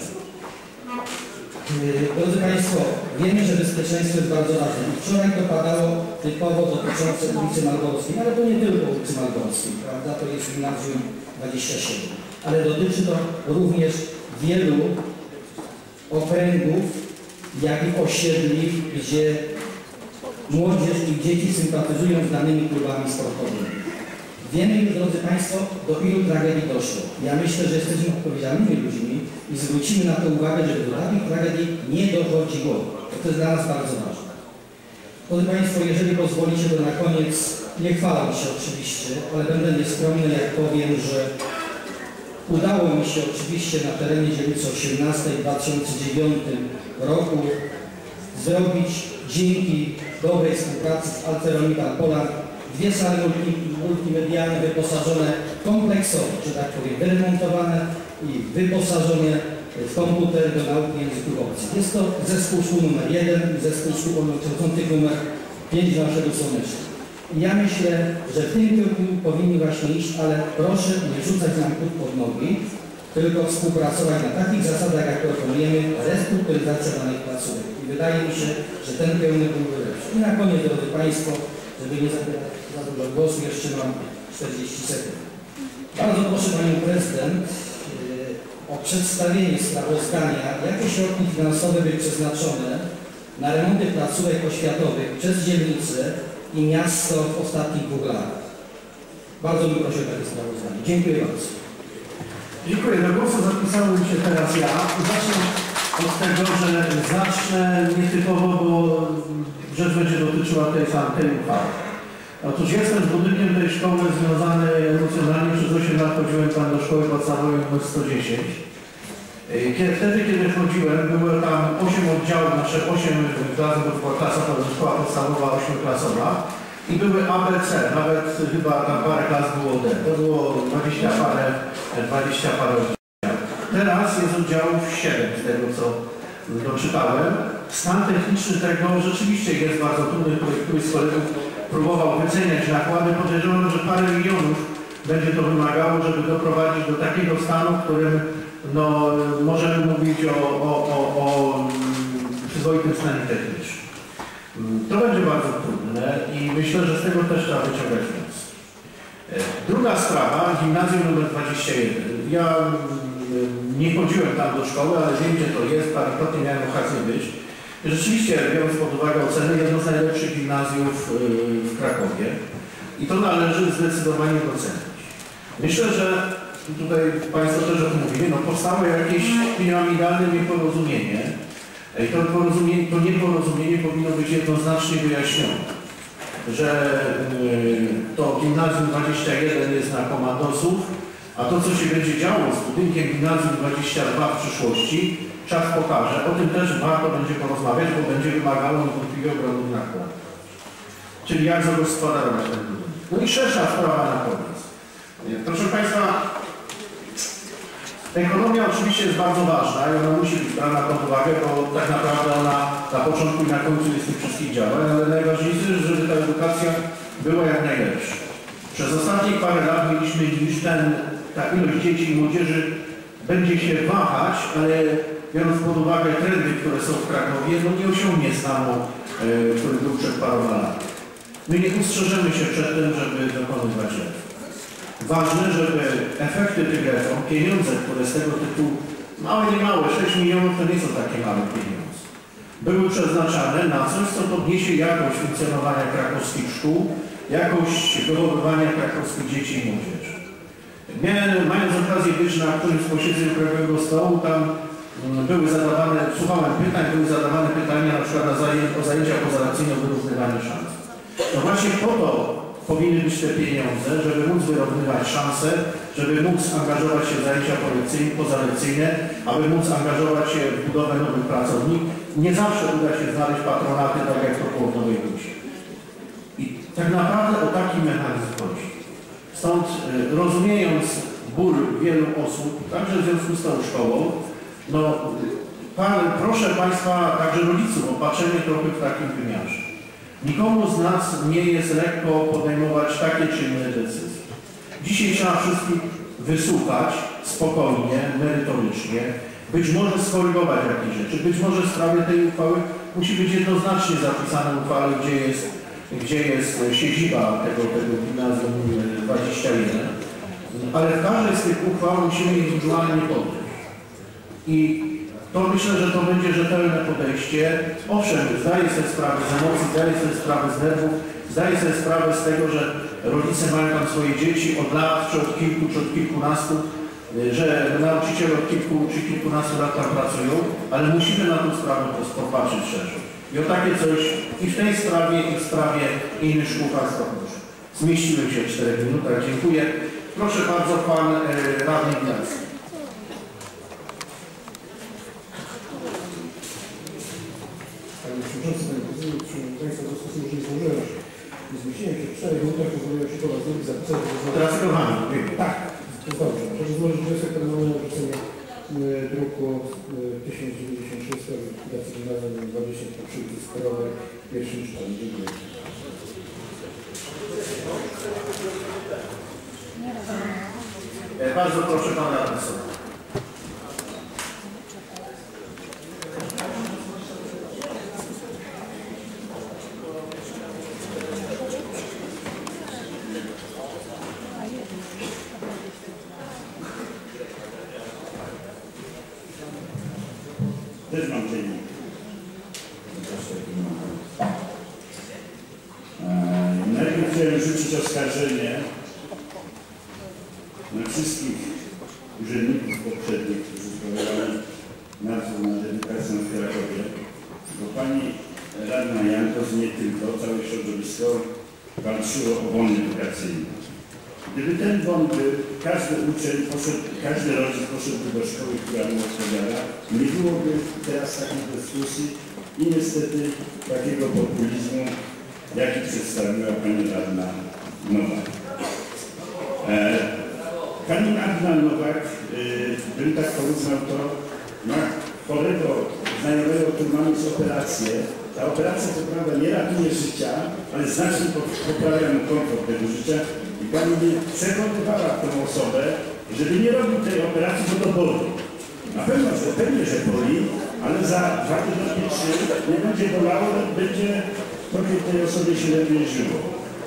Drodzy Państwo, wiemy, że bezpieczeństwo jest bardzo ważne. Wczoraj to padało typowo dotyczące ulicy Malborskiej, ale to nie tylko ulicy Malborskiej, prawda? To jest gimnazjum dwadzieścia siedem. Ale dotyczy to również wielu okręgów, jak i osiedli, gdzie młodzież i dzieci sympatyzują z danymi klubami sportowymi. Wiemy już, drodzy Państwo, do ilu tragedii doszło. Ja myślę, że jesteśmy odpowiedzialnymi ludźmi i zwrócimy na to uwagę, żeby do takich tragedii nie dochodziło. To jest dla nas bardzo ważne. Drodzy Państwo, jeżeli pozwolicie, to na koniec, nie chwalę się oczywiście, ale będę nieskromny, jak powiem, że udało mi się oczywiście na terenie dzielnicy osiemnastej w dwa tysiące dziewiątym roku zrobić dzięki dobrej współpracy z Alteromital Poland dwie sale multimedialne wyposażone kompleksowo, że tak powiem, wyremontowane i wyposażone w komputer do nauki języków obcych. Jest to zespół szkół numer jeden i zespół szkół ogólnokształcących numer pięć naszego Słoneczka. I ja myślę, że w tym kierunku powinni właśnie iść, ale proszę nie rzucać nam kód pod nogi, tylko współpracować na takich zasadach, jak proponujemy, restrukturyzacja danych placówek. I wydaje mi się, że ten kierunek byłby lepszy. I na koniec, drodzy Państwo, żeby nie zabierać za dużo głosu, jeszcze mam czterdzieści sekund. Bardzo proszę Panią Prezydent o przedstawienie sprawozdania, jakie środki finansowe były przeznaczone na remonty placówek oświatowych przez dzielnice i miasto w ostatnich dwóch latach. Bardzo bym prosił o takie sprawozdanie. Dziękuję bardzo. Dziękuję. Do głosu zapisałem się teraz ja. Zacznę od tego, że zacznę nietypowo, bo rzecz będzie dotyczyła tej samej uchwały. Otóż jestem z budynkiem tej szkoły związany emocjonalnie. Przez osiem lat chodziłem tam do szkoły podstawowej numer sto dziesięć. Wtedy, kiedy chodziłem, było tam osiem oddziałów, znaczy osiem klas, bo była klasa, szkoła podstawowa ośmioklasowa i były A B C, nawet chyba tam parę klas było D. To było dwadzieścia parę, dwadzieścia parę oddziałów. Teraz jest oddziałów siedem z tego, co doczytałem. Stan techniczny tego rzeczywiście jest bardzo trudny. Któryś z kolegów próbował wyceniać nakłady. Podejrzewam, że parę milionów będzie to wymagało, żeby doprowadzić do takiego stanu, w którym no, możemy mówić o, o, o, o przyzwoitym stanie technicznym. To będzie bardzo trudne i myślę, że z tego też trzeba wyciągać wnioski. Druga sprawa, gimnazjum numer dwadzieścia jeden. Ja nie chodziłem tam do szkoły, ale wiem, gdzie to jest, parokrotnie miałem okazję być. Rzeczywiście, biorąc pod uwagę oceny, jedno z najlepszych gimnazjów w Krakowie i to należy zdecydowanie docenić. Myślę, że tutaj Państwo też o tym mówili, no powstało jakieś piramidalne nieporozumienie i to, porozumienie, to nieporozumienie powinno być jednoznacznie wyjaśnione, że to gimnazjum dwadzieścia jeden jest na komandosów, a to, co się będzie działo z budynkiem gimnazjum dwadzieścia dwa w przyszłości, czas pokaże. O tym też warto będzie porozmawiać, bo będzie wymagało niewątpliwie ogromnych nakładów. Czyli jak zagospodarować ten budynek. No i szersza sprawa na koniec. Proszę Państwa, ekonomia oczywiście jest bardzo ważna i ona musi być brana pod uwagę, bo tak naprawdę ona na początku i na końcu jest tych wszystkich działań, ale najważniejsze jest, żeby ta edukacja była jak najlepsza. Przez ostatnie parę lat mieliśmy, niż ten, ta ilość dzieci i młodzieży będzie się wahać, ale biorąc pod uwagę trendy, które są w Krakowie, no nie osiągnie stanu, yy, który był przed paroma laty. My nie ustrzeżemy się przed tym, żeby dokonywać reform. Ważne, żeby efekty tych reform, pieniądze, które z tego tytułu, małe, nie małe, sześć milionów to nie są takie małe pieniądze, były przeznaczane na coś, co podniesie jakość funkcjonowania krakowskich szkół, jakość wychowywania krakowskich dzieci i młodzieży. Miałem, mając okazję być na którymś z posiedzeń Krajowego Stołu, tam były zadawane, słuchałem pytań, były zadawane pytania na przykład o zajęcia pozalekcyjne o wyrównywanie szans. No właśnie po to powinny być te pieniądze, żeby móc wyrównywać szanse, żeby móc angażować się w zajęcia pozalekcyjne, aby móc angażować się w budowę nowych pracowników. Nie zawsze uda się znaleźć patronaty, tak jak to było w Nowej Hucie. I tak naprawdę o taki mechanizm chodzi. Stąd rozumiejąc ból wielu osób, także w związku z tą szkołą, no pan, proszę Państwa, także rodziców o patrzenie trochę w takim wymiarze. Nikomu z nas nie jest lekko podejmować takie czy inne decyzje. Dzisiaj trzeba wszystkich wysłuchać spokojnie, merytorycznie, być może skorygować jakieś rzeczy, być może w sprawie tej uchwały musi być jednoznacznie zapisane uchwale, gdzie jest, gdzie jest siedziba tego, tego gimnazjum dwadzieścia jeden, ale w każdej z tych uchwał musimy indywidualnie podejść. I to myślę, że to będzie rzetelne podejście. Owszem, zdaję sobie sprawę z emocji, zdaję sobie sprawę z nerwów, zdaję sobie sprawę z tego, że rodzice mają tam swoje dzieci od lat, czy od kilku, czy od kilkunastu, że nauczyciele od kilku, czy kilkunastu lat tam pracują, ale musimy na tę sprawę popatrzeć szerzej. I o takie coś i w tej sprawie, i w sprawie innych szkół Państwa proszę. Zmieściłem się w czterech minutach. Dziękuję. Proszę bardzo, Pan e, Radny Gniazd. Panie Przewodniczący, Panie Prezydencie, Szanowni Państwo, w związku z tym, że nie zdążyłem się, nie zmieściłem się w czterech minutach, pozwoliłem się po raz drugi zapisać. Teraz kochani. Tak, to jest dobrze. Proszę złożyć wniosek terminowy na odrzucenie druku tysiąc dziewięćdziesiąt trzy w sprawie likwidacji gimnazjum dwadzieścia dwa przy ulicy Skorowej w pierwszym czytaniu. Dziękuję. Bardzo proszę Pana Radnego. też mam dziennik. Najpierw chciałem rzucić oskarżenie na wszystkich urzędników poprzednich, którzy sprawowali nadzór nad edukacją w Krakowie, bo pani radna Jankos, nie tylko, całe środowisko walczyło o bon edukacyjny. Gdyby ten bon był, każdy uczeń poszedł, każdy rodzic poszedłby do szkoły, która mu odpowiada, nie byłoby teraz takiej dyskusji i niestety takiego populizmu, jaki przedstawiła pani radna Nowak. E, pani radna Nowak, e, bym tak porównał to, ma chorego znajomego, który ma mieć operację. Ta operacja co prawda nie ratuje życia, ale znacznie poprawia mu komfort tego życia i pani mnie przekonywała tę osobę, żeby nie robił tej operacji, bo to boli. Na pewno, że pewnie, że boli, ale za dwa tygodnie, trzy nie będzie bolało, będzie trochę tej osobie się lepiej żyło.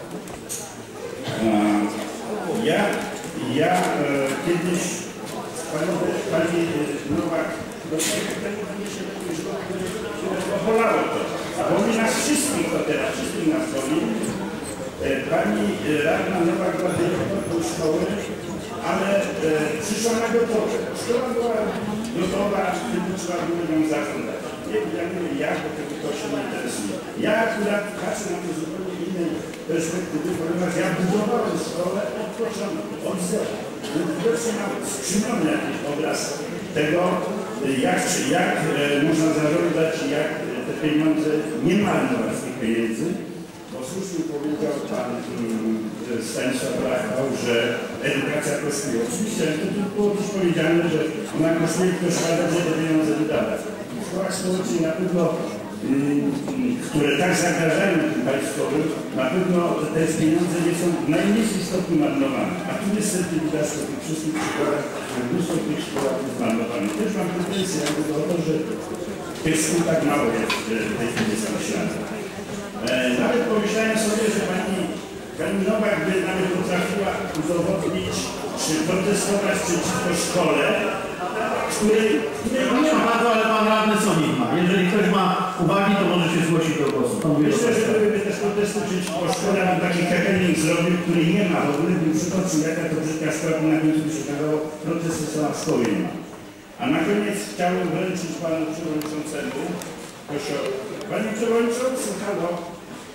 Ja, ja e, kiedyś pani, pani Nowak, do tego będzie się lepiej żyło, bo bolało to. Boli nas wszystkich to teraz, wszystkich nas boli. E, pani radna Nowak była dyrektorką szkoły, ale e, przyszła na gotowe. Szkoła była gotowa, tylko trzeba było ją zarządzać. Nie, ja nie wiem jak, bo tego to się nie interesuje. Ja akurat patrzę na to zupełnie innej perspektywy, ponieważ ja budowałem szkołę od początku, od zera. Widocznie mam skrzymiony jakiś obraz tego, jak, jak e, można zarządzać, jak te pieniądze, nie marnować tych pieniędzy, bo słusznie powiedział pan um, Stanisław Rachał, że edukacja kosztuje. Oczywiście to tu było też powiedziane, że ona kosztuje, ktoś ma dobrze te pieniądze wydawać. W szkołach społecznych na pewno, um, które tak zagrażają tym państwowym, na pewno te pieniądze nie są w najmniejszym stopniu marnowane. A tu niestety widać po tych wszystkich przykładach, że mnóstwo tych szkołach jest marnowanych. Też mam pretensję jakby o to, że tych szkół tak mało jest w tej chwili skreślane. E, nawet pomyślałem sobie, że pani, pani Nowak by nawet potrafiła udowodnić, czy protestować przeciwko szkole, której... której nie ma bardzo, ale pan radny Sonik ma. Jeżeli ktoś ma uwagi, to może się zgłosić do głosu. Myślę, że byłyby też protesty przeciwko szkole, a taki happening zrobił, który nie ma. W ogóle bym przytoczył, jaka to brzydka szkoła, na końcu by się okazało, protesty są, a szkoły nie ma. A na koniec chciałem wręczyć panu przewodniczącemu. Proszę, panie przewodniczący, halo. E,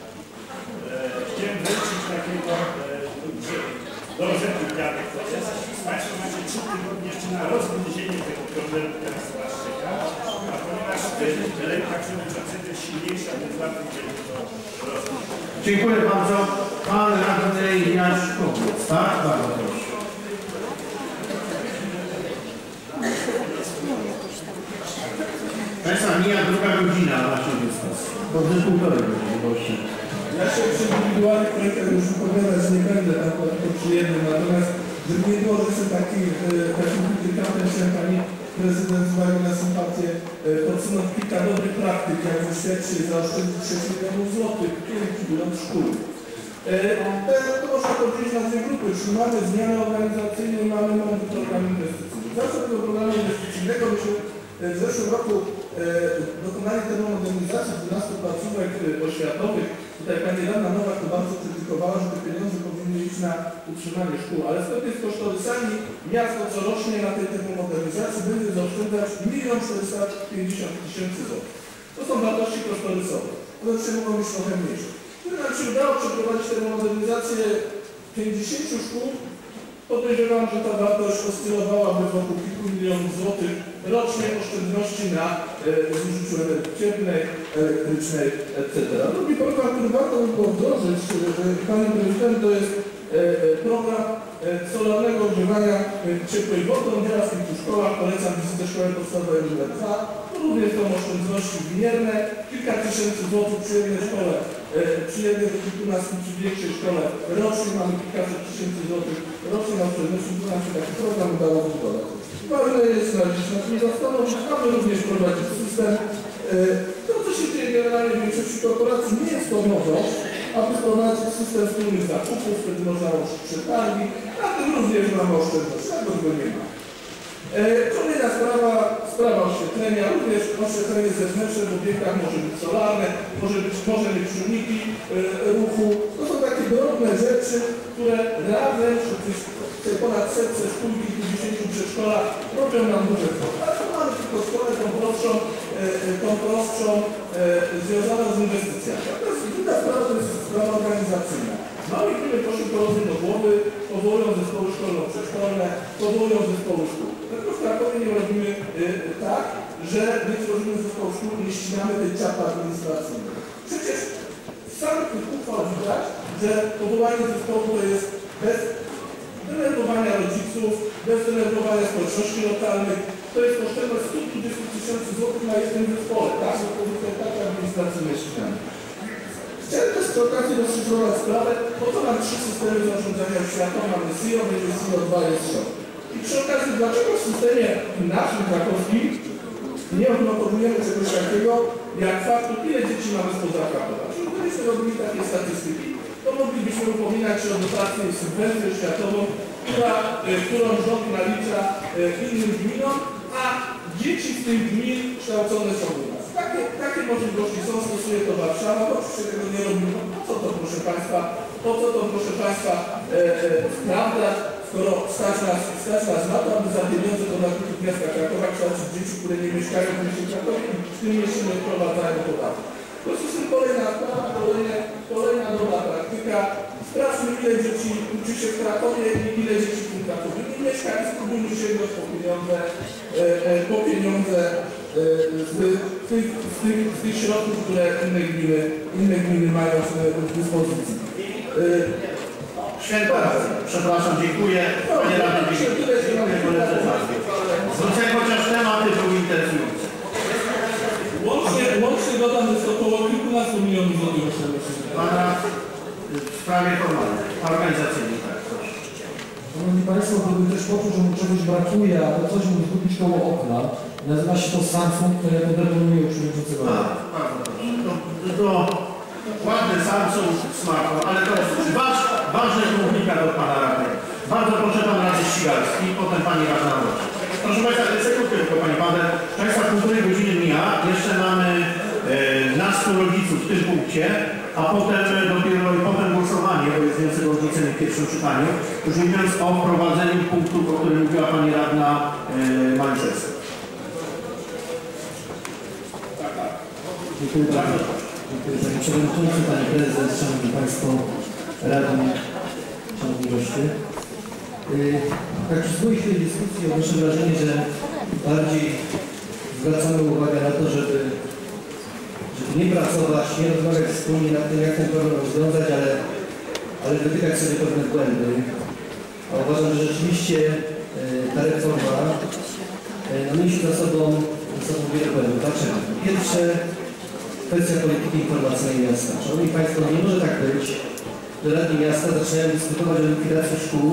chciałem wręczyć takiego e, do rzeczy dziadek proces. Państwo macie trzy tygodnie jeszcze na rozgryzienie tego problemu, teraz was czeka. A ponieważ ręka przewodniczącego jest silniejsza, więc bardzo dziękuję to rozgryzienie. Dziękuję bardzo. Pan radny Jaśkowiec, tak? Bardzo proszę. Państwa, mija druga godzina na naszej dyskusji. Dobrze półtorej godziny, goście. Ja się przy indywidualnych projektach już wypowiadać nie będę, tak to przyjemny, natomiast żeby nie było, że jestem taki, takim krytykantem, chciałem pani prezydent z uwagi na sympatię podsunąć kilka dobrych praktyk, jak wyświadczyć zaoszczędzić sześć milionów złotych, które budują szkół. To można podzielić na dwie grupy, czyli mamy zmianę organizacyjną i mamy nowy program inwestycyjny. Zawsze tego programu inwestycyjnego myśmy w zeszłym roku e, dokonali termomodernizacji dwunastu placówek e, oświatowych. Tutaj pani radna Nowak to bardzo krytykowała, że te pieniądze powinny iść na utrzymanie szkół, ale zgodnie z kosztorysami miasto corocznie na tej termomodernizacji będzie zaoszczędzać milion czterysta pięćdziesiąt tysięcy złotych. To są wartości kosztorysowe. One się mogą być trochę mniejsze. Gdyby nam się udało przeprowadzić termomodernizację pięćdziesięciu szkół, podejrzewam, że ta wartość oscylowałaby wokół kilku milionów złotych rocznie oszczędności na e, zużyciu energii cieplnej, elektrycznej, et cetera. Drugi program, który warto by było wdrożyć, panie prezydencie, to jest e, program e, solarnego ogrzewania e, ciepłej wodą. Nieraz w kilku szkołach, polecam wizytę szkoły podstawowej numer dwa. Również są oszczędności wymierne, kilka tysięcy złotych przy jednej szkole, e, przy jednej do kilkunastu, przy większej szkole rocznie mamy kilkaset tysięcy złotych rocznie na oszczędności, to nam się taki program udało wybudować. Ważne jest na dziś nad tym zastanowić, aby również prowadzić system. E, to, co się dzieje generalnie w większości korporacji, nie jest to nowość, aby prowadzić system wspólnych zakupów, wtedy można łączyć przetargi, a tym również mamy oszczędność, tego nie ma. E, kolejna sprawa, sprawa oświetlenia, również oświetlenie zewnętrzne w obiektach może być solarne, może być, może mieć czujniki e, ruchu. To są takie drobne rzeczy, które razem przy ponad setce szkół i kilkudziesięciu przedszkola robią nam duże kwoty. Ale to mamy tylko szkołę tą prostszą, e, tą prostszą e, związaną z inwestycjami. A to jest druga sprawa, to jest sprawa organizacyjna. Małe gminy poszły porozum do głowy, powołują zespoły szkolno-przedszkolne, powołują zespoły szkół. Tylko w Krakowie nie robimy y, tak, że my tworzymy zespoł szkół i nie ścinamy tej czapy administracyjnej. Przecież z samych tych uchwał widać, że powołanie zespołu to jest bez denerwowania rodziców, bez denerwowania społeczności lokalnych. To jest kosztowność sto dwadzieścia tysięcy złotych na jednym zespole. Tak, to jest tak administracyjne ściany. Chciałem też przy okazji rozszyfrować sprawę, po co mam trzy systemy zarządzania oświatą, mamy S I O, będzie S I O dwa, jest S I O. I przy okazji, dlaczego w systemie naszym krakowskim nie odnotowujemy czegoś takiego, jak faktu, ile dzieci mamy spoza Krakowa. Czyli gdybyśmy robili takie statystyki, to moglibyśmy upominać się o dotację i subwencję oświatową, która, którą rząd nalicza innym gminom, a dzieci z tych gmin kształcone są u nas. Takie, takie możliwości są, stosuje to Warszawa, bo oczywiście tego nie robimy. Po co to, proszę Państwa, po co to, proszę Państwa, e, e, sprawdzać, skoro stać nas, stać nas na to, aby za pieniądze do nakupów miasta Krakowa kształcić dzieci, które nie mieszkają w mieście Krakowie i w tym mieście nie wprowadzają podatku. W związku z tym kolejna sprawa, kolejna, kolejna nowa praktyka. Sprawdźmy, ile dzieci uczy się w Krakowie i ile dzieci w tym Krakowie nie mieszka i spróbujmy sięgnąć po pieniądze, e, e, po pieniądze e, z, z, tych, z, tych, z tych środków, które inne gminy, inne gminy mają w, w dyspozycji. E, Święta, przepraszam, dziękuję. Panie radny, dziękuję. Zwrócę chociaż tematy były interesujące. Łącznie, łącznie dodam, że jest około kilkunastu milionów złotych. Pana w sprawie formalnej, organizacyjnej, tak, proszę. Szanowni Państwo, gdyby też poczuł, że mu czegoś brakuje, a to coś mógł zgubić koło okna, nazywa się to Samsung, które modeluje przewodniczącego. A, bardzo proszę. To, to ładny Samsung, smartfon, ale to jest waż, ważny komunikat od Pana Radnego. Bardzo proszę Pan Radny Ścigalski, potem Pani Radna Roczy. Proszę Państwa, sekundkę tylko Pani Paweł. Państwa, półtorej godziny mija, jeszcze mamy e, nastu rodziców w tym punkcie, a potem dopiero potem głosowanie, bo jest wniosek o odrzucenie w pierwszym czytaniu, już nie mówiąc o wprowadzeniu punktu, o którym mówiła Pani Radna e, Maliszewska. Dziękuję bardzo. Dziękuję Panie Przewodniczący, Panie Prezes, Szanowni Państwo, Radni, Szanowni goście. Yy, tak przysłuchując tej dyskusji odnoszę wrażenie, że bardziej zwracamy uwagę na to, żeby, żeby nie pracować, nie rozmawiać wspólnie nad tym, jak ten problem rozwiązać, ale, ale wytykać sobie pewne błędy. A uważam, że rzeczywiście yy, ta reforma yy, no, niesie za sobą, za sobą wiele błędów. Dlaczego? Pierwsze, kwestia polityki informacyjnej miasta. Szanowni Państwo, nie może tak być, że radni miasta zaczynają dyskutować o likwidacji szkół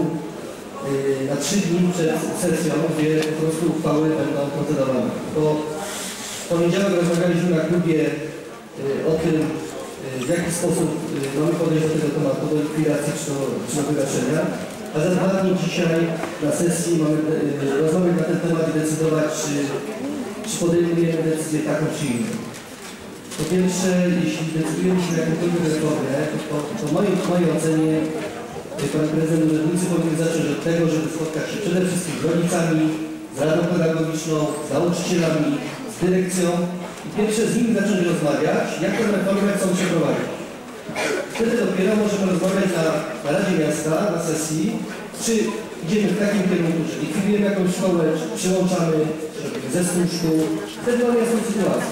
yy, na trzy dni przed sesją, gdzie po prostu uchwały będą procedowane. Bo w poniedziałek rozmawialiśmy na klubie yy, o tym, yy, w jaki sposób yy, mamy podejść do tego tematu, do likwidacji czy do, czy do wygaszenia, a za dwa dni dzisiaj na sesji mamy yy, rozmawiać na ten temat i decydować, czy, czy podejmujemy decyzję taką czy inną. Po pierwsze, jeśli decydujemy się na jakąkolwiek reformę, to, to w mojej, w mojej ocenie Pan Prezydent urzędnicy powinien zacząć od tego, żeby spotkać się przede wszystkim z rodzicami, z Radą Pedagogiczną, z nauczycielami, z dyrekcją i pierwsze z nimi zacząć rozmawiać, jak tę reformę chcą przeprowadzić. Wtedy dopiero możemy rozmawiać na, na Radzie Miasta, na sesji, czy idziemy w takim kierunku, że likwidujemy jakąś szkołę, czy przyłączamy zespół szkół. Wtedy mamy jasną sytuację.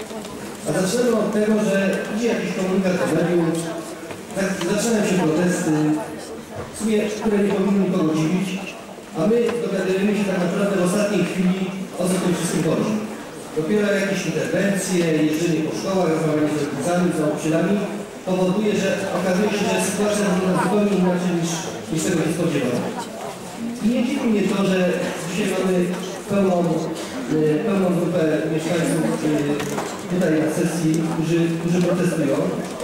A zaczynamy od tego, że idzie jakiś komunikat do mediów, tak, zaczynają się protesty, w sumie, które nie powinny nikogo dziwić, a my dogadujemy się tak naprawdę w ostatniej chwili, o co tym wszystkim chodzi. Dopiero jakieś interwencje, jeżdżenie po szkołach, rozmawianie z rodzicami, z nauczycielami powoduje, że okazuje się, że sytuacja wygląda zupełnie inaczej niż, niż tego się spodziewano. I nie dziwi mnie to, że dzisiaj mamy pełną, pełną grupę mieszkańców tutaj na sesji, którzy, którzy protestują,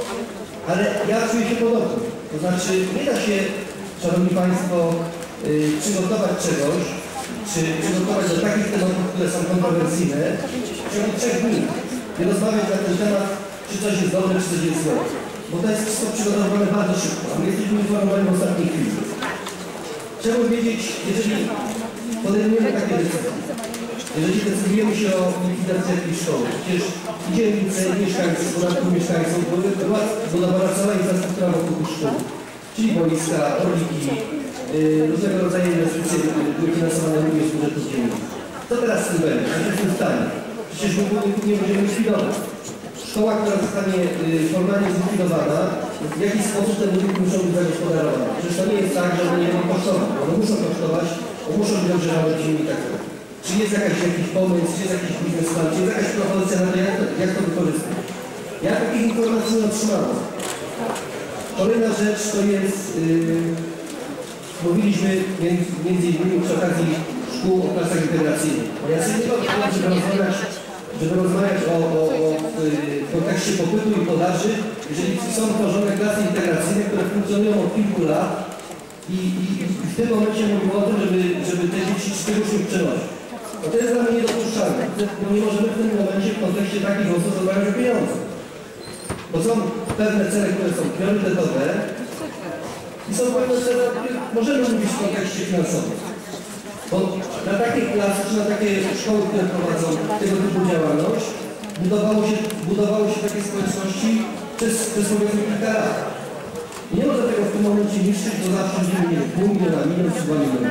ale ja czuję się podobnie. To znaczy nie da się, Szanowni Państwo, przygotować czegoś, czy przygotować do takich tematów, które są kontrowersyjne, w ciągu trzech dni. Nie rozmawiać na ten temat, czy coś jest dobre, czy coś jest złe. Bo to jest wszystko przygotowane bardzo szybko, a my jesteśmy informowani w ostatniej chwili. Chciałbym wiedzieć, jeżeli podejmujemy takie decyzje, jeżeli decydujemy się o likwidacji jakiejś szkoły, przecież dzielnice, mieszkańców, podatków mieszkańców, była budowana cała infrastruktura wokół tych szkół, czyli boiska, orliki, yy, różnego rodzaju inwestycje były finansowane również z budżetu gminy. Co teraz z tym będzie? Co się z tym stanie? Przecież my nie będziemy likwidować. Szkoła, która zostanie yy, formalnie zlikwidowana, w jaki sposób te budynki muszą być zagospodarowane? Przecież to nie jest tak, że one nie będą kosztować. One muszą kosztować, bo muszą być ogrzewane ziemi i tak dalej. Czy jest jakaś, jakiś pomysł, czy jest jakiś biznesplan, czy jest jakaś propozycja na to, jak to, jak to wykorzystać? Ja takich informacji nie otrzymałem. Kolejna rzecz to jest, yy, mówiliśmy między, między innymi przy okazji szkół o klasach integracyjnych. Ja sobie nie mogę, żeby rozmawiać, żeby rozmawiać o, o, o w kontekście popytu i podaży, jeżeli są tworzone klasy integracyjne, które funkcjonują od kilku lat i, i, i w tym momencie mówimy o tym, żeby, żeby te dzieci z czegoś nie przenosić. No to jest dla mnie niedopuszczalne. No nie możemy w tym momencie w kontekście takich osób rozmawiać o pieniądzach. Bo są pewne cele, które są priorytetowe i są pewne cele, o których możemy mówić w kontekście finansowym. Bo na takie klasy, czy na takie szkoły, które prowadzą tego typu działalność, budowało się, budowało się takie społeczności przez, przez powiedzmy kilka lat. I nie można tego w tym momencie niszczyć, bo zawsze będziemy mieli pół miliona, milion, czy dwa miliony.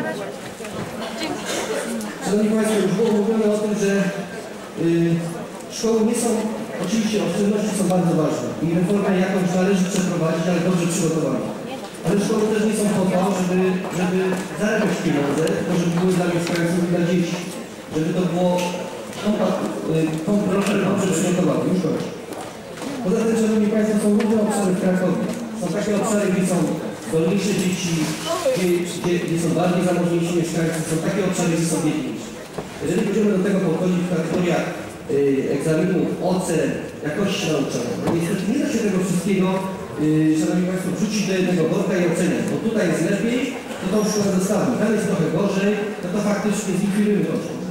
Szanowni Państwo, już było mówione o tym, że yy, szkoły nie są, oczywiście oszczędności są bardzo ważne i reformę jakąś należy przeprowadzić, ale dobrze przygotowane. Ale szkoły też nie są po to, żeby, żeby zarabiać pieniądze, tylko żeby były dla mieszkańców i dla dzieci. Żeby to było dobrze przygotowane. Już kończę. Poza tym, Szanowni Państwo, są różne obszary w Krakowie. Są takie obszary, gdzie są zdolniejsze dzieci, gdzie, gdzie, gdzie są bardziej zamożniejsi mieszkańcy, są takie obszary, gdzie są biedniejsi. Jeżeli będziemy do tego podchodzić w kategoriach y, egzaminów, ocen, jakości nauczania, no niestety nie da się tego wszystkiego, y, Szanowni Państwo, wrzucić do jednego worka i oceniać, bo tutaj jest lepiej, to tą szkołę zostawimy. Tam jest trochę gorzej, no to faktycznie zlikwidujemy tą szkołę.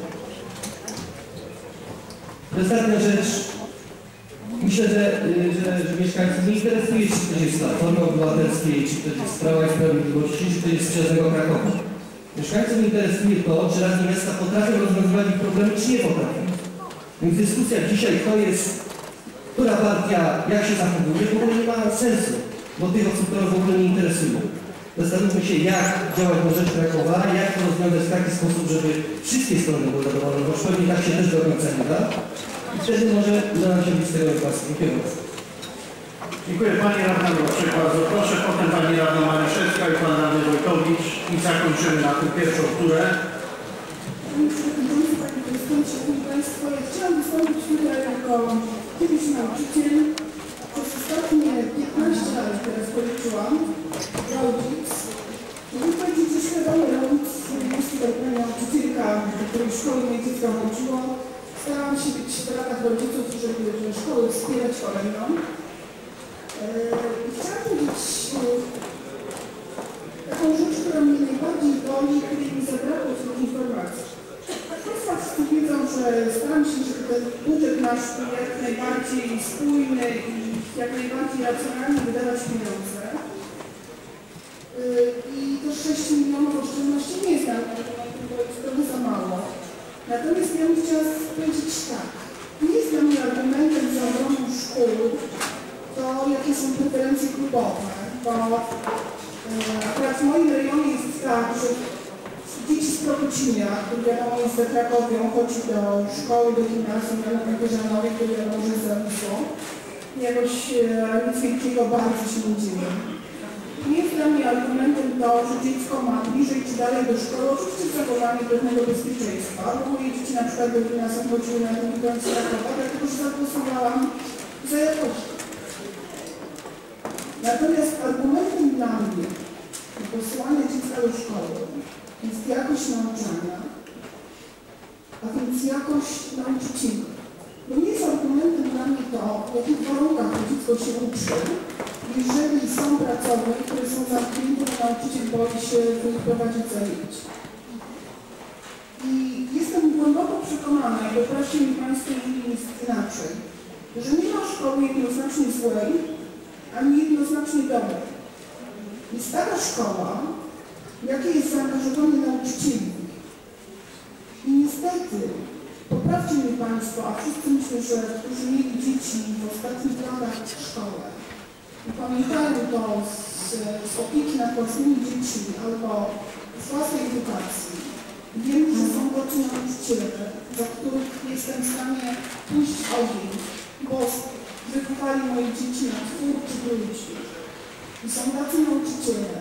Ostatnia rzecz. Myślę, że, że, że mieszkańców nie interesuje, czy ktoś jest z Platformy Obywatelskiej, czy ktoś jest z Prawa i Sprawiedliwości, czy ktoś jest z Przyjaznego Krakowa. Mieszkańców interesuje to, czy radni miasta potrafią rozwiązywać ich problemy, czy nie potrafią. Więc dyskusja dzisiaj, kto jest, która partia, jak się zachowuje, w ogóle nie ma sensu, bo tych osób, które w ogóle nie interesują. Zastanówmy się, jak działać na rzecz Krakowa, jak to rozwiązać w taki sposób, żeby wszystkie strony były zadowolone, bo pewnie tak się też do końca nie da. I wtedy może uda nam się być z tego wypłasu. Dziękuję bardzo. Dziękuję Pani Radna Mroczek bardzo proszę. Potem Pani Radna Maryszewska i Pan Radny Wojtowicz i zakończymy na tym pierwszą turę. Szanowni Państwo, ja chciałam wystąpić tutaj jako kiedyś nauczyciel. Przez ostatnie piętnaście lat, teraz policzyłam, rodzic. I muszę powiedzieć, że świadomy rodzic, jest tutaj pani nauczycielka, do której szkoły mnie dziecko chodziło. Starałam się być w ramach rodziców, żeby szkoły wspierać kolejną. I chciałam powiedzieć taką rzecz, która mnie najbardziej boli, której mi zabrakło tych informacji. Państwo wszyscy wiedzą, że staram się, żeby ten budżet nasz był jak najbardziej spójny i jak najbardziej racjonalnie wydawać pieniądze. I to sześć milionów oszczędności nie jest nam, to jest trochę za mało. Natomiast ja bym chciała powiedzieć tak. Nie jest dla mnie argumentem za obroną szkół to, jakie są preferencje klubowe, bo e, akurat w moim rejonie jest tak, że dzieci z Prokocimia, który wiadomo jest we Krakowie, on chodzi do szkoły, do gimnazjum, na Wyżanowej, który wiadomo, że jest zawisło. Jakoś e, nic wielkiego bardzo się nie dzieje. Nie jest dla mnie argumentem to, że dziecko ma bliżej czy dalej do szkoły, oczywiście z zachowaniem pewnego bezpieczeństwa, bo moje dzieci na przykład do gimnazjum chodziły na drugi koniec Krakowa, dlatego że zagłosowałam za jakością. Natomiast argumentem dla mnie posłania dziecka do szkoły jest jakość nauczania, a więc jakość nauczycieli. Bo nie jest argumentem dla mnie to, w jakich warunkach to dziecko się uczy, jeżeli są pracownie, które są zamknięte, to nauczyciel boi się wyprowadzić zajęć. jestem głęboko przekonana, i poproście mi Państwo, jeżeli jest inaczej, że nie ma szkoły jednoznacznie złej, ani jednoznacznie dobrej. Jest taka szkoła, jakie jest zaangażowanie nauczycieli. I niestety, poprawcie mnie Państwo, a wszyscy myślę, że którzy mieli dzieci w ostatnich latach w szkole i pamiętają to z, z opieki nad własnymi dziećmi albo z własnej edukacji, wiem, że są tacy nauczyciele, za których jestem w stanie pójść w ogień, bo wychowali moje dzieci na twórczych ludzi. I są tacy nauczyciele,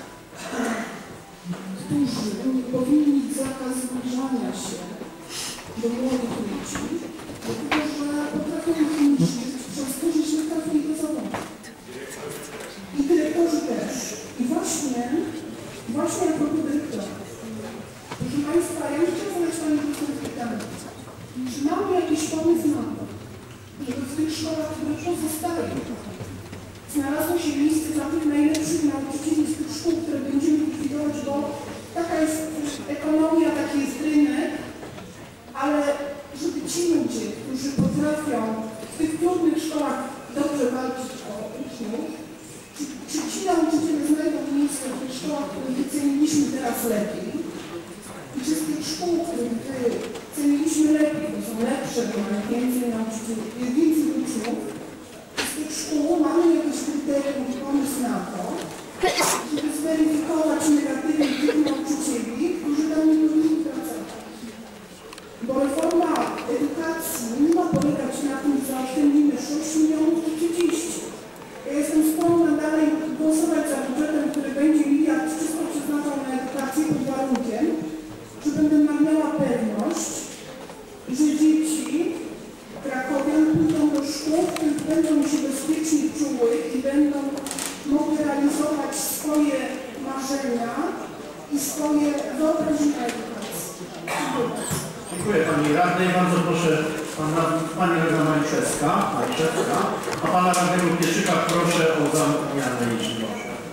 którzy powinni mieć zakaz zbliżania się do młodych ludzi, dlatego że potrafią ich niszczyć, przez to, że źle trafili do zawodu. I dyrektorzy też. I właśnie, właśnie jako dyrektor. Proszę Państwa, ja bym chciała zadać Pani profesor pytanie. Czy mamy jakiś pomysł na to, żeby w tych szkołach, które pozostają, znalazło się miejsce dla tych najlepszych nauczycieli z tych szkół, które będziemy likwidować, bo taka jest ekonomia, taki jest rynek, ale żeby ci ludzie, którzy potrafią w tych trudnych szkołach dobrze walczyć o uczniów, czy, czy ci nauczyciele znajdą miejsce w tych szkołach, które wyceniliśmy teraz lepiej, i czy z tych szkół, które wyceniliśmy lepiej, bo są lepsze, bo mają więcej nauczycieli, więcej uczniów, z tych szkół mamy jakieś kryterium i pomysł na to, żeby zweryfikować negatywnie tych nauczycieli, którzy tam nie powinni pracować. Bo reforma edukacji nie ma polegać na tym, że zaoszczędzimy sześć milionów czy trzydzieści. Ja jestem skłonna dalej głosować za budżetem, który będzie miliard wszystko przeznaczał na edukację pod warunkiem, że będę miała pewność, że dzieci krakowian pójdą do szkół, w których będą się bezpiecznie czuły i będą mogły realizować swoje marzenia i swoje wyobrażenia edukacji. Dziękuję Pani Radnej. Bardzo proszę Pana, Pani Radna Maliszewska, Maliszewska, a Pana Radnego Pieszyka proszę o zamknięcie liczby.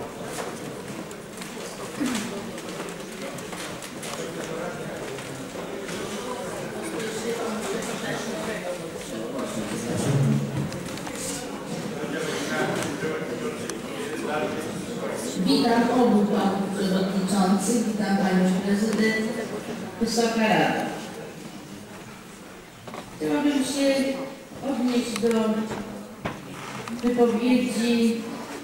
Witam obu Panów Przewodniczących, witam Panią Prezydent, Wysoka Rada. Chciałabym się odnieść do wypowiedzi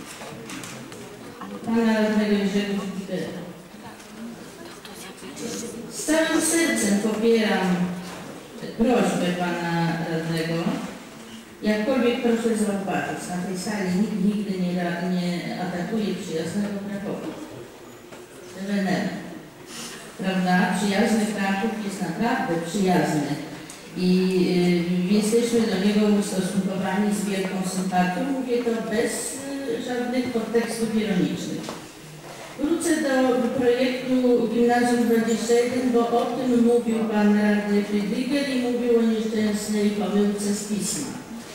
Pana Radnego Jerzego Figera. Z całym sercem popieram prośbę Pana Radnego. Jakkolwiek proszę zauważyć, na tej sali nikt nigdy nie, nie atakuje przyjaznego Krakowa. Terenem. Prawda? Przyjazny Kraków jest naprawdę przyjazny i y, jesteśmy do niego ustosunkowani z wielką sympatią. Mówię to bez y, żadnych podtekstów ironicznych. Wrócę do projektu Gimnazjum dwadzieścia jeden, bo o tym mówił Pan Radny Frydiger i mówił o nieszczęsnej pomyłce z pisma.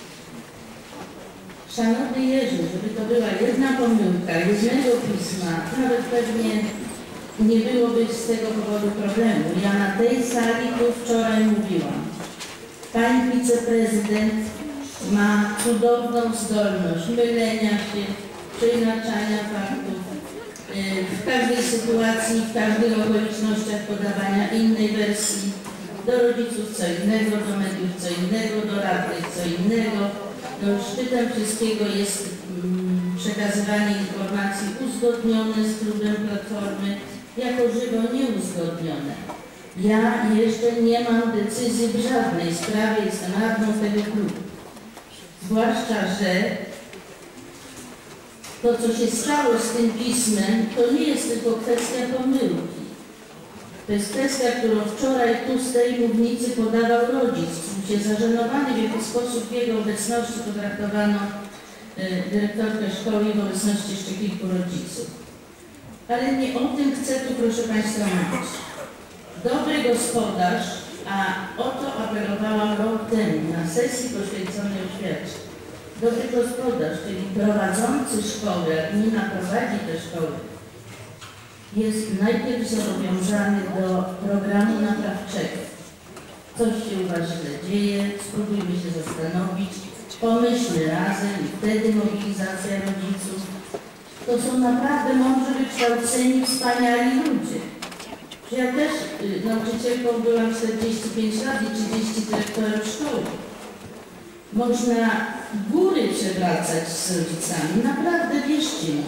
Szanowny Jerzy, żeby to była jedna pomyłka, jednego pisma, nawet pewnie nie byłoby z tego powodu problemu. Ja na tej sali tu wczoraj mówiłam. Pani wiceprezydent ma cudowną zdolność mylenia się, przeinaczania faktów, w każdej sytuacji, w każdych okolicznościach podawania innej wersji, do rodziców co innego, do mediów co innego, do radnych co innego. No, szczytem wszystkiego jest mm, przekazywanie informacji uzgodnione z klubem Platformy, jako żywo nieuzgodnione. Ja jeszcze nie mam decyzji w żadnej sprawie, jestem radną tego klubu. Zwłaszcza, że to, co się stało z tym pismem, to nie jest tylko kwestia pomyłki. To jest kwestia, którą wczoraj tu z tej mównicy podawał rodzic. Czuł się zażenowany, w jaki sposób w jego obecności potraktowano y, dyrektorkę szkoły w obecności jeszcze kilku rodziców. Ale nie o tym chcę tu, proszę Państwa, mówić. Dobry gospodarz, a o to apelowałam rok temu na sesji poświęconej oświacie. Dobry gospodarz, czyli prowadzący szkołę, jak gmina prowadzi tę szkołę, jest najpierw zobowiązany do programu naprawczego. coś się u Was źle dzieje, spróbujmy się zastanowić, pomyślmy razem i wtedy mobilizacja rodziców. To są naprawdę mądrzy, wykształceni, wspaniali ludzie. Ja też y, nauczycielką byłam czterdzieści pięć lat i trzydzieści dyrektorem szkoły. Można góry przewracać z rodzicami, naprawdę wierzcie mi.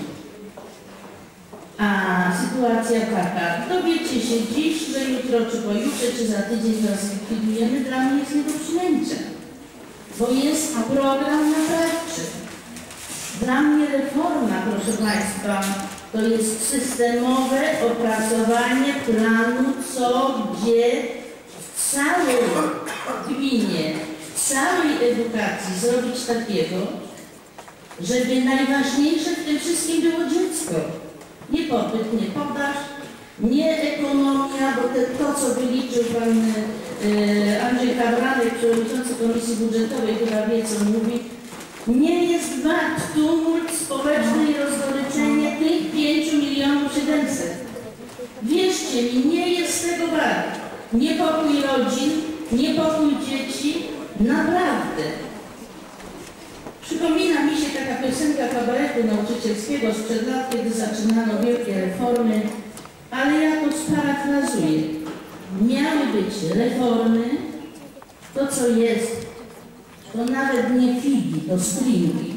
A sytuacja taka, dowiecie się dziś, że jutro, czy pojutrze, czy za tydzień was zlikwidujemy, dla mnie jest nie do przyjęcia. Bo jest program naprawczy. Dla mnie reforma, proszę Państwa, to jest systemowe opracowanie planu, co, gdzie w całej gminie, w całej edukacji zrobić takiego, żeby najważniejsze w tym wszystkim było dziecko. Nie popyt, nie podaż, nie ekonomia, bo te, to, co wyliczył pan e, Andrzej Kawranek, przewodniczący Komisji Budżetowej, która wie, co mówi, nie jest wart tumult społeczny i rozgoryczenie tych pięciu milionów siedemset. Wierzcie mi, nie jest tego wart. Niepokój rodzin, niepokój dzieci, naprawdę. Przypomina mi się taka piosenka kabaretu nauczycielskiego sprzed lat, kiedy zaczynano wielkie reformy, ale ja to sparafrazuję. Miały być reformy, to co jest, to nawet nie figi, to stringi.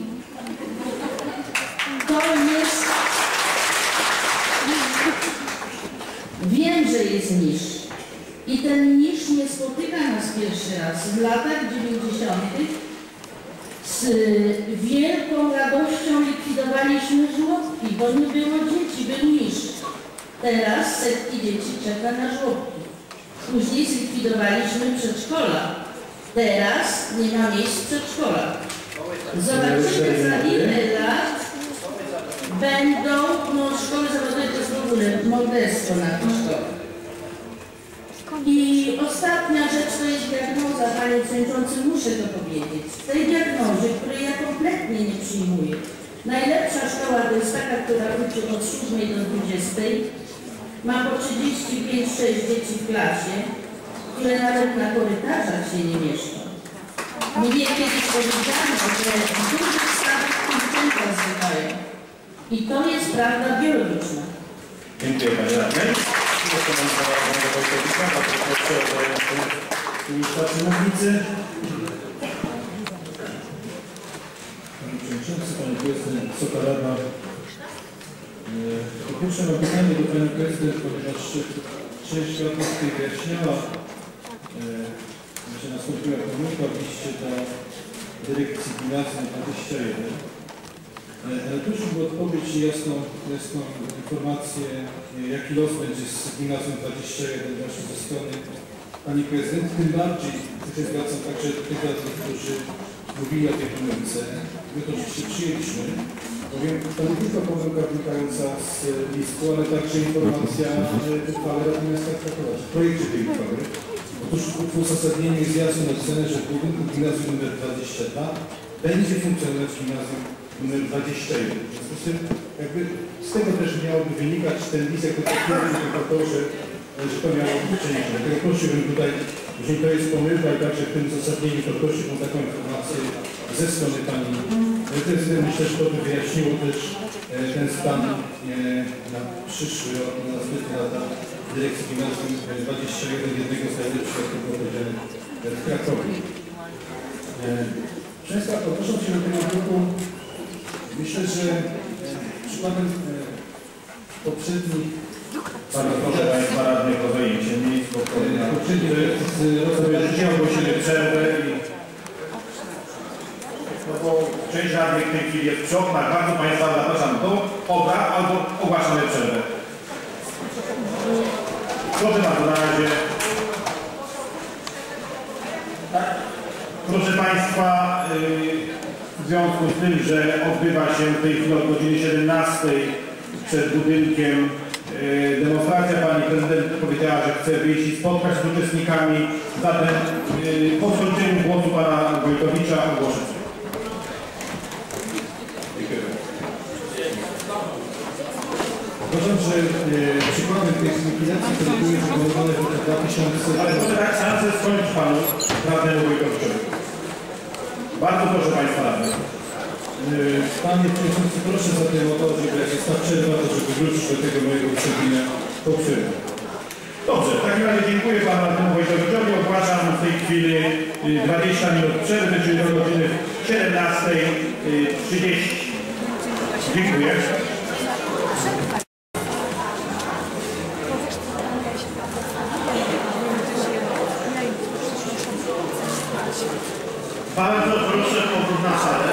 To jest... Wiem, że jest niż. I ten niż nie spotyka nas pierwszy raz. W latach dziewięćdziesiątych z wielką radością likwidowaliśmy żłobki, bo nie było dzieci, był niż. Teraz setki dzieci czeka na żłobki. Później zlikwidowaliśmy przedszkola. Teraz nie ma miejsc w przedszkolach. Zobaczymy za ile lat będą, no szkoły zawodowe to jest w ogóle morderstwo na tych szkołach. I ostatnia rzecz to jest diagnoza, Panie Przewodniczący, muszę to powiedzieć. Z tej diagnozy, której ja kompletnie nie przyjmuję. Najlepsza szkoła to jest taka, która uczy od siódmej do dwudziestej. Ma po trzydzieści pięć sześć dzieci w klasie, które nawet na korytarzach się nie mieszczą. Mnie kiedyś powiedziano, że w dużych stawach kończynka zbywają. I to jest prawda biologiczna. Dziękuję Pani Radnej. Administracji Mównicy. Panie Przewodniczący, Pani Prezydent, Wysoka Rada. Po pierwsze mam pytanie do Pani Prezydent, ponieważ część świadków wyjaśniała, że nastąpiła pomyłka w liście do dyrekcji gimnazjum dwadzieścia jeden. Ale proszę o odpowiedź i jasną, jasną informację, jaki los będzie z gimnazjum dwadzieścia jeden właśnie ze strony Pani Prezydent. Tym bardziej, tu się zwracam także do tych radnych, którzy mówili o tej pomyłce. My to oczywiście przyjęliśmy, bowiem to nie tylko pomyłka wynikająca z listu, ale także informacja w uchwale Rady Miasta Krakowa, w projekcie tej uchwały. Otóż w uzasadnieniu jest jasno napisane, że w budynku gimnazjum nr dwadzieścia dwa będzie funkcjonować gimnazjum numer dwadzieścia jeden. W związku z tym jakby z tego też miałoby wynikać ten list jako taki, tylko to, że, że to miało być częścią. Dlatego prosiłbym tutaj, jeżeli to jest pomyłka i także w tym uzasadnieniu, to prosiłbym o taką informację ze strony Pani Prezydent. Myślę, że to by wyjaśniło też ten stan na przyszły rok, na następne lata dyrekcji gimnazjum dwadzieścia jeden, jednego z najlepszych w Krakowie. Często odnosząc się do tego grupu, myślę, że przykładem poprzednich Bardzo proszę Państwa radnych o zajęcie miejsc, bo poprzednich rozpoczęcie ogłosimy przerwę i no bo część radnych w tej chwili jest przy oknach. Bardzo Państwa zapraszam do obrad albo ogłaszamy przerwę. Proszę bardzo, na razie. Tak. Proszę Państwa, w związku z tym, że odbywa się w tej chwili od godziny siedemnastej przed budynkiem demonstracja, Pani Prezydent powiedziała, że chce wyjść i spotkać się z uczestnikami. Zatem po skończeniu głosu Pana Wojtowicza ogłoszę. Proszę uważam, że e, przykładem tych likwidacji, które były wykonywane w latach dwa tysiące... Ale to tak szansę skończyć panu radnemu Wojtowiczowi. Bardzo proszę państwa radnych. Panie Przewodniczący, proszę zatem o to, żeby jak jest ta przerwa, to żeby wrócić do tego mojego wystąpienia po przerwie. Dobrze, w takim razie dziękuję panu radnemu Wojtowiczowi. Ogłaszam w tej chwili dwadzieścia minut przerwy, czyli do godziny siedemnasta trzydzieści. Dziękuję. Bardzo proszę powrót na salę.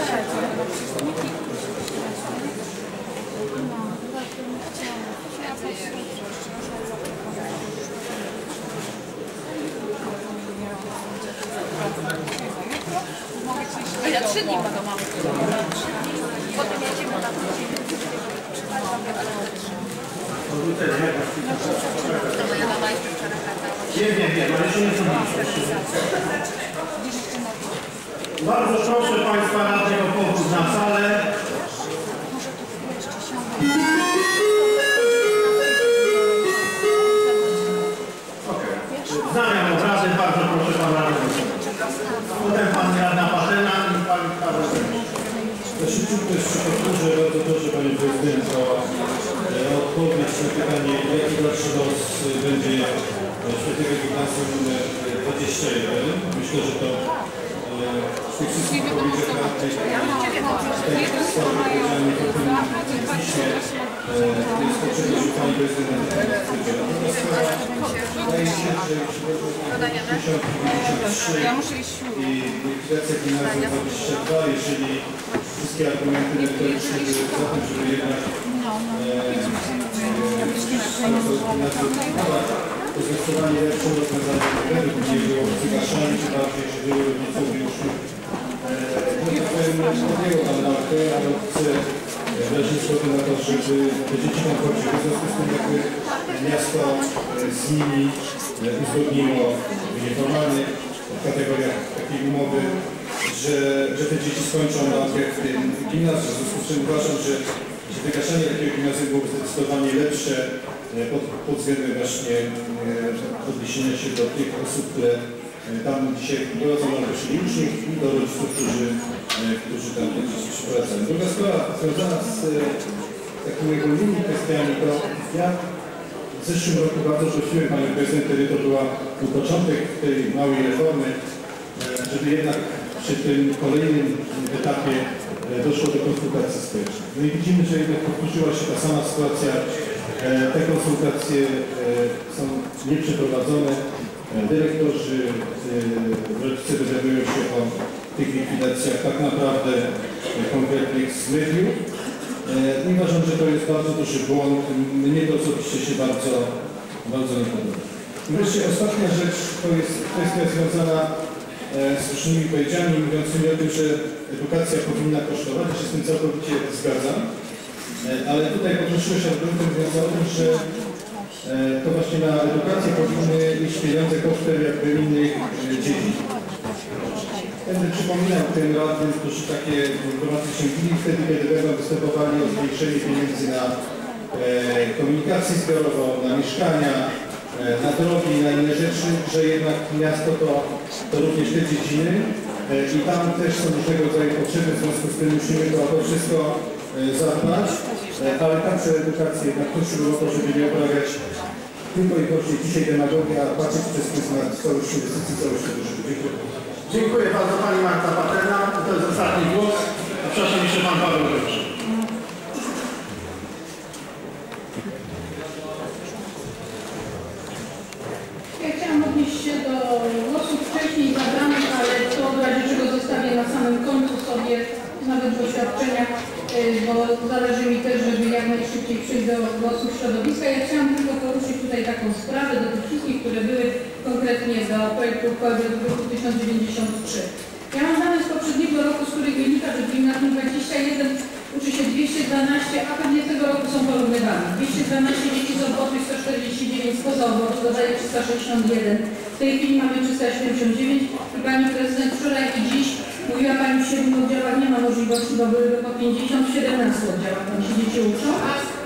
A ja trzy dni będę mam. Potem jedziemy na tydzień. To moja mama jeszcze wczoraj wracała. Nie, nie, nie, ale jeszcze nie zrobiliśmy. Bardzo proszę państwa radnych o powrót na salę. Okay. Wznawiam obrady, bardzo proszę pan radny. Potem pan radna Paterna i pan Paweł. To szybciutko jeszcze powtórzę, bardzo proszę Panie Prezydent o odpowiedź na pytanie, jaki dalszy los będzie Świętego Gimnazjum numer dwadzieścia jeden. Myślę, że to z tych wszystkich odpowiedziach na tej stały powiedziane to piśmie jest potrzebne, że Pani Prezydent natomiast wydaje się, że jeśli chodzi o tysiąc dziewięćdziesiąt trzy i likwidacja Gimnazjum dwadzieścia dwa, jeżeli wszystkie argumenty merytoryczne były za tym, żeby jednak to zdecydowanie lepsze rozwiązanie według mnie było wygaszanie, czy bardziej, że były rodziców i uczniów. No to powiem, podjęło tam naukę, ale chcę wyrazić zgodę na to, żeby te dzieci tam chodziły. W związku z tym jakby miasto z nimi uzgodniło w nieformalnych kategoriach takiej umowy, że, że te dzieci skończą naukę w tym gimnazjum. W związku z czym uważam, że, że wygaszanie takiego gimnazjum byłoby zdecydowanie lepsze pod, pod względem właśnie odniesienia się do tych osób, które tam dzisiaj prowadzą naukę, czyli uczniów i do rodziców, którzy, którzy tam te dzieci przeprowadzają. Druga sprawa związana z takimi ogólnymi kwestiami, to ja w zeszłym roku bardzo prosiłem Panią Prezydent, wtedy to była, był początek tej małej reformy, żeby jednak przy tym kolejnym etapie doszło do konsultacji społecznych. No i widzimy, że jednak powtórzyła się ta sama sytuacja. Te konsultacje są nieprzeprowadzone. Dyrektorzy, rodzice dowiadują się o tych likwidacjach tak naprawdę konkretnych z mediów. I uważam, że to jest bardzo duży błąd. Mnie to osobiście się bardzo, bardzo nie podoba. I wreszcie ostatnia rzecz to jest kwestia związana z różnymi powiedziami mówiącymi o tym, że edukacja powinna kosztować. Ja się z tym całkowicie zgadzam. Ale tutaj podnosiło się argumentem mówiąc o tym, że to właśnie na edukację powinny iść pieniądze kosztem jakby innych dziedzin. Będę przypominał tym radnym, którzy takie informacje sięgnęli wtedy, kiedy będą występowali o zwiększenie pieniędzy na e, komunikację zbiorową, na mieszkania, e, na drogi, na inne rzeczy, że jednak miasto to, to również te dziedziny e, i tam też są różnego rodzaju potrzeby, w związku z tym musimy to, to wszystko e, zadbać, e, ale także edukację jednak prosiłbym o to, żeby nie oprawiać tylko i wyłącznie dzisiaj demagogię, a patrzeć przez pryzmat całości inwestycji, całości budżetu. Dziękuję. Dziękuję bardzo Pani Marta Paterna. To jest ostatni głos. Przepraszam, jeszcze Pan Paweł Rzeczy. Ja chciałam odnieść się do głosów wcześniej zabranych, ale to w razie czego zostawię na samym końcu sobie nawet w oświadczeniach, bo zależy mi też, żeby jak najszybciej przejść do głosów środowiska. Ja chciałam tylko poruszyć tutaj taką sprawę do tych wszystkich, które były konkretnie do projektu uchwały z roku tysiąc dziewięćdziesiąt trzy. Ja mam dane z poprzedniego roku, z których wynika, że w gimnazjum dwadzieścia jeden uczy się dwieście dwanaście, a pewnie tego roku są porównywane. dwieście dwanaście dzieci z obwodu i sto czterdzieści dziewięć spoza obwodu, dodaje trzysta sześćdziesiąt jeden. W tej chwili mamy trzysta siedemdziesiąt dziewięć i Pani Prezydent wczoraj i dziś mówiła Pani, w siedmiu oddziałach nie ma możliwości, bo byłyby po pięćdziesiąt, w siedemnastu oddziałach tam się dzieci uczą, a w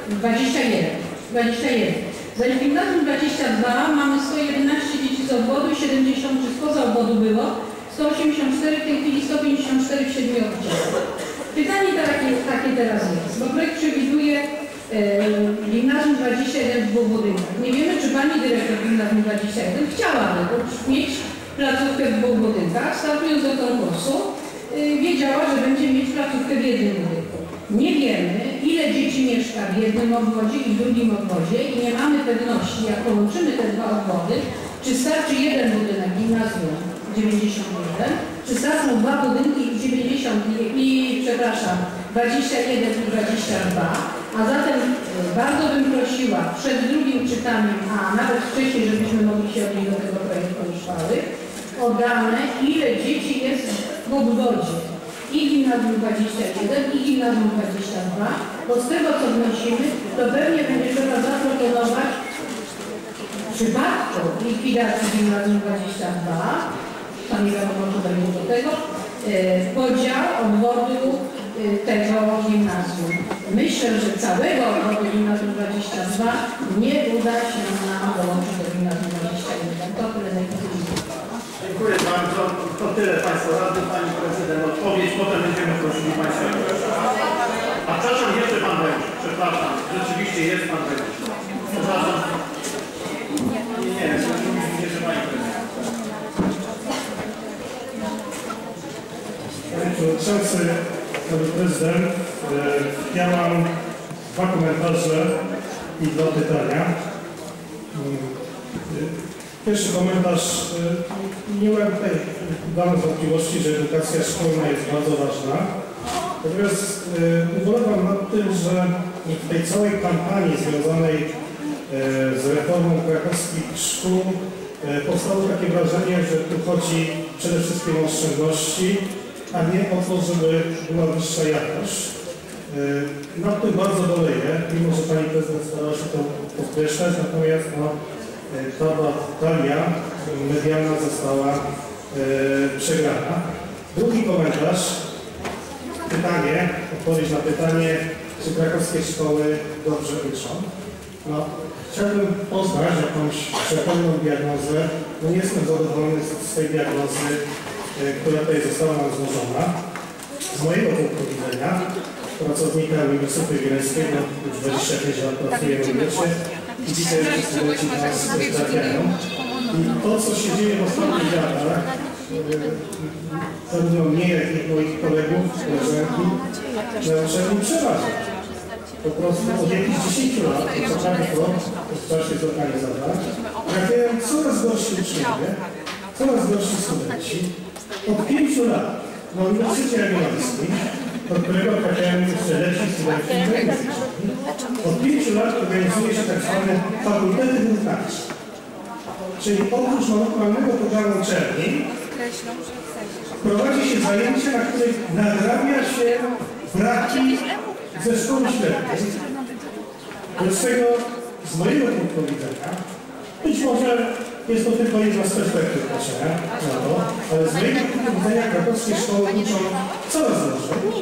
dwadzieścia jeden. dwadzieścia jeden. Zaś w gimnazjum dwadzieścia dwa mamy sto jedenaście dzieci z obwodu i siedemdziesiąt, czy spoza obwodu było, sto osiemdziesiąt cztery, w tej chwili sto pięćdziesiąt cztery w siedmiu oddziałach. Pytanie takie, takie teraz jest, bo projekt przewiduje e, gimnazjum dwadzieścia jeden w dwóch budynkach. Nie wiemy, czy pani dyrektor gimnazjum dwadzieścia jeden chciałaby mieć placówkę w dwóch budynkach, startując do konkursu, e, wiedziała, że będzie mieć placówkę w jednym budynku. Nie wiemy, ile dzieci mieszka w jednym obwodzie i w drugim obwodzie i nie mamy pewności, jak połączymy te dwa obwody, czy starczy jeden budynek gimnazjum dziewięćdziesiąt jeden, czy starczą dwa budynki dziewięćdziesiąt i, przepraszam, dwadzieścia jeden i dwadzieścia dwa, a zatem bardzo bym prosiła przed drugim czytaniem, a nawet wcześniej, żebyśmy mogli się odnieść do tego projektu uchwały, o dane, ile dzieci jest w obwodzie i gimnazjum dwadzieścia jeden i gimnazjum dwadzieścia dwa, bo z tego co wnosimy, to pewnie będzie trzeba zaproponować w przypadku likwidacji gimnazjum dwadzieścia dwa, tam nie wiadomo, czy dojdzie do tego, e, podział obwodu e, tego gimnazjum. Myślę, że całego obwodu gimnazjum dwadzieścia dwa nie uda się nam dołączyć do gimnazjum dwadzieścia jeden. To tyle najpierw. Dziękuję bardzo. To tyle Państwa Rady. Pani Prezydent odpowiedź, potem będziemy prosili Państwa. A przepraszam, jeszcze Pan Węgiel. Przepraszam, rzeczywiście jest Pan Węgiel. Przepraszam. Nie, nie, nie, że Pani Prezydent. Panie Przewodniczący, Panie Prezydent, ja mam dwa komentarze i dwa pytania. Pierwszy komentarz. Nie mam tutaj danych wątpliwości, że edukacja szkolna jest bardzo ważna. Natomiast ubolewam nad tym, że w tej całej kampanii związanej z reformą krakowskich szkół powstało takie wrażenie, że tu chodzi przede wszystkim o oszczędności, a nie o to, żeby była wyższa jakość. Nad tym bardzo boleję, mimo że Pani Prezydent starała się to podkreślać, natomiast no, ta batalia medialna została e, przegrana. Drugi komentarz, pytanie, odpowiedź na pytanie, czy krakowskie szkoły dobrze uczą. No, chciałbym poznać jakąś rzetelną diagnozę. No, nie jestem zadowolony z, z tej diagnozy, e, która tutaj została nam złożona. Z mojego punktu widzenia, pracownika Uniwersytetu Wileńskiego, już dwadzieścia pięć lat pracuję w Uniwersytecie, i dzisiaj wszyscy leci nas trafiają. I to, co się dzieje w ostatnich latach, zarówno mnie, jak i moich kolegów, koleżanki, nauczyli przeważać. Po prostu od jakichś dziesięciu lat, to prawie rok, trzeba się zorganizować, trafiają coraz gorsi uczniowie, coraz gorsi studenci. Od pięciu lat na Uniwersytecie Jagiellońskim, do którego trafiają jeszcze lepsi studenci. Od pięciu lat organizuje się tak zwane fakultety wyrównawcze. Czyli oprócz normalnego programu uczelni prowadzi się zajęcia, na których nadrabia się braki ze szkoły średniej. Wobec tego z mojego punktu widzenia, być może jest to tylko jedna z perspektyw patrzenia na to, ale z mojego punktu widzenia krakowskie szkoły uczą coraz gorzej.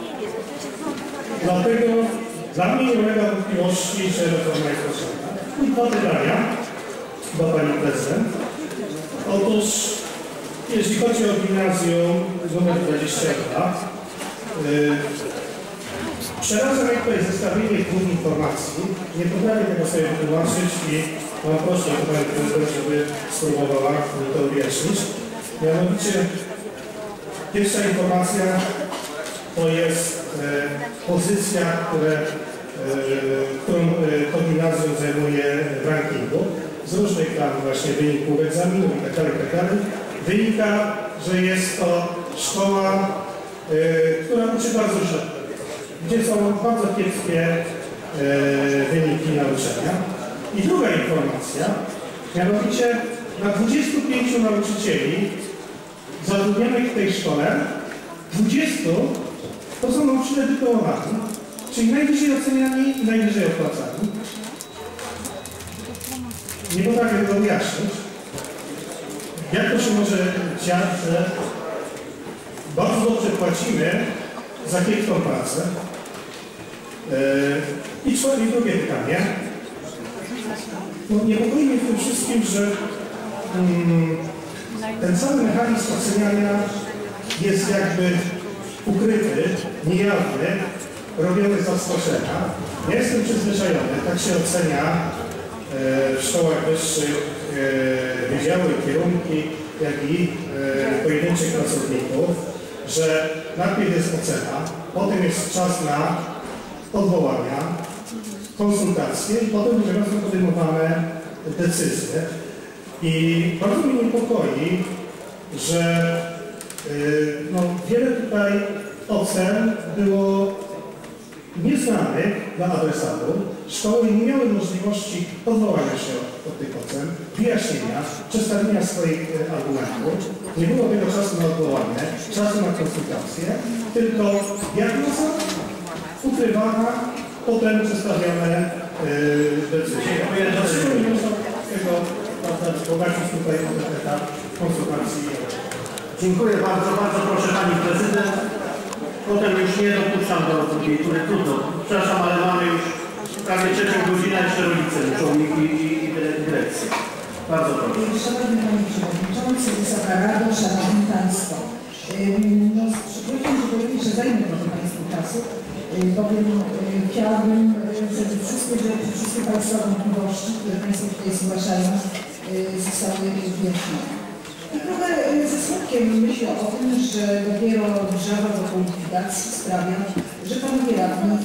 Dlatego dla mnie nie ulega wątpliwości, że reforma jest potrzebna. I dwa pytania do Pani Prezydent. Otóż, jeśli chodzi o gimnazjum numer dwadzieścia dwa, yy, przeraża mnie tutaj zestawienie dwóch informacji. Nie potrafię tego sobie wytłumaczyć i mam prośbę do Pani Prezydent, żeby spróbowała mi to wyjaśnić. Mianowicie, pierwsza informacja to jest e, pozycja, które, e, którą e, to gimnazjum zajmuje w rankingu. Z różnych tam właśnie wyników egzaminów i tak dalej, tak dalej. Wynika, że jest to szkoła, e, która uczy bardzo źle, gdzie są bardzo kiepskie e, wyniki nauczania. I druga informacja, mianowicie na dwudziestu pięciu nauczycieli zatrudnionych w tej szkole, dwudziestu to są nauczyciele dyplomowani, czyli najwyżej oceniani i najwyżej opłacani. Nie potrafię tego wyjaśnić. Jak to się może dziać, że bardzo dobrze płacimy za kiepską pracę, I, czwarte, i drugie pytanie. No, niepokoi mnie w tym wszystkim, że um, ten cały mechanizm oceniania jest jakby ukryty, niejawny, robiony z zaskoczenia. Ja jestem przyzwyczajony, tak się ocenia e, w szkołach wyższych e, wydziały, kierunki, jak i e, pojedynczych pracowników, że najpierw jest ocena, potem jest czas na odwołania, konsultacje i potem dopiero są podejmowane decyzje. I bardzo mnie niepokoi, że yy, no, wiele tutaj ocen było nieznanych dla adresatów. Szkoły nie miały możliwości odwołania się od, od tych ocen, wyjaśnienia, przedstawienia swoich y, argumentów. Nie było tego czasu na odwołanie, czasu na konsultacje, tylko diagnoza ukrywana, potem przedstawiane yy, decyzje. Dlaczego nie można tego bogacić tutaj na etap konsultacji? Dziękuję bardzo, bardzo proszę Pani Prezydent. Potem już nie dopuszczam do drugiej tury. Trudno. Przepraszam, ale mamy już prawie trzecią godzinę, jeszcze rodzice muszą i, i, i dyrekcje. Bardzo proszę. Szanowny Panie Przewodniczący, Wysoka Rado, Szanowni Państwo. No, przepraszam, że powiem, że zajmę trochę Państwu czasu, bowiem chciałabym, żeby wszystkie, żeby wszystkie Państwa wątpliwości, które Państwo tutaj zgłaszają, zostały wyjaśnione. I trochę ze smutkiem myślę o tym, że dopiero wrzawa do likwidacji sprawia, że Panowie radni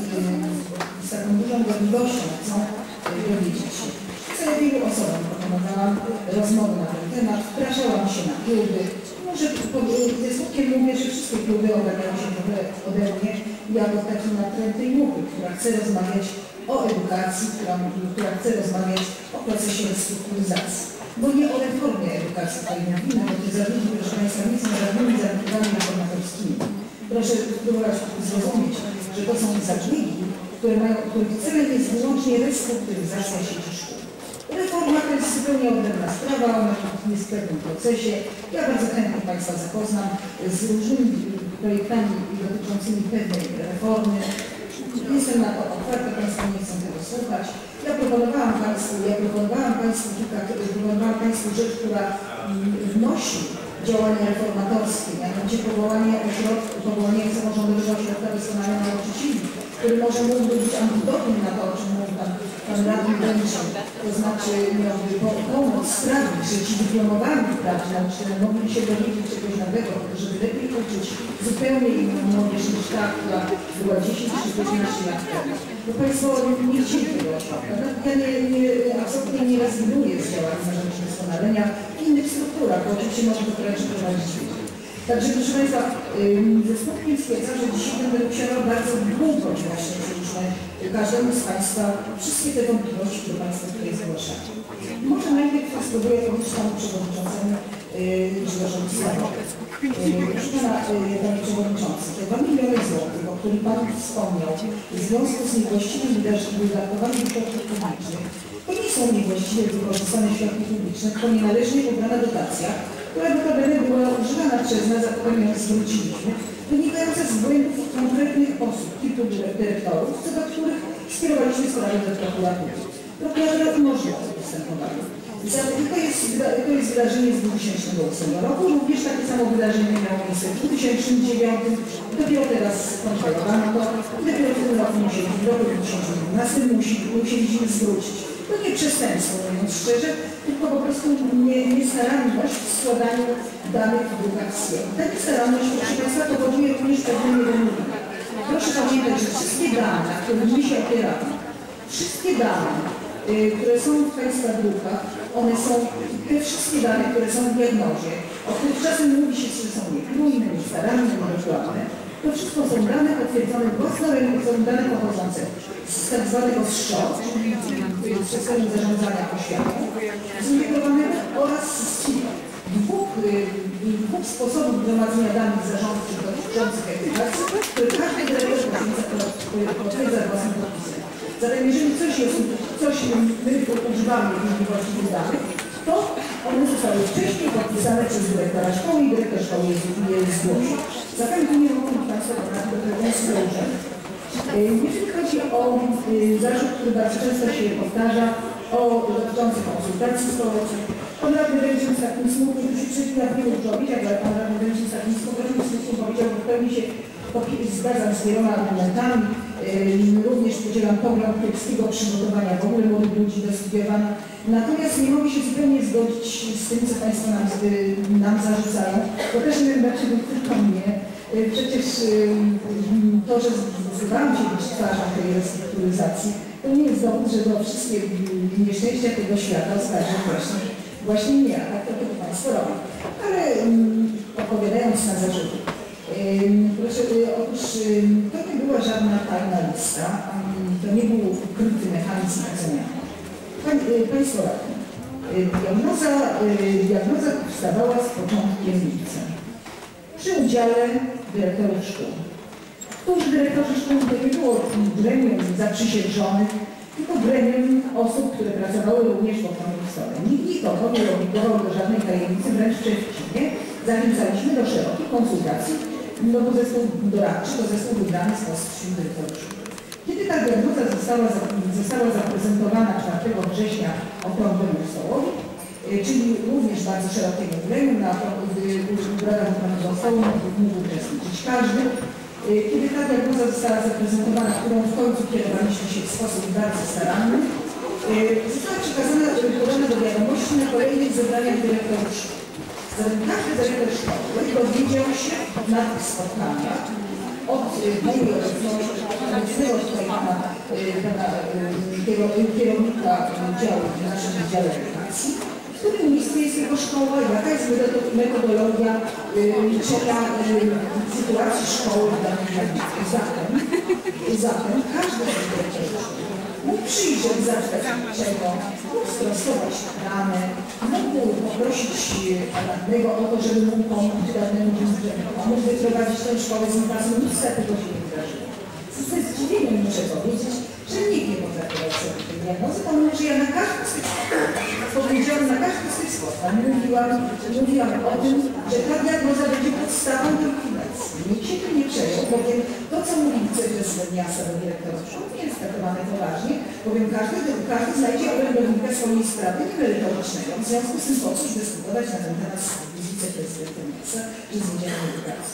z taką dużą gorliwością chcą dowiedzieć się. Co ja wielu osobom proponowałam rozmowy na ten temat, wpraszałam się na kluby. Może ze smutkiem mówię, że wszystkie kluby obawiają się trochę ode mnie jako takiej natrętnej muchy, która chce rozmawiać o edukacji, która, która chce rozmawiać o procesie restrukturyzacji. Bo nie o reformie edukacji tutaj mówimy, bo te zabiegi, proszę Państwa, nie są żadnymi zabiegami reformatorskimi. Proszę spróbować zrozumieć, że to są zabiegi, które mają, których celem jest wyłącznie restrukturyzacja sieci szkół. Reforma to jest zupełnie odrębna sprawa, ona jest w pewnym procesie. Ja bardzo chętnie Państwa zapoznam z różnymi projektami dotyczącymi pewnej reformy. Jestem na to otwarta, Państwo nie chcą tego słuchać. Ja proponowałam Państwu, ja proponowałam Państwu kilka, proponowałam Państwu rzecz, która wnosi działania reformatorskie, mianowicie powołanie ośrodka, powołanie samorządowego ośrodka doskonałego nauczycieli, który może mógłby być antidotum na to, o czym mówił Pan, pan radny Węgrzyn, to znaczy miałby pomóc sprawić, że ci dyplomowani wprawdzie nauczyciele mogli się dowiedzieć czegoś nowego, żeby lepiej uczyć zupełnie inną młodzież niż ta, która była dziesięć czy piętnaście lat temu. Bo Państwo nie chcieli tego ośrodka. Ja nie, nie, absolutnie nie rezygnuję z działania na rzecz doskonalenia w innych strukturach, bo oczywiście może to prowadzić. Także proszę Państwa, ze smutkiem stwierdzam, że dzisiaj będę musiała bardzo długo właśnie różne każdemu z Państwa wszystkie te wątpliwości, które Państwo tutaj zgłaszają. Może najpierw spróbuję powiedzieć Panu Przewodniczącemu Grzegorzowi Stachowi. Proszę Pana, Panie Przewodniczący, te dwa miliony złotych, o których Pan wspomniał, w związku z niewłaściwym wydatkowaniem środków publicznych, to nie są niewłaściwie wykorzystane środki publiczne, to nienależnie pobrana dotacja, która notabene była używana przez nas, a potem ją zwróciliśmy, wynikająca z błędów konkretnych osób, kilku dyrektorów, co do których skierowaliśmy sprawę do prokuratury. Prokuratura umożliwia to postępowanie. To jest, to jest wydarzenie z dwa tysiące ósmego roku, również takie samo wydarzenie miało miejsce w dwa tysiące dziewiątym, dopiero teraz kontrolowano to i dopiero w tym roku musieliśmy, w roku dwa tysiące dwunastym musieliśmy zwrócić. To nie przestępstwo, mówiąc szczerze, tylko po prostu nie, niestaranność w składaniu danych w drukach S I E. Ta niestaranność, proszę Państwa, powoduje również pewne niewolności. Proszę pamiętać, że wszystkie dane, na których my się opieramy, wszystkie dane, y, które są w Państwa drukach, one są, te wszystkie dane, które są w diagnozie, o których czasem mówi się, że są niechlujne, niestaranne, niedokładne, to wszystko są dane potwierdzone własnoręcznie, są dane pochodzące z tak zwanego S Z O, czyli z systemu zarządzania oświatą, zintegrowanego oraz z C I P. Dwóch, dwóch sposobów gromadzenia danych zarządczych dotyczących edukacji, które każdy dyrektor potwierdza własnym podpisem. Zatem jeżeli coś jest, coś my używamy możliwości danych, to one zostały wcześniej podpisane przez dyrektora szkoły i dyrektor szkoły je zgłosił. Zatem tu nie mogą Państwo do tego urzędu. Jeżeli chodzi o zarzut, który bardzo często się powtarza, o dotyczący konsultacji społecznych, pan radny Ręczyn z takim smutnym, tu się przeciwia wielu powiedział, ale pan radny Ręczyn z takim smutnym powiedział, że w pełni się zgadzam z wieloma argumentami. Również podzielam pogląd kiepskiego przygotowania w ogóle młodych ludzi do studiowania. Natomiast nie mogę się zupełnie zgodzić z tym, co Państwo nam, nam zarzucają, bo też nie wiem, dlaczego tylko mnie. Przecież to, że zdecydowałam się być twarzą tej restrukturyzacji, to nie jest dowód, że do wszystkie nieszczęścia tego świata oskarżę właśnie, właśnie nie, a tak to tylko Państwo robią. Ale um, opowiadając na zarzuty, um, proszę, otóż um, to nie była żadna tajna lista, um, to nie był ukryty mechanizm oceniania. Pań, państwo radni, diagnoza, diagnoza powstawała z początkiem lipca przy udziale dyrektorów szkół. Którzy dyrektorzy szkół to nie było gremium zaprzysiężonych, tylko gremium osób, które pracowały również w ochronie historii. Nikt nikogo nie obligował do żadnej tajemnicy, wręcz przeciwnie, zachęcaliśmy do szerokich konsultacji, no bo zespół doradczy to zespół wybrany spośród dyrektorów szkół. Kiedy ta diagnoza została, została zaprezentowana czwartego września okrągłemu stołowi, czyli również bardzo szerokiego gremium, na obradach okrągłego stołu mógł uczestniczyć każdy. Kiedy ta diagnoza została zaprezentowana, którą w końcu kierowaliśmy się w sposób bardzo staranny, została przekazana, podana do wiadomości na kolejnych zebraniach dyrektorów szkół. Zatem każdy dyrektor szkoły dowiedział się na tych spotkaniach od mojej obecnego tutaj pana, pana kierownika działu w naszym dziale edukacji, w którym miejscu jest jego szkoła, jaka jest metodologia liczenia sytuacji szkoły w danym zjawisku. Zatem, zatem każdy z dyrektorów mógł przyjrzeć zapytać czego, mógł sprostować dane, mógł poprosić radnego o to, żeby mógł pomóc radnemu, mógł wyprowadzić tę szkołę z impasu, nic takiego się nie wydarzyło. Ze zdziwieniem muszę powiedzieć, że nikt nie potraktował sobie tej diagnozy, pomimo że ja na każdym z tych spotkań, powiedziałam na każdym z tych spotkań, mówiłam, mówiłam o tym, że ta diagnoza będzie podstawą do likwidacji. Nikt się tym nie przejął, bowiem to, co mówi wiceprezydent miasta do dyrektora szkoły, nie jest traktowane poważnie, bowiem każdy, każdy znajdzie orędownika swojej sprawy niemerytorycznego. W związku z tym po cóż dyskutować na ten temat z wiceprezydentem miasta czy z Wydziałem Edukacji.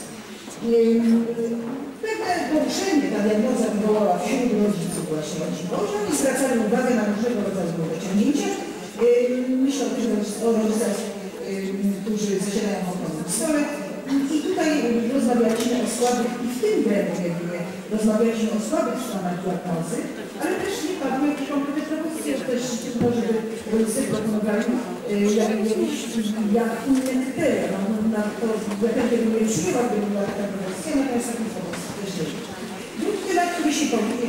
Pewne poruszenie ta diagnoza wywołała wśród rodziców właśnie o dziwo, że oni zwracali uwagę na różnego rodzaju dociągnięcia. Myślę o tych o rodzicach, którzy zasiadają w okrągłym stole. I tutaj rozmawialiśmy o słabych, i w tym gremium jedynie rozmawialiśmy o słabych stronach diagnozy, ale też nie padły jakieś konkretne propozycje, że też trudno, żeby rodzice proponowali jakieś jak inne kryteria. No, na to ja pewnie bym nie przyjęła, gdyby była taka propozycja, natomiast takich propozycji też nie ma. Drugi temat, który się powie,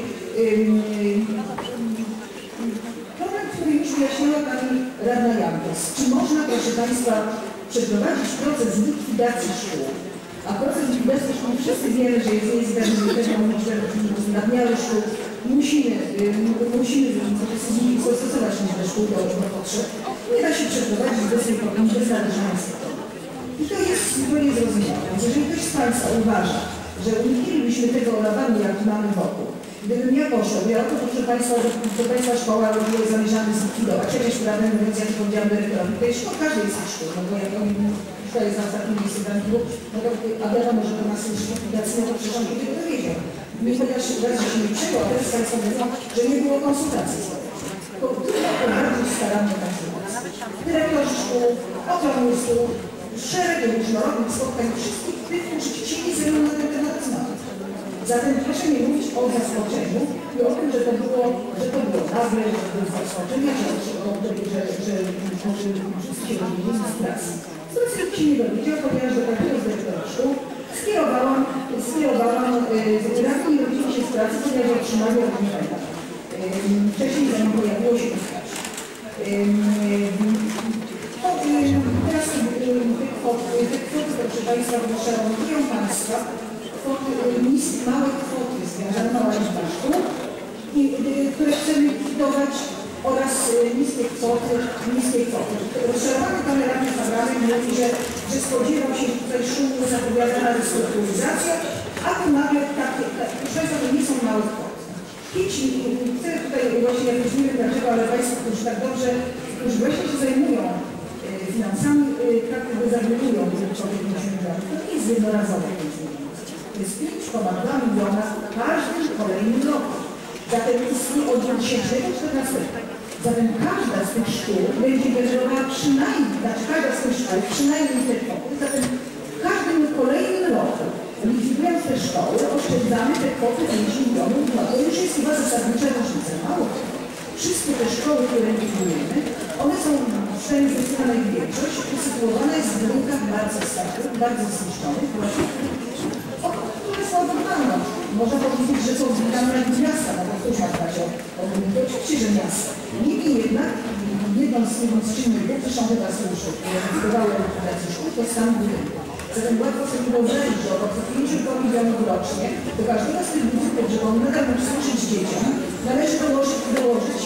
problem, który już wyjaśniała pani radna Jantos. Czy można, proszę Państwa, przeprowadzić proces likwidacji szkół? A proces likwidacji szkół, wszyscy wiemy, że jest niezbędny tego nadmiaru szkół. Musimy, musimy zastosować liczbę szkół do, do potrzeb. Nie da się przeprowadzić bez należności. I to jest zupełnie zrozumiałe. Jeżeli ktoś z Państwa uważa, że uniknęlibyśmy tego rawanu, jaki mamy wokół, gdybym ja poszedł, ja to proszę Państwa, że Państwa szkoła były zamierzane zlikwidować. Ja też prawdę mówiąc, jak powiedziałam dyrektorowi, tej szkoły, każdej z tych szkół, no bo jak oni, szkoła jest na ostatnim miejscu w rankingu, no to, a wiadomo, że to nas już likwidacji, no to przecież on tego dowiedział. My chociaż raz się nie przyjęło, a teraz Państwo mówią, że nie było konsultacji społecznej. To trudno prowadzić starannie konsultacje. Dyrektorzy szkół, okrągły stół, szereg różnorodnych spotkań wszystkich tych, którzy chcieli ze mną na ten temat rozmawiać. Zatem proszę nie mówić o zaskoczeniu i o tym, że to było, że to było nagle, że to było zaskoczenie, że, że, że, że, że wszyscy się dowiedzieli z pracy. Z pracy nikt się nie dowiedział, ponieważ do takiego z dyrektora szkół skierowałam, skierowałam yy, radni i rodzili się z pracy, ponieważ otrzymali od mnie pamiętam. Yy, wcześniej zanim pojawiło się to starsze. Teraz te kwoty, te kwoty, proszę Państwa, przełamują Państwa kwoty, małe kwoty związane mała liczba szkół, które chcemy likwidować oraz niskie kwoty, niskie kwoty. Rozszerzony pan radny Fabrany mówi, że, że spodziewał się tutaj szumnie zapowiadana restrukturyzacja, a A tu nagle takie, proszę Państwa, to nie są małe kwoty. pięć milionów, chcę tutaj właśnie, ja już nie wiem dlaczego, ale Państwo, którzy tak dobrze, którzy właśnie się zajmują finansami, tak jakby zagrywają dodatkowe pięć milionów. To nie jest jednorazowe pięć milionów. To jest pięć przecinek dwa miliona w każdym kolejnym roku. Zatem istnieje od dwa tysiące czternastego. Zatem każda z tych szkół będzie generowała przynajmniej, znaczy każda z tych szkół przynajmniej te kwoty. Zatem w każdym kolejnym roku, likwidując te szkoły, oszczędzamy te kwoty pięć milionów. No to już jest chyba zasadnicza różnica. Mało. Wszystkie te szkoły, które likwidujemy, one są, przynajmniej zdecydowana ich większość, usytuowane jest w budynkach bardzo starych, bardzo zniszczonych, które są oddane. Można powiedzieć, że są zbudane jak miasta, no bo ktoś ma dbać o budynki, oczywiście, że miasta. Niemniej jednak, jedną z, jedną z czynników, zresztą chyba służby, które zdecydowały o likwidację szkół, to stan budynku. Zatem łatwo sobie wyobrazić, że około pięć milionów rocznie do każdego z tych budynków, żeby on nadal mógł służyć dzieciom, należy dołożyć, dołożyć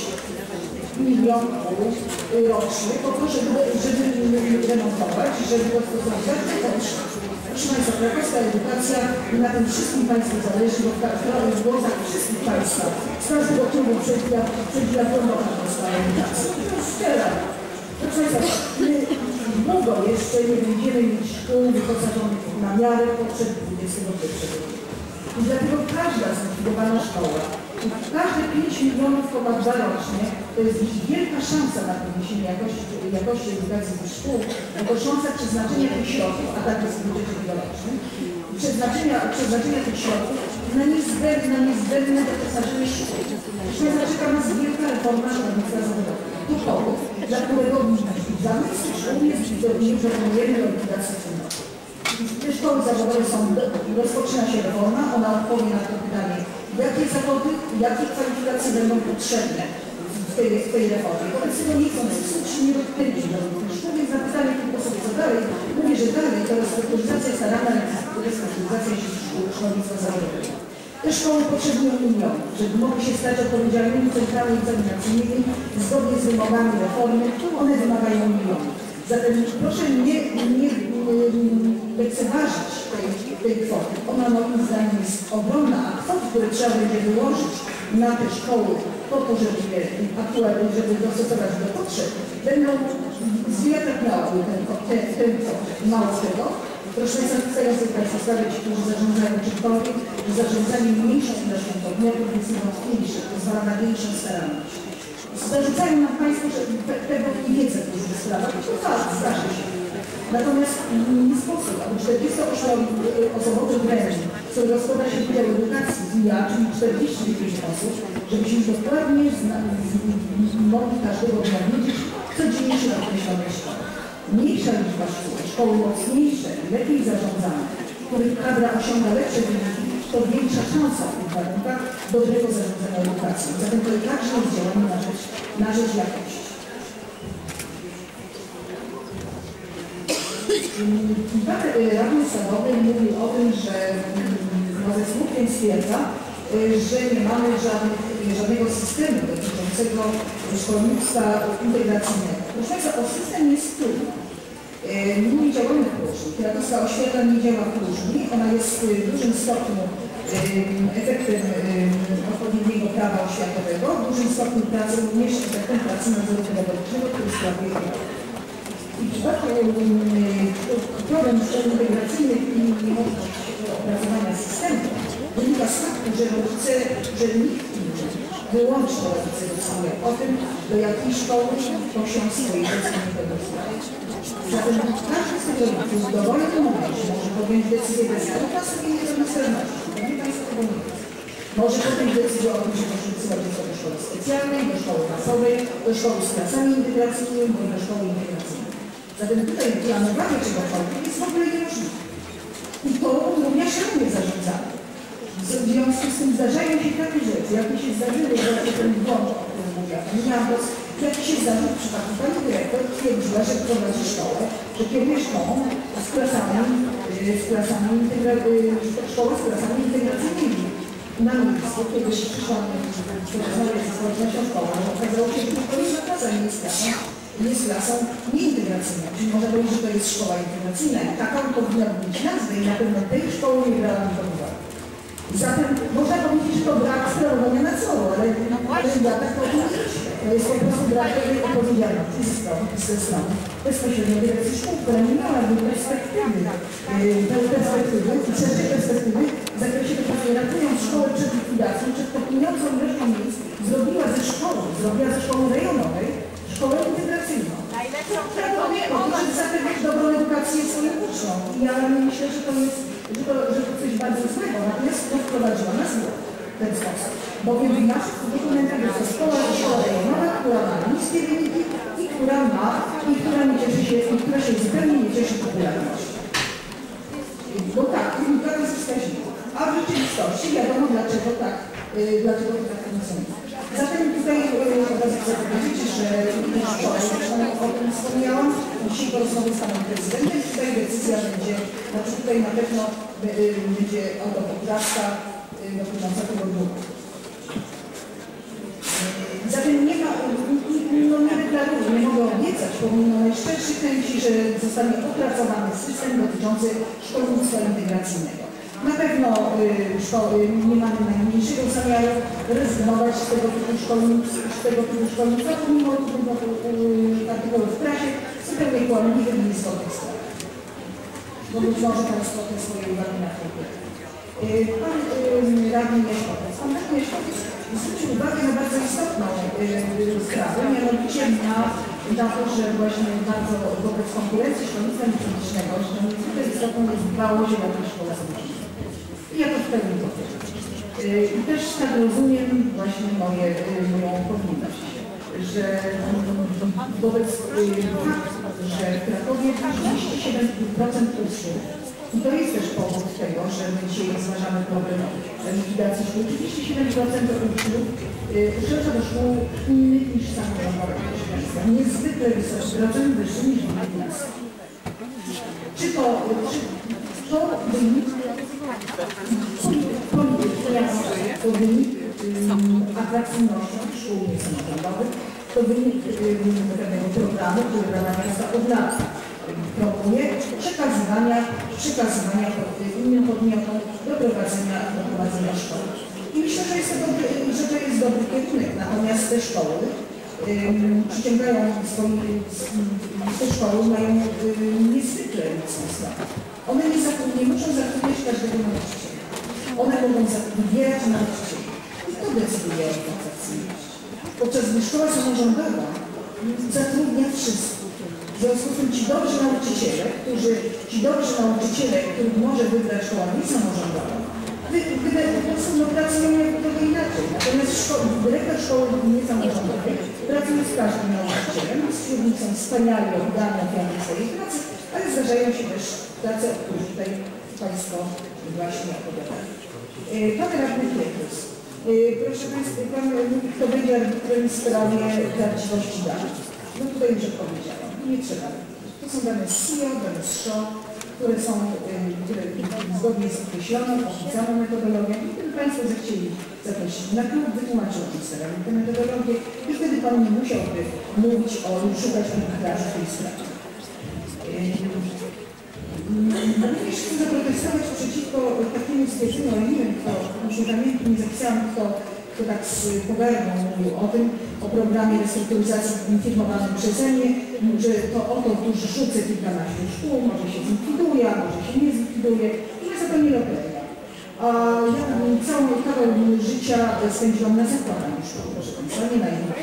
milion rocznie po to, żeby, żeby remontować, żeby dostosować te koszty. Proszę Państwa, krakowska edukacja na tym wszystkim Państwu zależy, bo w głosach wszystkich Państwa z każdego klubu przebija pełna krakowska edukacja. To wspieram. Proszę Państwa, my długo jeszcze nie będziemy mieć szkół wyposażonych na miarę potrzeb dwudziestego pierwszego wieku. I dlatego każda zlikwidowana szkoła, każde pięć milionów dwa rocznie, to jest wielka szansa na podniesienie jakości, jakości edukacji tych szkół, jako szansa przeznaczenia tych środków, a tak jest w budżecie tegorocznym, przeznaczenia, przeznaczenia tych środków na niezbędne, na niezbędne doposażenie szkół. Zresztą czeka nas wielka reforma szkolnictwa zawodowego. Tu powód, dla którego zamysł tych szkół jest nie proponujemy do likwidacji w tym roku. Te szkoły zawodowe są, rozpoczyna się reforma, ona odpowie na to pytanie, jakie zawody, jakie kwalifikacje będą potrzebne w tej, w tej reformie. Wobec tego nie chcą słusznie nie dotknęli do tych szkół, więc na pytanie tylko sobie co dalej, mówię, że dalej to restrukturyzacja starana, restrukturyzacja szkół szkolnictwa zawodowego. Te szkoły potrzebują milionów, żeby mogły się stać odpowiedzialnymi centrami egzaminacyjnymi zgodnie z wymogami reformy, one wymagają milionów. Zatem proszę nie, nie lekceważyć tej, tej kwoty. Ona moim zdaniem jest ogromna, a kwoty, które trzeba będzie wyłożyć na te szkoły po to, żeby je aktualnie, żeby dostosować do potrzeb, będą zwijać miały ten kwotę. Mało tego, proszę teraz sobie Państwa stawiać, którzy zarządzają czymkolwiek, że zarządzanie mniejszą ilością podmiotów jest najłatwiejsze, pozwala na większą staranność. Zarzucają nam Państwo, że tego nie wiedzę w różnych sprawach, to tak, zdarzy się. Natomiast nie sposób, aby czterdziestoośmioosobowy gremium, który rozkłada się w dział edukacji, ja, czyli czterdzieści pięć osób, żebyśmy dokładnie mogli każdego dnia wiedzieć, co dzieje się na określonej szkole. Mniejsza liczba szkół, szkoły mocniejsze, lepiej zarządzane, w których kadra osiąga lepsze wyniki, to większa szansa w tych warunkach dobrego zarządzania edukacją. Zatem to także jest działanie na rzecz, na rzecz jakości. Radny Stanowy mówił o tym, że no, ze smutkiem stwierdza, że nie mamy żadnych, żadnego systemu dotyczącego szkolnictwa integracyjnego. Proszę Państwa, o system jest trudny. My nie działamy w próżni. Krakowska oświata nie działa w próżni. Ona jest w dużym stopniu efektem odpowiedniego prawa oświatowego, w dużym stopniu pracy, również efektem pracy nadzoru pedagogicznego, który sprawuje. I w przypadku problem szkół integracyjnych i niemożność opracowania systemu wynika z faktu, że rodzice, że nikt inny, wyłącznie rodzice decydują o tym, do jakiej szkoły poślą swoje dziecko niepełnosprawne. Zatem każdy z tych rodziców w dowolnym momencie może podjąć decyzję bez na sobie niepełnosprawności. Nie Państwo tego nie wiedzą. Może podjąć decyzję o tym, że może wysyłać dziecko do szkoły specjalnej, do szkoły masowej, do szkoły z klasami integracyjnymi, bądź do szkoły integracyjnej. Zatem tutaj planowanie czegokolwiek jest w ogóle niemożliwe. I to utrudnia średnie zarządzanie. W związku z tym zdarzają się takie rzeczy, jakie się zdarzyły, że ten błąd, o którym mówiła pani Jambos, jaki się zdarzył w przypadku pani dyrektor, twierdziła, że prowadzi szkołę, że kieruje szkołą z klasami, z klasami integra, szkołę z klasami integracyjnymi. Na miejscu, kiedy się przyszła rozmawiać ze społecznością szkoły, okazało się, że to jest klasa, nie jest klasą, jest klasą nieintegracyjną. Czyli można powiedzieć, że to jest szkoła integracyjna i taką powinna być nazwę i na pewno tej szkoły nie brałam do uwagi. Zatem można powiedzieć, że to brak sprawowania nadzoru, ale, ale ja tak to nie myślę. To jest po prostu brak tej odpowiedzialności ze strony, ze strony bezpośrednio dyrekcji szkół, która nie miała perspektywy, tej perspektywy, szerszej perspektywy w zakresie tego, że ratując szkołę przed likwidacją, przed topniejącą ilością miejsc, zrobiła ze szkoły, zrobiła ze szkoły rejonowej szkołę integracyjną. Otóż zapewniać dobrą edukację swoim uczniom. I ja myślę, że to jest, że to, że to coś bardzo złego, natomiast to wprowadziła na zło w ten sposób. Bowiem w naszych dokumentach jest to szkoła, szkoła rejonowa, która ma niskie wyniki i która ma, i która nie cieszy się, i która się zupełnie nie cieszy popularnością. Bo tak, wynika to ze wskaźników. A w rzeczywistości wiadomo dlaczego tak, yy, dlaczego to tak nie są. Zatem tutaj chcę powiedzieć, że wczoraj o tym wspomniałam, dzisiaj po rozmowie z panem prezydentem, tutaj decyzja będzie, znaczy tutaj na pewno będzie autopoprawka dotycząca tego druku. Zatem nie ma, no nie deklaruję, nie mogę obiecać, pomimo najszczerszych chęci, że zostanie opracowany system dotyczący szkolnictwa integracyjnego. Na pewno y, szkoły, nie mamy najmniejszego zamiaru rezygnować z tego typu szkolnictwa, z tego typu szkolnictwa, pomimo różnego artykułów w prasie, zupełnie kłamliwych i istotnych spraw. Bo być może Państwo te swoje uwagi na to y, Pan y, radny Mieszkowiec. Pan radny Mieszkowiec zwrócił uwagę na bardzo istotną y, sprawę, mianowicie na, na to, że właśnie bardzo wobec konkurencji szkolnictwa publicznego, że niezwykle istotną jest dbałość o jakąś szkołę publiczną. I ja to w pełni potwierdzam. I też tak rozumiem właśnie moje, moją powinność, że wobec faktu, że w Krakowie trzydzieści siedem procent uczniów, i to jest też powód tego, że my dzisiaj rozważamy problem likwidacji szkół, trzydzieści siedem procent uczniów uczęszcza do szkół innych niż samorządowych, proszę Państwa. Niezwykle wysoki procent, wyższy niż w innych miastach. Czy to, czy to wynik to wynik atrakcyjności szkół samorządowych, to wynik pewnego programu, który Rada Miasta od lat promuje, przekazywania, przekazywania innym podmiotom do prowadzenia, do prowadzenia szkoły. I myślę, że jest to dobry, że to jest dobry kierunek, natomiast te szkoły um, przyciągają swoje, te szkoły mają um, niezwykle mocne stawki. One nie, nie muszą zatrudniać każdego nauczyciela. One mogą wybierać nauczycieli. I to decyduje o atrakcyjności. Podczas gdy szkoła samorządowa zatrudnia wszystkich. W związku z tym ci dobrzy nauczyciele, którzy, ci dobrzy nauczyciele, których może wybrać szkoła niesamorządowa, gdy po prostu no, pracują jak trochę inaczej. Natomiast szko- dyrektor szkoły niesamorządowej pracuje z każdym nauczycielem, wśród nich są wspaniali, oddani ofiary swojej pracy, ale zdarzają się też prace, o których tutaj Państwo właśnie opowiadali. Pan radny Pietrus. Proszę Państwa, Pan mówi, kto będzie arbitrem w sprawie prawdziwości danych. No tutaj już odpowiedziałam. Nie trzeba. To są dane z S I O, dane z S H O, które są, które zgodnie z określoną, oficjalną metodologią. I gdyby Państwo zechcieli zaprosić na klub, wytłumaczyłam staranie tę metodologię i wtedy Pan nie musiałby mówić o szukać arbitrażu w tej sprawie. Również chcę zaprotestować przeciwko takiemu stwierdzeniu, ale nie wiem kto, muszę pamiętać, nie zapisałam kto, kto tak z pogardą mówił o tym, o programie restrukturyzacji firmowanym przeze mnie, że to oto tuż rzucę kilkanaście szkół, może się zlikwiduje, a może się nie zlikwiduje i jest to nie loteria. A ja całą kawał życia spędziłam na zakładaniu szkół, proszę Państwa, nie na innych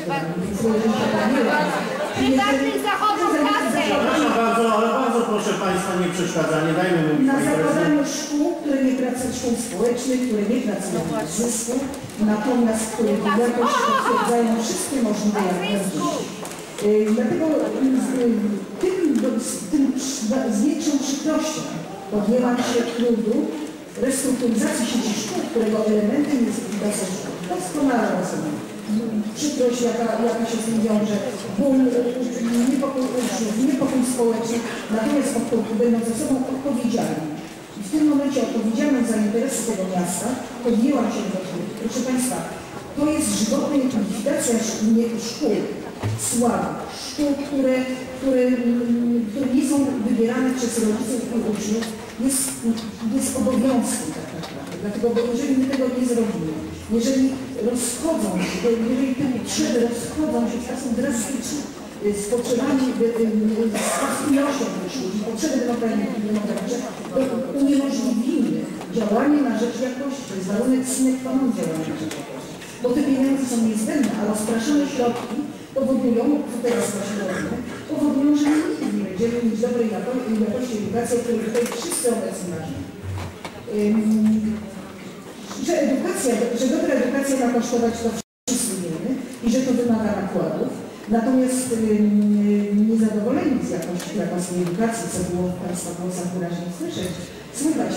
Prywatnych zachodów kasy! Przepraszam bardzo, ale bardzo proszę Państwa, nie przeszkadzanie, dajmy mówić. Na zakładaniu szkół, które nie pracują, szkół społecznych, które nie pracują na zysku, natomiast które jakoś potwierdzają wszystkie możliwe jakości. Dlatego tym, tym z większą przykrością podjęłam się trudu restrukturyzacji sieci szkół, którego elementem jest likwidacja szkół. Doskonale rozumiem. Przykrość, jaka, jaka się z tym wiąże, ból, niepokój uczniów, niepokój społeczny, natomiast będąc osobą odpowiedzialną. I w tym momencie odpowiedzialną za interesy tego miasta podjęłam się do tego. Proszę Państwa, to jest żywotna likwidacja szkół słabych, szkół, które, które, które nie są wybierane przez rodziców i uczniów, jest, jest obowiązkiem tak naprawdę. Dlatego, bo jeżeli my tego nie zrobimy, jeżeli rozchodzą się, jeżeli te potrzeby rozchodzą się w sposób drastyczny z potrzebami, z ilością ludzi, potrzeby demograficzne, to uniemożliwimy działanie na rzecz jakości. To jest warunek sine qua non działania na rzecz jakości. Bo te pieniądze są niezbędne, a rozpraszane środki powodują, teraz właśnie robimy, powodują, że nigdy nie będziemy mieć dobrej jakości edukacji, o której tutaj wszyscy obecni marzymy. Że edukacja, że dobra edukacja ma kosztować, to wszyscy wiemy i że to wymaga nakładów. Natomiast niezadowoleni z jakości własnej edukacji, co było w Państwa głosach wyraźnie słyszeć, słychać,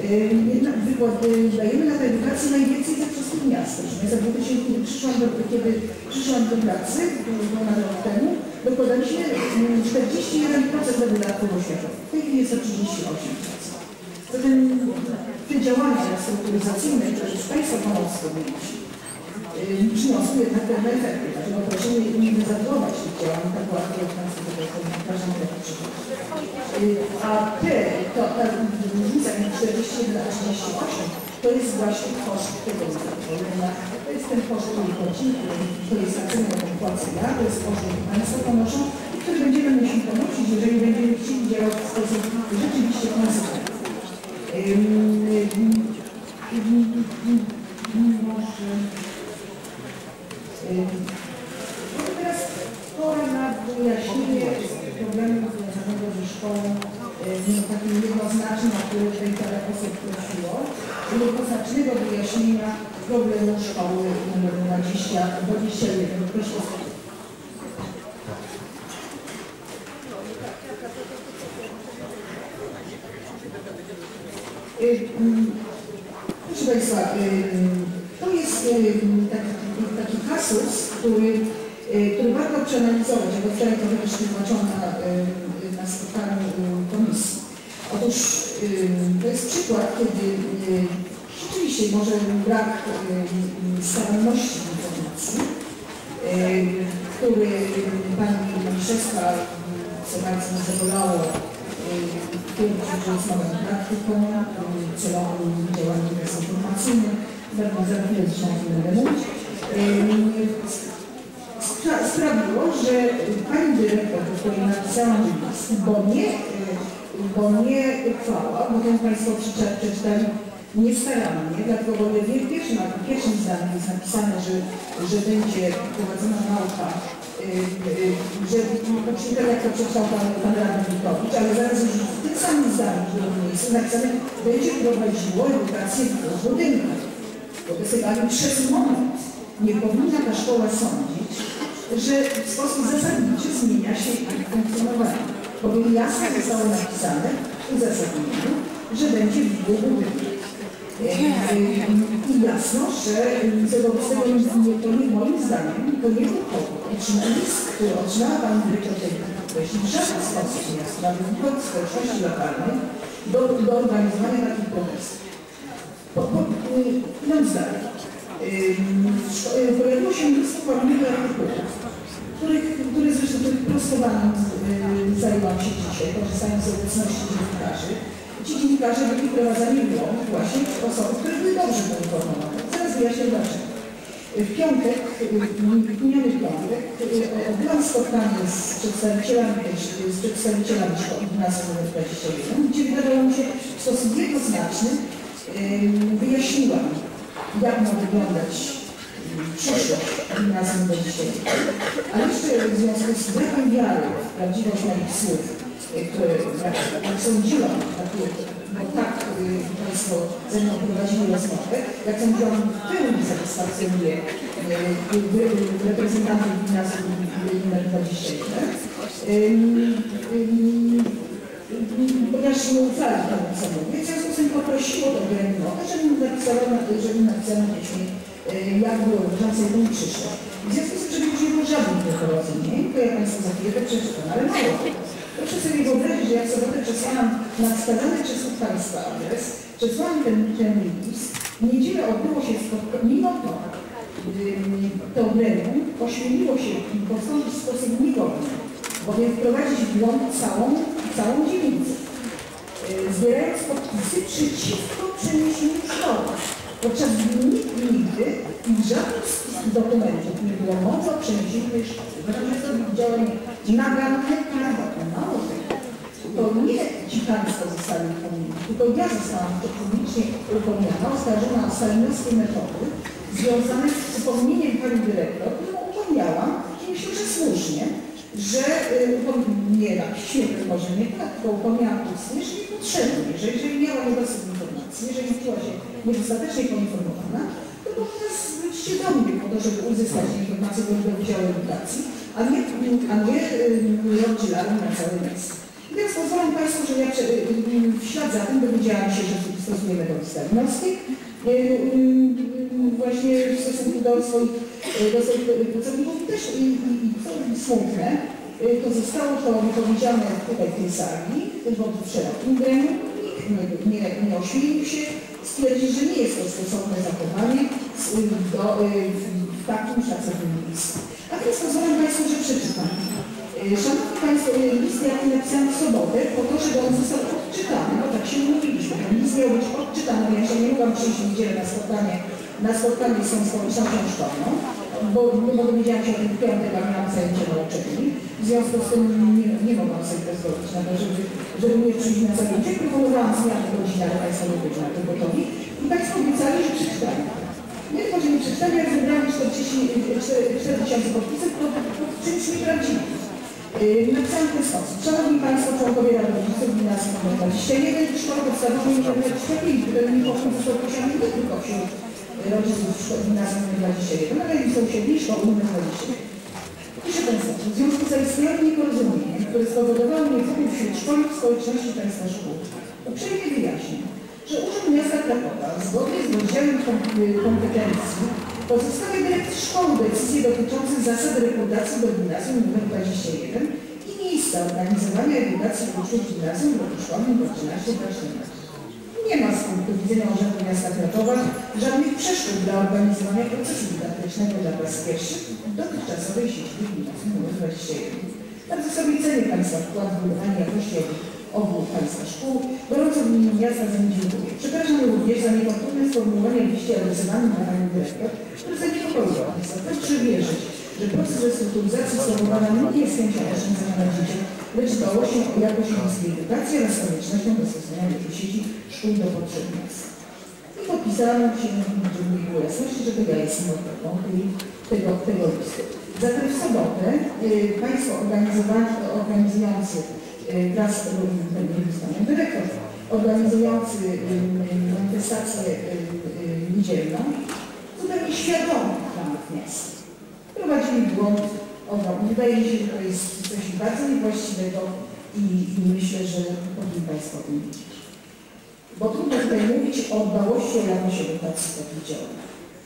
dajemy na tę edukację najwięcej ze wszystkich miast. Ja za dwa tysiące, kiedy przyszłam do, kiedy przyszłam do pracy, ponad rok temu, dokładaliśmy czterdzieści jeden procent do wydatków oświatowych. W tej chwili jest to trzydzieści osiem procent. Zatem te działania restrukturyzacyjne, które już Państwo pomocą mieliście, przyniosły jednak pewne efekty. Dlatego prosimy nie dezawuować tych działań, tak łatwo jak Państwo tutaj uważam, jak przychodzi. A te, to, ta różnica między czterdzieści jeden a trzydzieści osiem to jest właśnie koszt tego zadowolenia. To jest ten koszt, który płacimy, to jest ta cena, którą płacę ja, to jest koszt, który Państwo ponoszą i który będziemy musieli ponosić, jeżeli będziemy chcieli działać w sposób rzeczywiście konsekwentny. Może... Teraz pora na wyjaśnienie problemu związanego ze szkołą, takim jednoznacznym, o który tutaj parę osób prosiło, jednoznacznego wyjaśnienia problemu szkoły numer dwadzieścia jeden. Proszę o Proszę Państwa, to jest taki, taki kasus, który, który warto przeanalizować, bo wczoraj to też tłumaczono na, na spotkaniu komisji. Otóż to jest przykład, kiedy rzeczywiście może brak staranności informacji, który pani Maliszewska, co bardzo nas zabolało, twierdzi, że jest nową praktyką, celowym działaniem dezinformacyjnym, bardzo za chwilę zresztą o tym będę mówić, sprawiło, że pani dyrektor, do której napisałam list, bo nie, bo nie uchwała, bo ten Państwo przeczytali niestarannie, dlatego bo w pierwszym, w pierwszym zdaniu jest napisane, że, że będzie prowadzona nauka, że tak jak to przeczytał pan, pan radny Witowicz, ale zaraz już w tym samym zdaniu, że jest napisane, będzie prowadziło edukację w dwóch budynkach. To jest jakby przez moment nie powinna ta szkoła sądzić, że w sposób zasadniczy zmienia się ich funkcjonowanie. Bowiem jasno zostało napisane w uzasadnieniu, że będzie w dwóch budynkach. I jasno, że wobec tego nie, to nie moim zdaniem, to nie był powód. List, który otrzymała pani dyrektor tej określi w żaden sposób nie jest sprawiedliwość społeczności lokalnej do, do organizowania takich protestów. Mam zdanie. Pojawiło się mnóstwo ładnych artykułów, których, które zresztą których prostowaniem zajęłam się dzisiaj, korzystając z obecności dziennikarzy. Ci dziennikarze byli wprowadzani w błąd właśnie osoby, które były dobrze poinformowane. Zaraz wyjaśnię dlaczego. W piątek, w miniony piątek, odbyłam spotkanie z przedstawicielami, z przedstawicielami szkoły gimnazjum numer dwadzieścia jeden, gdzie wydawało mi się w sposób jednoznaczny wyjaśniłam, jak ma wyglądać przyszłość gimnazjum dwadzieścia jeden. A jeszcze w związku z brakiem wiary w prawdziwość moich słów, które jak, jak sądziłam, bo tak Państwo ze mną prowadzili rozmowę, jak sądziłam, w pełni satysfakcjonuje reprezentantów gimnazjum numer dwadzieścia jeden, ponieważ nie ufali temu, co mówię, w związku z tym poprosiło do gremium, żeby mi napisano, żeby napisano piśmie, jak było dotyczące tej przyszłość. W związku z tym, że już nie było żadnych nieporozumień, to ja Państwu za chwilę przeczytam, ale mało. Proszę sobie wyobrazić, że jak sobotę przesłałam na wskazany przez Państwa adres, przesłałam ten, ten list, w niedzielę odbyło się spotkanie, mimo to, to gremium ośmieliło się postąpić w sposób niegodny, bowiem wprowadzić w błąd całą, całą dzielnicę. zbierając podpisy przeciwko przeniesieniu szkoły. Podczas gdy nikt nigdy i w żadnym z dokumentów nie było mowy o przeniesieniu tej szkoły. Dlatego to działanie naganne prawo. Mało tego. To nie ci państwo zostali upomnieni, tylko ja zostałam publicznie upomniana, oskarżona o stalinowskie metody związane z upomnieniem pani dyrektor, którą upomniałam, i myślę, że słusznie, że nie na piśmie, może nie tak, tylko upomniałam słusznie i potrzebnie, że jeżeli miała niedosyt informacji, jeżeli czuła się niedostatecznie poinformowana, to powinna zwrócić się do mnie po to, żeby uzyskać informacje do Wydziału Edukacji, a nie, a nie rozdzielałem na całe miejsce. I teraz pozwolą Państwo, że ja w ślad za tym dowiedziałam się, że stosujemy do stalinowskich właśnie w stosunku do swoich, do swoich pracowników i też i, i, i co smutne, to zostało to wypowiedziane tutaj w tej sali, bo w szerokim gremium, nikt nie, nie, nie ośmielił się stwierdzić, że nie jest to stosowne zachowanie do, w takim szacownym miejscu. A teraz pozwolę Państwu, że przeczytam. Szanowni Państwo, list jaki napisałem w sobotę, po to, żeby on został odczytany, no tak się mówiliśmy, ten list miał być odczytany, ja się nie mogłam przyjść w niedzielę na spotkanie, na spotkanie z tą społecznością szkolną, bo, bo dowiedziałam się o tym w piątek, a miałam zajęcie nauczycieli, w związku z tym nie, nie mogłam sobie pozwolić na to, żeby, żeby nie przyjść na zajęcie. Proponowałam zmianę godziny, ale Państwo nie byli na to gotowi i Państwo obiecali, że przeczytali. Nie tylko, że nie przeczytali, jak zebrali cztery tysiące podpisów, to, to czymś nieprawdziwym. Yy, napisałam w ten sposób. Szanowni Państwo, członkowie Rady Rodziców Gimnazjum numer dwadzieścia jeden, szkoły podstawowej numer dwadzieścia pięć, które nie poszło został posiadany nie tylko wśród rodziców Gimnazjum numer dwadzieścia jeden, ale i sąsiedni szkoły numer dwadzieścia jeden. Piszę ten sposób. W związku z zaistniałym nieporozumieniem, które spowodowało niepokój wśród szkoły w społeczności Państwa szkół, uprzejmie wyjaśnię, że Urząd Miasta Krakowa zgodnie z rozdziałem kompetencji pozostawia dyrekcji szkoły decyzje dotyczące zasad rekrutacji do gimnazjum nr dwadzieścia jeden i miejsca organizowania edukacji uczniów gimnazjum w roku szkolnym dwa tysiące trzynaście dwa tysiące czternaście. Nie ma z punktu widzenia Urzędu Miasta Krakowa żadnych przeszkód dla organizowania procesu dydaktycznego dla klas pierwszych w dotychczasowej sieci gimnazjum nr dwadzieścia jeden. Bardzo sobie cenię Państwa wkład w budowanie jakości obu Państwa szkół. Gorąco w imieniu miasta za nie dziękuję. Przepraszam również za niefortunne sformułowanie w liście adresowanym na Panią Dyrektor, który zaniepokoił Państwa. Proszę wierzyć, że proces restrukturyzacji spowodowany nie jest chęcią oszczędzania na dzieciach, lecz dbałością o jakość miejskiej edukacji oraz koniecznością dostosowania do sieci szkół do potrzeb miasta. I podpisano się, żeby nie było jasności, że to ja jestem autorką tego, tego listu. Zatem w sobotę y, Państwo organizujący wraz z Panem Dyrektor, organizujący manifestację niedzielną, zupełnie świadomych planów miasta. Prowadzili błąd ogromny. Wydaje mi się, że to jest coś bardzo niewłaściwego i, i myślę, że powinni Państwo o tym wiedzieć. Bo trudno tutaj mówić o dbałości o jakość edukacji w takich działaniach.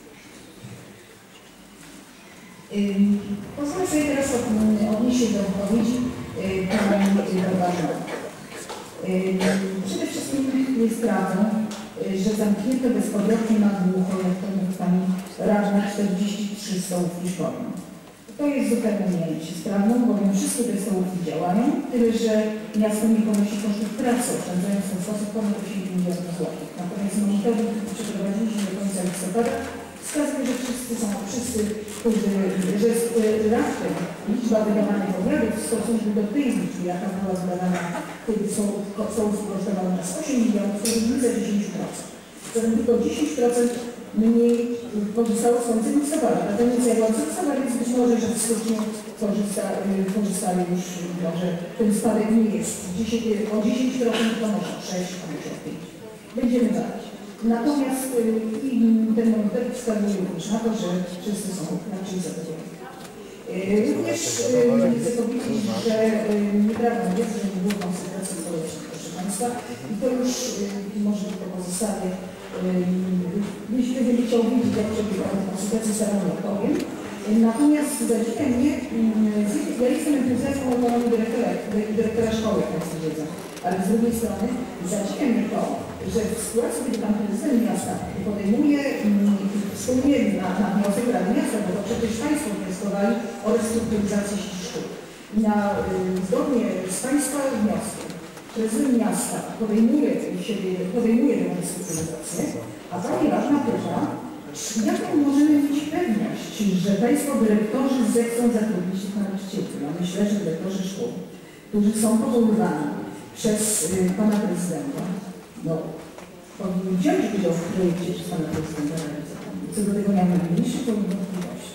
Pozwolę sobie teraz odnieść się do wypowiedzi Pani Barbarzyna. Przede wszystkim jest prawdą, że zamknięto bezpowrotnie na długo, jak to mówi Pani Radna, czterdzieści trzy stołówki szkolne. To jest zupełnie mniejsze sprawą, bowiem wszystkie te stołówki działają, tyle że miasto nie ponosi kosztów pracy, oszczędzając w ten sposób ponad osiemdziesiąt milionów złotych. Natomiast monitoring, który przeprowadziliśmy do końca listopada, wskazuje, że wszyscy są, wszyscy, którzy, że jest raptem liczba wydawanych obradów w stosunku do tej liczby, jaka była wydawana, kiedy są kosztowały nas osiem milionów, to jest za dziesięć procent. Zatem tylko dziesięć procent mniej pozostało z końcem listopada. Natomiast jak od listopada, więc być może, że w styczniu korzysta, korzystali już, może ten spadek nie jest o dziesięć procent, to może sześć procent, a może o pięć procent. Będziemy badać. Natomiast i ten monitoring wskazuje również na to, że wszyscy są raczej zadowoleni. Również chcę powiedzieć, że nieprawdą jest, że nie było konsultacji społecznych, proszę Państwa, i to już może tylko pozostawię. Jeśli ktoś będzie chciał wiedzieć, jak przebiegały konsultacje, starannie opowiem. Natomiast zadziwia mnie, ja jestem entuzjastą autonomii dyrektora, dyrektora szkoły, jak Państwo wiedzą, ale z drugiej strony zadziwia mnie to, że w sytuacji, kiedy Pan Prezydent Miasta podejmuje wspólnie na, na wniosek Rady Miasta, bo to przecież Państwo wnioskowali o restrukturyzację sieci szkół. Na, zgodnie z Państwa wnioskiem prezydent miasta podejmuje, siebie, podejmuje tę restrukturyzację, a pani radna pyta, jaką możemy mieć pewność, że Państwo dyrektorzy zechcą zatrudnić tych nauczycieli? Ja myślę, że dyrektorzy szkół, którzy są powoływani przez y, Pana Prezydenta, no, powinni wziąć udział w projekcie przez Pana Prezydenta realizowanym. Co do tego nie mam najmniejszych wątpliwości.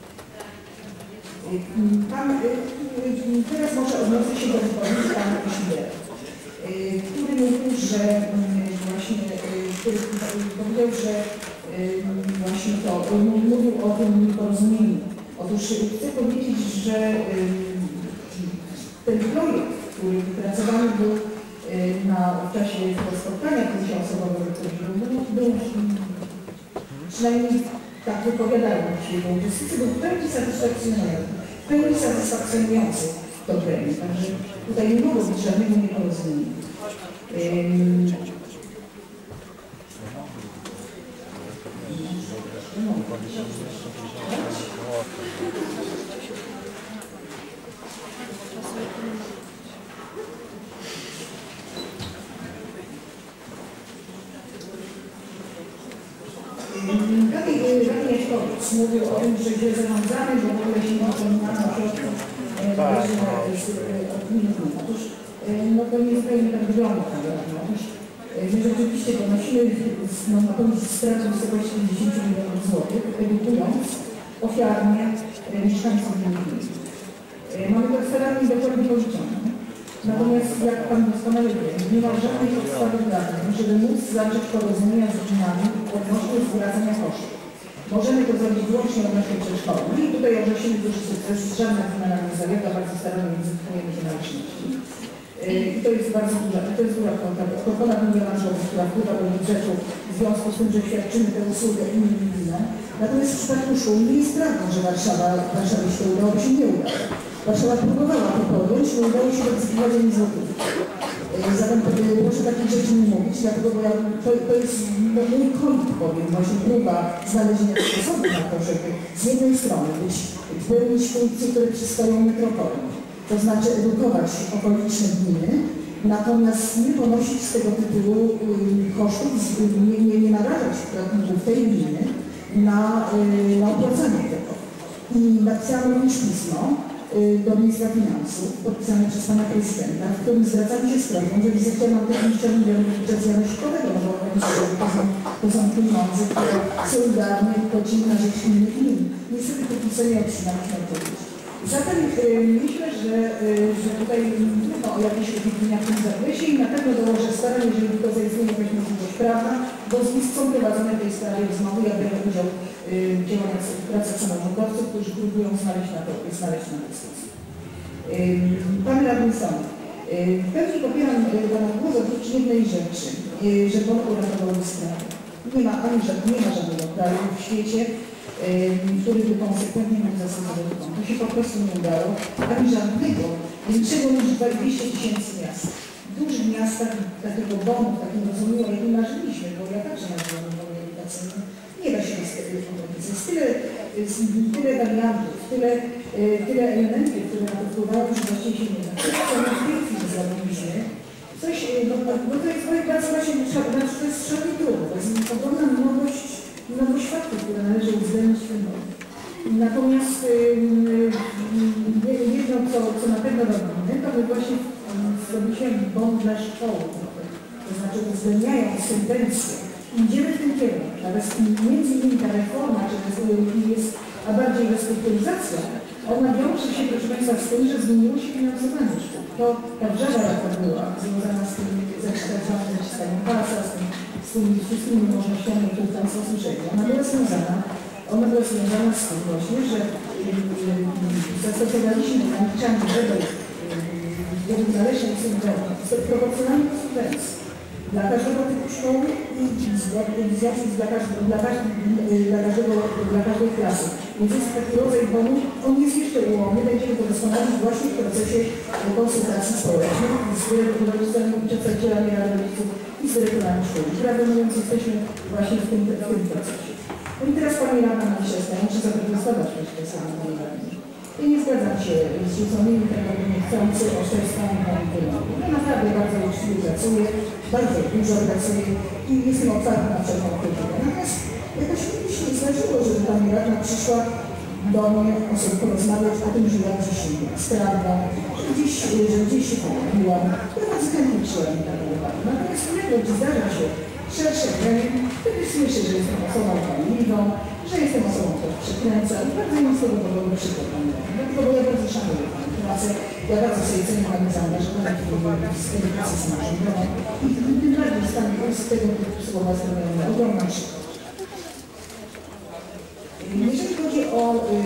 Pan, y, y, teraz może odniosę się do wypowiedzi Pana Kosibera, y, który mówił, że y, właśnie, y, który powiedział, że właśnie to, mówił o tym nieporozumieniu. Otóż chcę powiedzieć, że ten projekt, który wypracowany był na, w czasie spotkania komisji-osobowego, który był, był przynajmniej tak wypowiadają się jego uczestnicy, był w pełni satysfakcjonujący, w pełni satysfakcjonujący to premier. Także tutaj nie mogło być żadnego nieporozumienia. Radny Jaśkowiec mówił o tym, że źle zarządzamy, że w ogóle się nie zapominamy o środków od minut. Otóż no to nie zupełnie tak wygląda. Otóż my rzeczywiście ponosimy no, na koniec straty w wysokości dziesięć milionów złotych, edukując ofiarnie mieszkańców gminy. Mamy to starannie dokładnie policzone. Natomiast, jak Pan doskonale wie, nie ma żadnej podstawy prawnej, żeby móc zacząć porozumienia z gminami odnośnie zwracania kosztów. Możemy to zrobić wyłącznie odnośnie przedszkoły. I tutaj odnosimy duży sukces, żadna gmina nam nie zalega, bardzo starannie egzekwujemy te należności. I to jest bardzo duża, to jest duża kwota, to ponad milion złotych, która wpływa do budżetu w związku z tym, że świadczymy tę usługę innym gminom. Natomiast w przypadku szkół nie jest prawdą, że Warszawa, Warszawie się udało, się nie udało. Warszawa próbowała to podjąć, nie udało się odzyskiwać ani złotych. Zatem proszę takich rzeczy nie mówić, dlatego bo ja, to, to jest no, mój kąt, powiem, właśnie próba znalezienia sposobu na to, żeby z jednej strony być, pełnić funkcje, które przystają metropolii, to znaczy edukować okoliczne gminy, natomiast nie ponosić z tego tytułu y, kosztów, nie, nie, nie narażać pracowników tej gminy na, y, na opłacanie tego. I napisano również pismo y, do ministra finansów, podpisane przez pana prezydenta, w którym zwracamy się z prośbą, że wizycie mam dwadzieścia milionów budżetu janośkowego, no bo to są, to są pieniądze, które solidarnie płacimy na rzecz innych gmin. Niestety to pismo nie otrzymaliśmy odpowiedzi. Zatem y, myślę, że, y, że tutaj mówimy o jakichś ubiegnieniach w tym zakresie i na pewno dołożę starań, jeżeli tylko zaistnieje jakaś możliwość prawna, bo z list są prowadzone w tej sprawie rozmowy, ja biorę udział y, w działaniach pracy samorządowców, którzy próbują znaleźć na to, znaleźć na to sposób. Y, Pan radny sąd. W pełni popieram Pana głos oprócz jednej rzeczy, y, że Bóg uratował sprawę. Nie ma ani żadnego, nie ma żadnego kraju w świecie, który by konsekwentnie mógł zastosować to. To się po prostu nie udało, ani żadnego, większego niż dwieście tysięcy miast. W dużych miastach takiego bonu, w takim rozumieniu, jakim marzyliśmy, bo ja także marzyłam o bonie edukacyjnym, nie da się rozpowiedzieć. Jest tyle, jest tyle wariantów, tyle, tyle elementów, które na to wpływają, że właściwie się nie da. Co na tej chwili zrobiliśmy, coś, no, bo to jest bardzo właśnie, znaczy to jest szalenie trudno, to jest ogromna mnogość nowość faktów, które należy uwzględnić w tym roku. Natomiast yy, jedno, co, co na pewno robimy, to my właśnie zrobiliśmy bon dla szkoły. To znaczy uwzględniając tendencje, idziemy w tym kierunku. Natomiast między innymi ta reforma, czy jest, a bardziej restrukturyzacja, ona wiąże się, proszę Państwa, z tym, że zmieniło się finansowanie szkół. To ta wrzawa, jaka była związana z tym zakształconym naciskaniem pasa, z tym z tymi wszystkimi możliwościami, które Państwo słyszeli. Ona była związana, ona była związana z tym właśnie, że yy, zastosowaliśmy naliczanie według yy, należnych subwencji, proporcjonalnych subwencji dla każdego typu szkoły i w związku z dla, każdy, dla, każdy, dla, każdego, dla każdej klasy. Więc jest taki rodzaj bonu, on jest jeszcze ułomny, będziemy to doskonalić właśnie w procesie konsultacji społecznych z rodzicami i przedstawicielami Rady Rodziców i z dyrektorami szkoły. Prawdę mówiąc, jesteśmy właśnie w tym, w tym procesie. No i teraz Pani Rada Magisterska, muszę zaprotestować jeszcze sami Pani Radni. I nie zgadzam się z rzuconymi tego niechcący oszczędstwami na kierunku. Ja naprawdę bardzo uczciwie pracuję, bardzo dużo pracuję i jestem otwarta na wszelką krytykę. Natomiast jakoś nigdy się nie zdarzyło, żeby pani radna przyszła do mnie osób porozmawiać o tym, że ja gdzieś nie sprawdzam, że gdzieś, że gdzieś się pomyliłam. Ja bardzo chętnie przyjąłem taką uwagę. Natomiast kiedy zdarza się szersze gremium, wtedy słyszę, że jestem osobą kłamliwą, że jestem osobą, która przekręca i bardzo mi z tego powodu przykro pani. Dlatego, bo ja bardzo szanuję pani pracę, ja bardzo sobie cenię pani zaangażowanie w edukację samorządową i tym bardziej stanie z tego typu słowa sprawiają mnie ogromną przykrość. Jeżeli chodzi o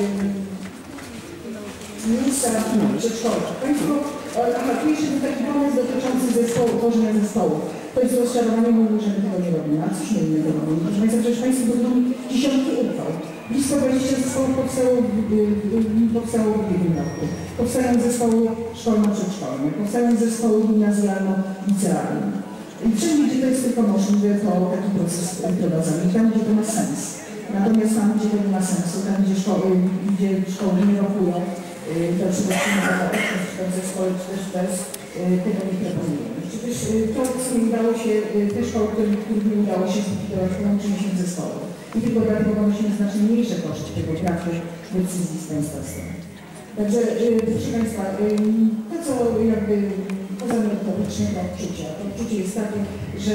y, miejsca w przedszkolach, Państwo, aha, tu jeszcze był taki pomysł dotyczący zespołu, tworzenia zespołu. To jest rozczarowanie, mówił, że my tego nie robimy. A cóż my innego robimy? Proszę Państwa, przecież Państwo budują dziesiątki uchwał. Blisko dwadzieścia zespołów powstało, powstało w ubiegłym roku. Powstają zespoły szkolno-przedszkolne, powstają zespoły gimnazjalno-licealne. I wszędzie, gdzie to jest tylko możliwe, to taki proces prowadzamy. Tam, gdzie to ma sens. Natomiast tam, gdzie to nie ma sensu, tam, gdzie szkoły, gdzie szkoły nie rokują, to przypadkiem na obecność w zespole, czy też bez, tego nie proponujemy. Czy też to, co nie udało się, te szkoły, którym nie udało się zlikwidować, połączymy się zespołu. I tylko dlatego ponosimy znacznie mniejsze koszty tego braku decyzji z Państwa strony. Także, proszę Państwa, to co jakby poza merytorycznie to odczucia. To odczucie jest takie, że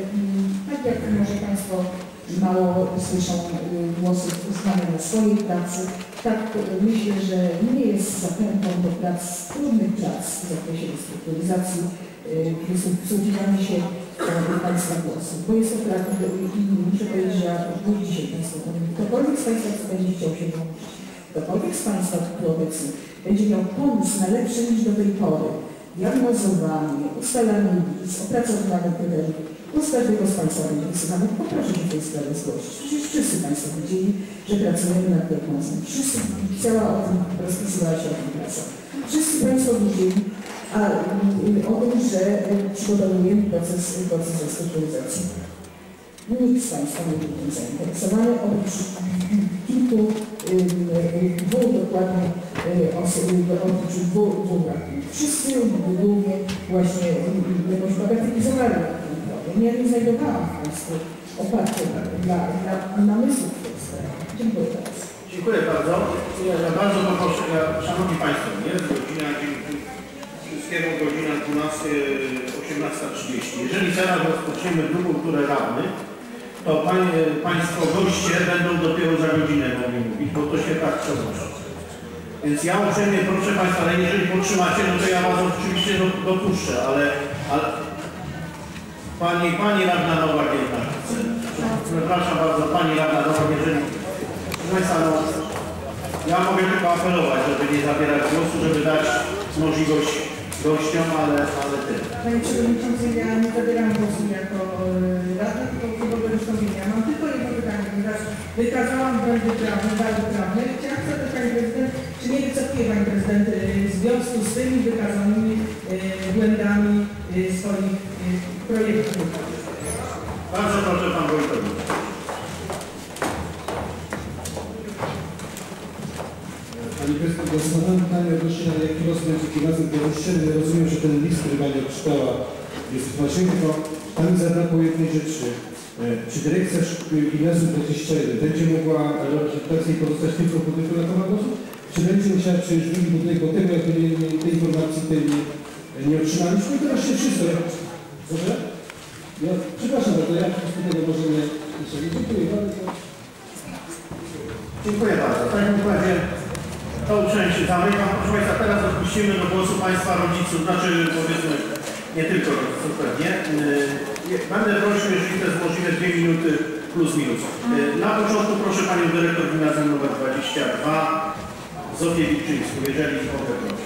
tak jak może Państwo mało słyszą głosów uznania na swojej pracy, tak myślę, że nie jest zachętą do prac, trudnych prac w zakresie restrukturyzacji, wsłuchiwanie się do Państwa głosów, bo jest to prawda i muszę powiedzieć, że ja już dzisiaj Państwu powiem, ktokolwiek z Państwa, co będzie chciał się włączyć, ktokolwiek z Państwa, który obecny będzie miał pomysł na lepszy niż do tej pory, diagnozowanie, ustalanie wiz, opracowywanie kryteriów, bo z każdego z Państwa będzie wysyłane, poproszę się w tej sprawie zgłosić. Przecież wszyscy Państwo widzieli, że pracujemy nad diagnozą. Wszyscy, cała o tym rozpisywała się o tym praca. Wszyscy Państwo widzieli a, o tym, że przygotowujemy proces, proces restrukturyzacji. Nikt z Państwa nie był tym zainteresowany, oprócz kilku, dwóch dokładnie osób, oprócz dwóch, dwóch radnych. Wszyscy głównie właśnie jakoś bagatelizowali ten problem. Ja nie znajdowałam w Państwu oparcia dla, dla namysłów w tej sprawie. Dziękuję bardzo. Dziękuję bardzo. Ja bardzo poproszę, ja, Szanowni Państwo, jest godzina, wszystkiego godzina dwunasta, osiemnasta trzydzieści. Jeżeli zaraz rozpoczniemy drugą turę radnych, to panie, Państwo goście będą dopiero za godzinę mogli mówić, bo to się tak przełącza. Więc ja uprzejmie proszę Państwa, ale jeżeli potrzymacie, no to ja Was oczywiście dopuszczę, ale, ale Pani, Pani Radna Nowak jednak chce. Przepraszam bardzo, Pani Radna Nowak, jeżeli proszę Państwa, no, ja mogę tylko apelować, żeby nie zabierać głosu, żeby dać możliwość gościom, ale, ale tyle. Panie Przewodniczący, ja nie zabieram głosu jako radny, tylko klubowe wystąpienia. Mam tylko jedno pytanie, ponieważ wykazałam błędy prawne, bardzo prawne. Chciałam zapytać Pani Prezydent, czy nie wycofuje Pani Prezydent w związku z tymi wykazanymi błędami swoich projektów? Bardzo proszę Pan Wojtowicz. Pani Prezydent, zastanawiam pytanie odnośnie na jaki los będzie gimnazjum Białościenny. Rozumiem, że ten list, który Pani odczytała, jest właśnie, tylko Pani zabrakło jednej rzeczy. Czy dyrekcja gimnazjum dwadzieścia jeden będzie mogła robić edukację i pozostać tylko w budynku na Tomagosu? Czy będzie musiała przyjąć drugi budynek, bo tego jakby nie, nie, tej informacji tej nie, nie otrzymaliśmy? I teraz się wszystko. Dobrze? Ja, przepraszam bardzo, ja po prostu tego może nie... Dziękuję bardzo. Dziękuję bardzo. W takim układzie tą część zamykam. Proszę Państwa, teraz odpuścimy do głosu Państwa rodziców, znaczy powiedzmy nie tylko rodziców pewnie. Będę prosił, jeżeli to jest możliwe, dwie minuty plus minus. Na początku proszę Panią Dyrektor Gimnazjum numer dwadzieścia dwa, Zofię Wilczyńską, jeżeli mogę prosić.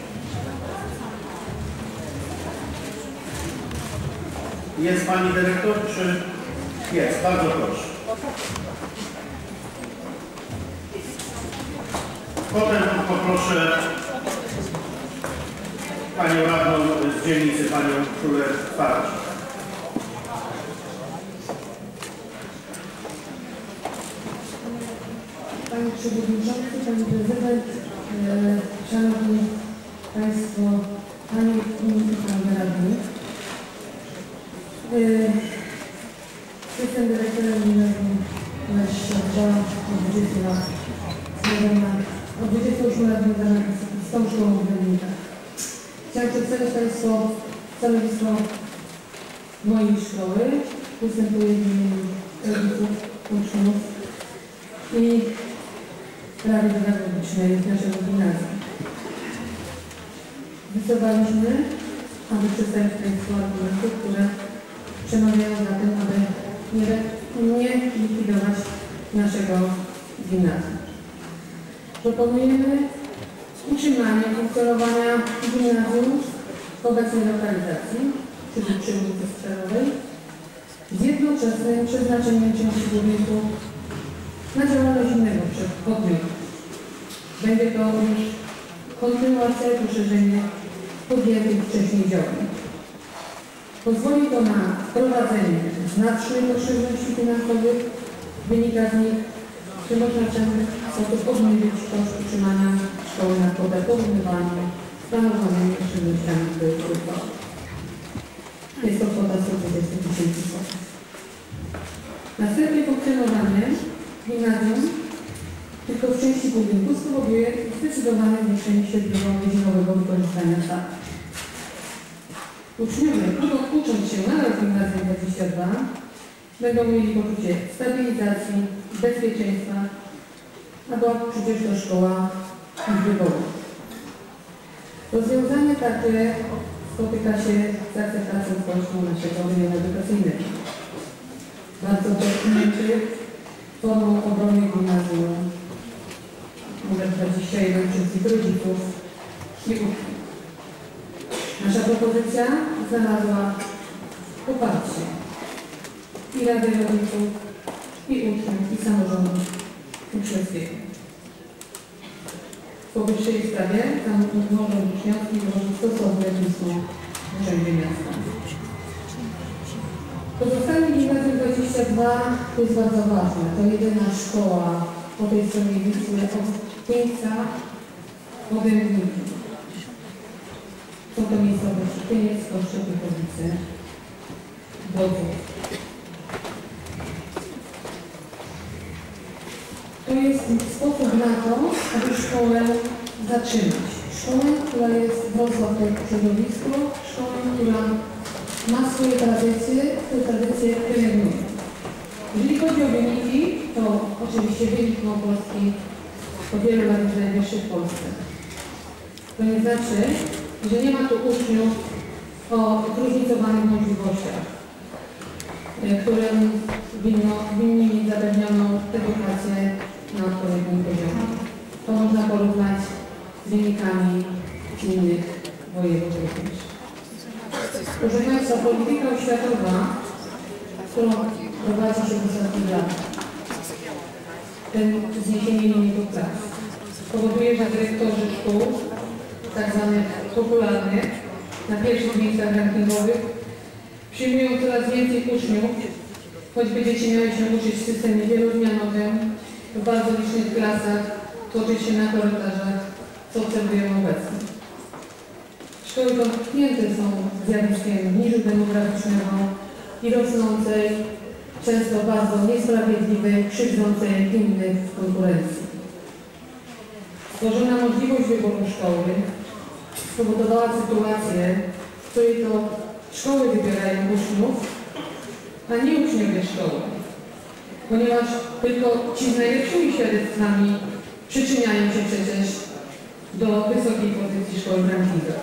Jest Pani Dyrektor, czy jest? Bardzo proszę. Potem poproszę Panią Radną z dzielnicy, Panią Królę Twarz. Panie Przewodniczący, Pani Prezydent, Szanowni Państwo, Panie i Panowie Radni. Jestem dyrektorem gimnazjum dwadzieścia dwa od dwudziestu lat. Związana od dwudziestu ośmiu lat związana z tą szkołą w Rybnikach. Chciałam przedstawić Państwu stanowisko mojej szkoły. Występuję w imieniu rodziców, uczniów i Rady Pedagogicznej naszego gimnazjum. Zdecydowaliśmy, aby przedstawić Państwu argumenty, które przemawiają za tym, aby nie, nie likwidować naszego gimnazjum. Proponujemy utrzymanie funkcjonowania gimnazjum w obecnej lokalizacji, czyli przy ulicy Skwerowej, z jednoczesnym przeznaczeniem części budynku na działalność innego podmiotu. Będzie to już kontynuacja i poszerzenie podjętych wcześniej działań. Pozwoli to na wprowadzenie znacznych oszczędności finansowych. Wynika z nich, że można w ten sposób obniżyć koszt utrzymania szkoły na kwotę porównywalną z planowanymi oszczędnościami projektowymi. Jest to kwota sto dwadzieścia tysięcy złotych. Następnie funkcjonowanie gimnazjum tylko w części budynku spowoduje zdecydowane zwiększenie średniogodzinowego wykorzystania sali. Uczniowie, ucząc się nadal w gimnazjum dwadzieścia dwa, będą mieli poczucie stabilizacji, bezpieczeństwa, a bo przecież to szkoła ich wyboru. Rozwiązanie takie spotyka się z akceptacją społeczną naszego wymiaru edukacyjnego. Bardzo dotknięty formą obrony gimnazjum numer dwadzieścia jeden wszystkich rodziców i uczniów. Nasza propozycja znalazła poparcie i Rady Rodziców, i uczniów, i samorządu uczniowskiego. W powyższej sprawie samorząd uczniowski złożył stosowne pismo w Urzędzie Miasta. Pozostanie gimnazjum dwadzieścia dwa to jest bardzo ważne. To jedyna szkoła po tej stronie Wisły od Pieńca po Dębniki. Są to miejscowości Pieniec, Koszczyn, Wychowice, Bodzów. To jest sposób na to, aby szkołę zatrzymać. Szkołę, która jest wrosła w tym środowisku, szkołę, która ma swoje tradycje, te tradycje pielęgnuje. Jeżeli chodzi o wyniki, to oczywiście wynik Małopolski po wielu lat jest najwyższy w Polsce. To nie znaczy, że nie ma tu uczniów o zróżnicowanych możliwościach, którym winno, winni mieć zapewnioną edukację na odpowiednim poziomie. To można porównać z wynikami innych województw również. Proszę Państwa, polityka oświatowa, którą prowadzi się w ostatnich latach, ten zniesienie limitu klas, powoduje, że dyrektorzy szkół, tak zwanych popularnych, na pierwszych miejscach rankingowych, przyjmują coraz więcej uczniów, choćby dzieci miały się uczyć w systemie wielozmianowym, w bardzo licznych klasach, toczyć się na korytarzach, co obserwujemy obecnie. Szkoły dotknięte są zjawiskiem niżu demograficznego i rosnącej, często bardzo niesprawiedliwej, krzywdzącej innych w konkurencji. Stworzona możliwość wyboru szkoły spowodowała sytuację, w której to szkoły wybierają uczniów, a nie uczniowie szkoły, ponieważ tylko ci z najlepszymi świadectwami przyczyniają się przecież do wysokiej pozycji szkoły w rankingach.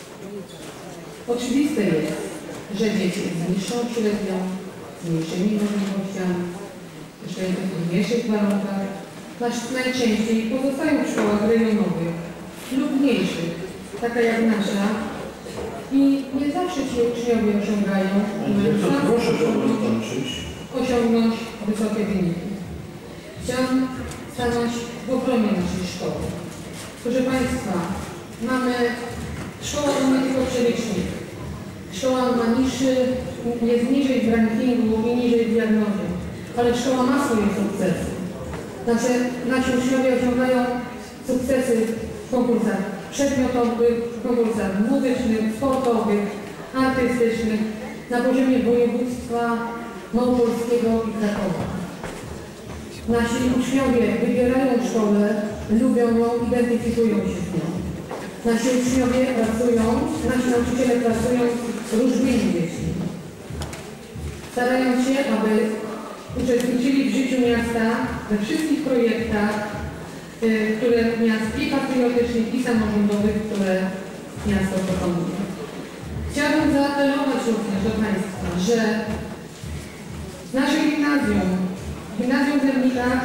Oczywiste jest, że dzieci z niższą średnią, z mniejszymi możliwościami, jeszcze w mniejszych warunkach, najczęściej pozostają w szkołach rejonowych lub mniejszych, taka jak nasza, i nie zawsze ci uczniowie osiągają, proszę dokończyć, osiągnąć wysokie wyniki. Chciałam stanąć w obronie naszej szkoły. Proszę Państwa, mamy szkoła to nie tylko przelicznik. Szkoła ma niższy, jest niżej w rankingu i niżej w diagnozie, ale szkoła ma swoje sukcesy. Nasze, nasi uczniowie osiągają sukcesy w konkursach przedmiotowych, konkursach muzycznych, sportowych, artystycznych na poziomie województwa małopolskiego i Krakowa. Nasi uczniowie wybierają szkołę, lubią ją, identyfikują się z nią. Nasi uczniowie pracują, nasi nauczyciele pracują z różnymi dziećmi. Starają się, aby uczestniczyli w życiu miasta we wszystkich projektach, y, które miast i patriotycznych, i samorządowych, które miasto proponuje. Chciałabym zaapelować również do Państwa, że nasze gimnazjum, gimnazjum w Zemnikach,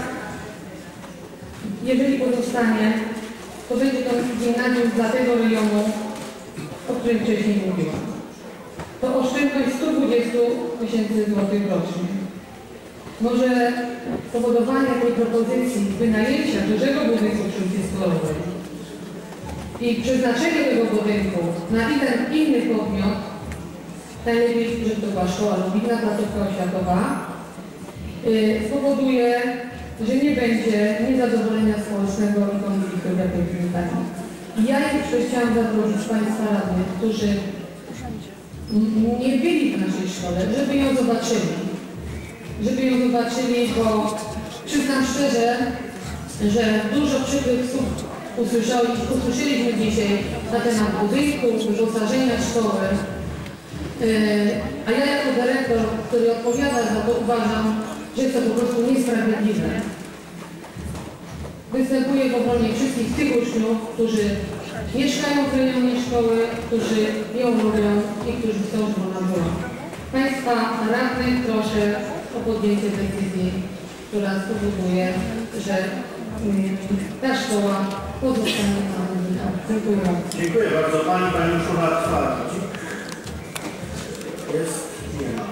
jeżeli pozostanie, to będzie to gimnazjum dla tego rejonu, o którym wcześniej mówiłam. To oszczędność sto dwadzieścia tysięcy złotych rocznie. Może spowodowanie tej propozycji wynajęcia dużego budynku przy ulicy Sklerowej i przeznaczenie tego budynku na jeden inny podmiot, najlepiej, żeby to była szkoła lub inna placówka oświatowa, yy, spowoduje, że nie będzie niezadowolenia społecznego i konfliktu w jakiej wynikami. I ja jeszcze chciałam zaprosić Państwa radnych, którzy nie byli w naszej szkole, żeby ją zobaczyli. Żeby ją zobaczyli, bo przyznam szczerze, że dużo przykrych słów usłyszeliśmy dzisiaj na temat budynku, wyposażenia szkoły. A ja jako dyrektor, który odpowiada za to, uważam, że jest to po prostu niesprawiedliwe. Występuję w obronie wszystkich tych uczniów, którzy mieszkają w rejonie szkoły, którzy ją lubią i którzy chcą, żeby ona była. Państwa radnych proszę o podjęcie decyzji, która spowoduje, że ta szkoła pozostanie na Zemnikach. Dziękuję bardzo. Dziękuję bardzo. Pani, Pani Urszula Czwarty. Jest? Nie ma.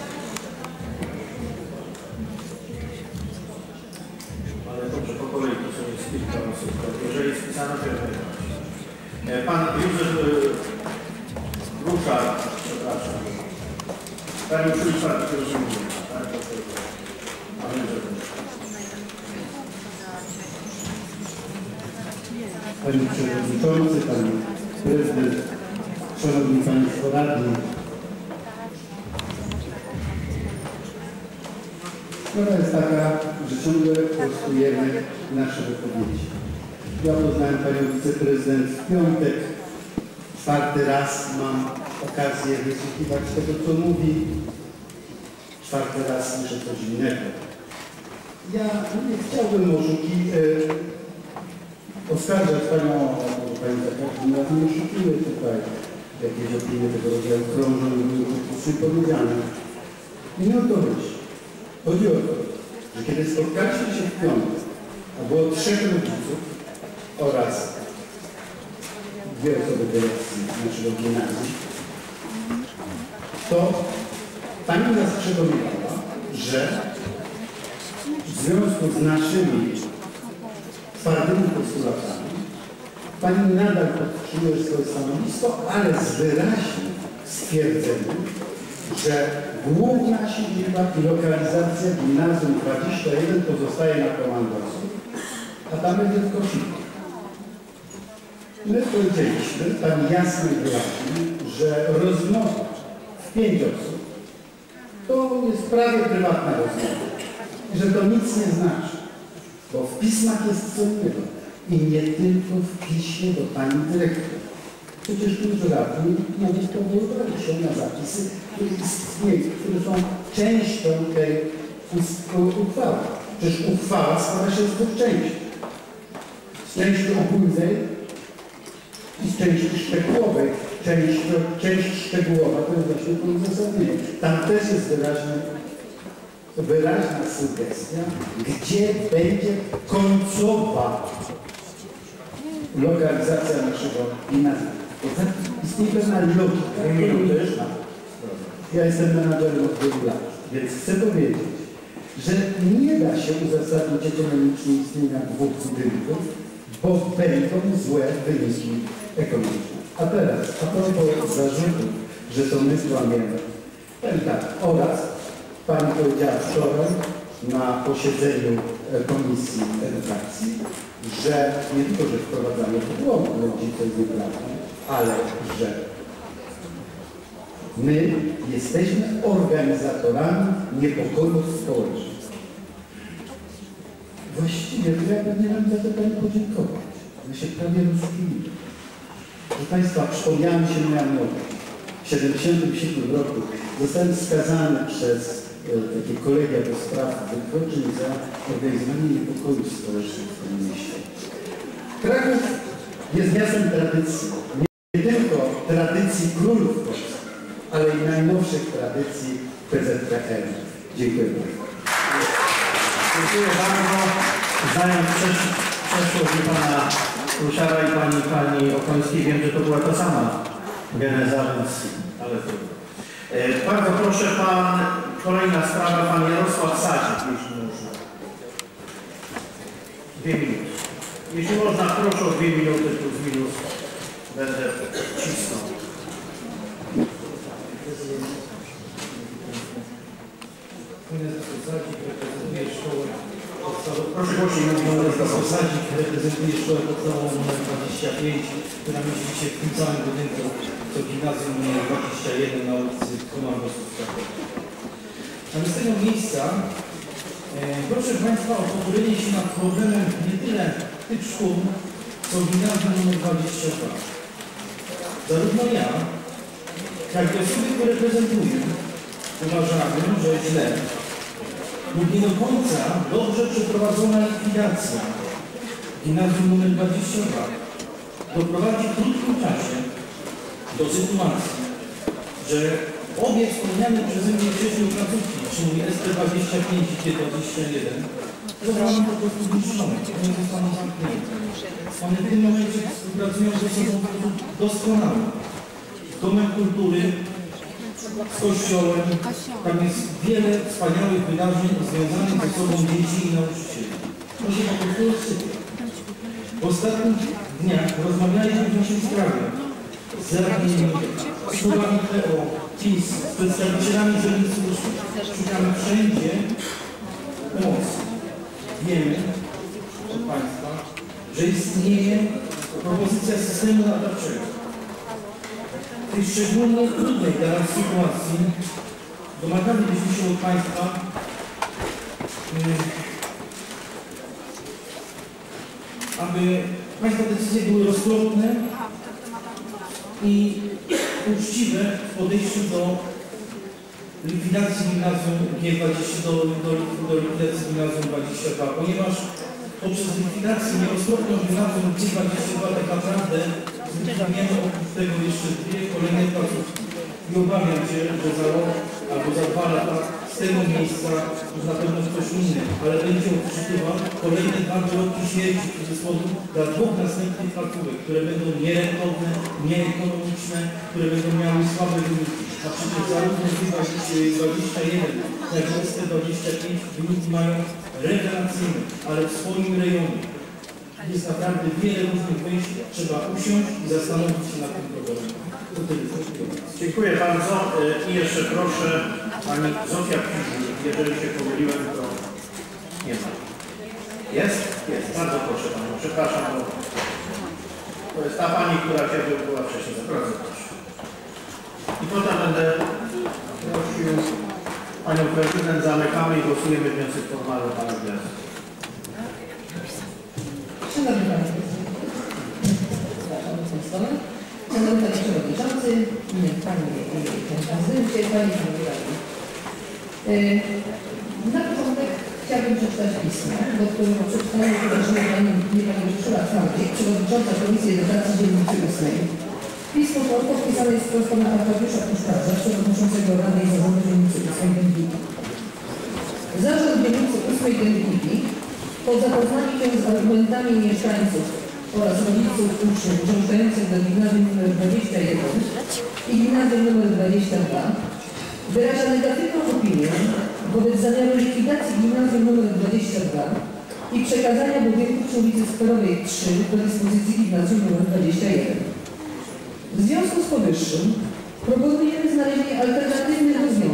Ale dobrze, po kolei to są jest kilka osób. Jeżeli jest pisana, to ja Pan Józef Ruszar, przepraszam. Pani Urszuli Czwarty, rozumiem. Panie Przewodniczący, Pani Prezydent, Szanowni Państwo Radni. Sprawa jest taka, że ciągle prostujemy nasze wypowiedzi. Ja poznałem Panią Wiceprezydent w piątek. Czwarty raz mam okazję wysłuchiwać tego, co mówi. Czwarty raz słyszę coś innego. Ja nie chciałbym oszuki e, oskarżać Panią, że Pani za każdym razem oszukiły tutaj. Jakieś opinie tego rodzaju krążą i były faktycznie powiedziane. I nie o to chodzi. Chodzi o to, że kiedy spotkaliśmy się w piątek, a było trzech rodziców oraz dwie osoby dyrekcji naszego gimnazjum, to Pani nas przekonywała, że w związku z naszymi twardymi postulatami Pani nadal podtrzymuje swoje stanowisko, ale z wyraźnym stwierdzeniem, że główna siedziba i lokalizacja gimnazjum dwadzieścia jeden pozostaje na Komandorsu, a tam będzie tylko Kosiku. My powiedzieliśmy Pani jasno i wyraźnie, że rozmowa w pięć osób to jest prawie prywatna rozmowa i że to nic nie znaczy, bo w pismach jest co innego i nie tylko w piśmie do Pani Dyrektor. Przecież którzy radni nawet powoływali się na zapisy, które istnieją, które są częścią tej uchwały. Przecież uchwała składa się z dwóch części. Z części ogólnej i z części szczegółowej. Część, część szczegółowa to jest właśnie to uzasadnienie. Tam też jest wyraźna, wyraźna sugestia, gdzie będzie końcowa lokalizacja naszego gimnazjum. Istnieje pewna logika. Ja jestem menadżerem od wielu lat, więc chcę powiedzieć, że nie da się uzasadnić ekonomicznie istnienia dwóch budynków, bo będą złe wyniki ekonomiczne. A teraz, a propos zarzutów, że to my kłamiemy. Tak, oraz Pani powiedziała wczoraj na posiedzeniu e, Komisji Edukacji, że nie tylko, że wprowadzamy pogląd ludzi, co jest nieprawdą, ale że my jesteśmy organizatorami niepokoju społecznych. Właściwie to ja powinienem za to Pani podziękować. Ja się prawie rozkminiłem. Proszę Państwa, przypomniała mi się moja młodość. W tysiąc dziewięćset siedemdziesiątym siódmym roku zostałem skazany przez e, takie kolegia do spraw wykroczeń za organizowanie niepokoju społecznych w tym mieście. Kraków jest miastem tradycji. Nie tylko tradycji królów polskich, ale i najnowszych tradycji P Z P R. Dziękuję bardzo. Dziękuję bardzo. Zając przeszło mi Pana Rusiara i Pani, Pani Okońskiej. Wiem, że to była ta sama geneza, więc ale trudno. E, bardzo proszę Pan, kolejna sprawa, Pan Jarosław Sadzik, jeśli można. Dwie minuty. Jeśli można, proszę o dwie minuty plus minus. Będę cisnął. Proszę głośniej, Jarosław Sadzik reprezentuje szkołę podstawową numer dwadzieścia pięć, która mieści się w tym samym budynku, co gimnazjum numer dwadzieścia jeden na ulicy Komandosów. Ale z tego miejsca e, proszę Państwa o pochylenie się nad problemem nie tyle tych szkół, co gimnazjum numer dwadzieścia dwa. Zarówno ja, jak i osoby, które reprezentuję, uważamy, że źle lub nie do końca dobrze przeprowadzona likwidacja gimnazjum numer dwadzieścia dwa doprowadzi w krótkim czasie do sytuacji, że obie wspomniane przeze mnie wcześniej placówki, czyli S P dwadzieścia pięć i T dwadzieścia jeden, zostaną po prostu zniszczone, one zostaną zamknięte. One w tym momencie współpracują ze sobą w sposób doskonały. Z Domem Kultury, z Kościołem, tam jest wiele wspaniałych wydarzeń związanych ze sobą dzieci i nauczycieli. To się po prostu rozsypie. W ostatnich dniach rozmawialiśmy w naszej sprawie z radnymi, z szkołami P O, T I S, z przedstawicielami urzędów służb. Szukamy wszędzie pomocy. Wiemy od Państwa, że istnieje propozycja systemu nadawczego. W tej szczególnie trudnej dla nas sytuacji domagalibyśmy się od Państwa yy, aby Państwa decyzje były rozsądne i uczciwe w podejściu do likwidacji gimnazjum G dwadzieścia, do, do, do likwidacji gimnazjum dwadzieścia dwa, ponieważ poprzez likwidację nieroztropną gimnazjum G dwadzieścia dwa tak naprawdę zlikwidujemy oprócz tego jeszcze dwie kolejne placówki. I obawiam się, że za rok albo za dwa lata z tego miejsca już na pewno ktoś inny, ale będzie odczytywał kolejne dwa wyroki śmierci w cudzysłowie dla dwóch następnych placówek, które będą nierentowne, nieekonomiczne, które będą miały słabe wyniki. A przecież zarówno G dwadzieścia jeden, jak i S P dwadzieścia pięć wyniki mają rewelacyjne, ale w swoim rejonie. Jest naprawdę wiele różnych wyjść, trzeba usiąść i zastanowić się nad tym problemem. Dziękuję bardzo. I jeszcze proszę Pani Zofia Piżu, jeżeli się pomyliłem, to nie ma. Jest? Jest. Bardzo proszę Panią. Przepraszam, bo to jest ta Pani, która była wcześniej. Bardzo proszę. I potem będę prosił Panią Prezydent, zamykamy i głosujemy wniosek formalny Pana Gwiazdy. Szanowni Państwo, Szanowny Panie Przewodniczący, Panie Prezydencie, Panie i Panowie Radni. Na początek chciałabym przeczytać pismo, do którego przeczytanie wyrażenia Pani, nie Pani Urszula Franczyk, Przewodnicząca Komisji Edukacji Dzielnicy ósmej. Pismo to podpisane jest prosto na Arkadiusza Puszczarza, Przewodniczącego Rady i Zarządu Dzielnicy ósmej Dębiki. Zarząd Dzielnicy ósmej Dębiki po zapoznaniu się z argumentami mieszkańców oraz rodziców uczniów uczęszczających do gimnazjum nr dwadzieścia jeden i gimnazjum nr dwadzieścia dwa wyraża negatywną opinię wobec zamiaru likwidacji gimnazjum nr dwadzieścia dwa i przekazania budynku przy ulicy Skwerowej trzy do dyspozycji gimnazjum nr dwadzieścia jeden. W związku z powyższym proponujemy znalezienie alternatywnych rozwiązań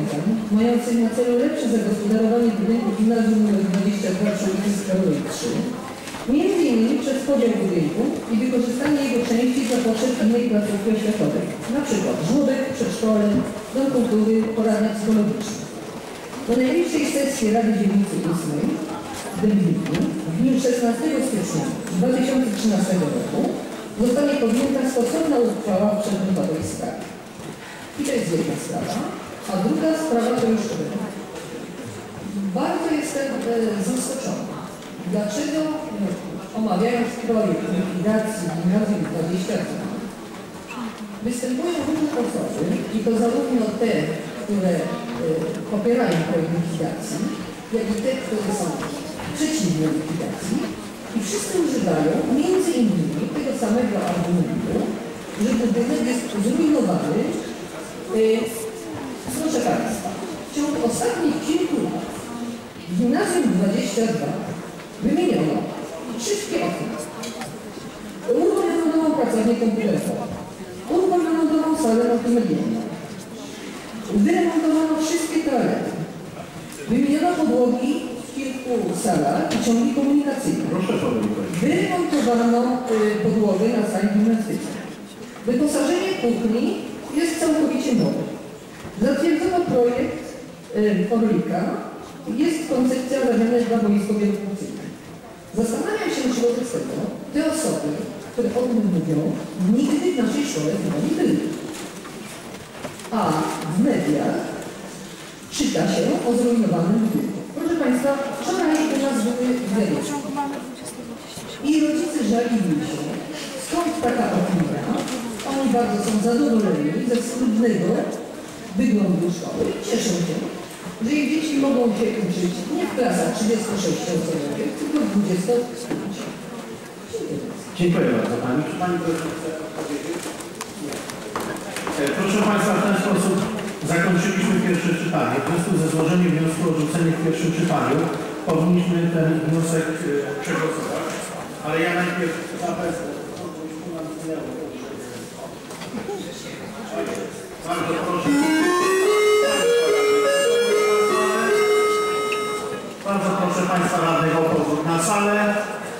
mających na celu lepsze zagospodarowanie budynku gimnazjum nr dwadzieścia dwa przy ulicy Sklerowej trzy, między innymi przez podział budynku i wykorzystanie jego części dla potrzeb innej placówki oświatowej, na przykład żłobek, przedszkole, dom kultury, poradnia psychologiczna. Do najbliższej sesji Rady Dzielnicy ósmej w Dębniku w dniu szesnastego stycznia dwa tysiące trzynastego roku zostanie podjęta stosowna uchwała w przedmiotowej sprawie. I to jest jedna sprawa, a druga sprawa to już powiem. Bardzo jestem e, zaskoczona. Dlaczego e, omawiając projekt likwidacji gimnazjum dwadzieścia dwa występują różne osoby i to zarówno te, które e, popierają projekt likwidacji, jak i te, które są przeciwne likwidacji i wszyscy używają między innymi tego samego argumentu, że budynek jest zrujnowany. Yy, proszę Państwa, w ciągu ostatnich kilku lat w gimnazjum dwadzieścia dwa wymieniono wszystkie okna, uremontowaną pracownię komputerową, uremontowaną salę multimedialną, wyremontowano wszystkie toalety, wymieniono podłogi w kilku salach i ciągi komunikacyjne, wyremontowano y, podłogę na sali gimnastycznej, wyposażenie kuchni jest całkowicie nowy. Zatwierdzono projekt y, Orlika, jest koncepcja zamiany dla boisko wielofunkcyjne. Zastanawiam się, czy wobec tego te osoby, które o tym mówią, nigdy w naszej szkole nie były. A w mediach czyta się o zrujnowanym budynku. Proszę Państwa, wczoraj u nas były wiadomości. I rodzice żalili się, skąd taka opinia. Oni bardzo są zadowoleni ze schludnego wyglądu szkoły. Cieszą się, że ich dzieci mogą się uczyć nie w klasach trzydziestosześcioosobowych, tylko w dwudziestopięciu. Dziękuję bardzo Pani. Czy Pani proszę powiedzieć? Proszę Państwa, w ten sposób zakończyliśmy pierwsze czytanie. W związku ze złożeniem wniosku o odrzucenie w pierwszym czytaniu powinniśmy ten wniosek przegłosować. Ale ja najpierw zapewne. Bardzo proszę. Bardzo proszę Państwa radnych o powrót na salę.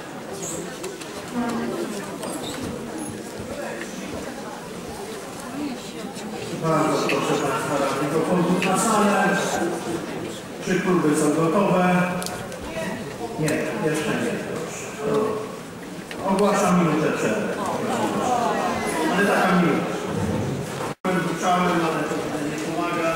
Bardzo proszę Państwa radnych o powrót na salę. Czy kluby są gotowe? Nie, jeszcze nie. Proszę. Ogłaszam minutę przerwy. Ale taka minuta. Wyczałem, ale to nie pomaga.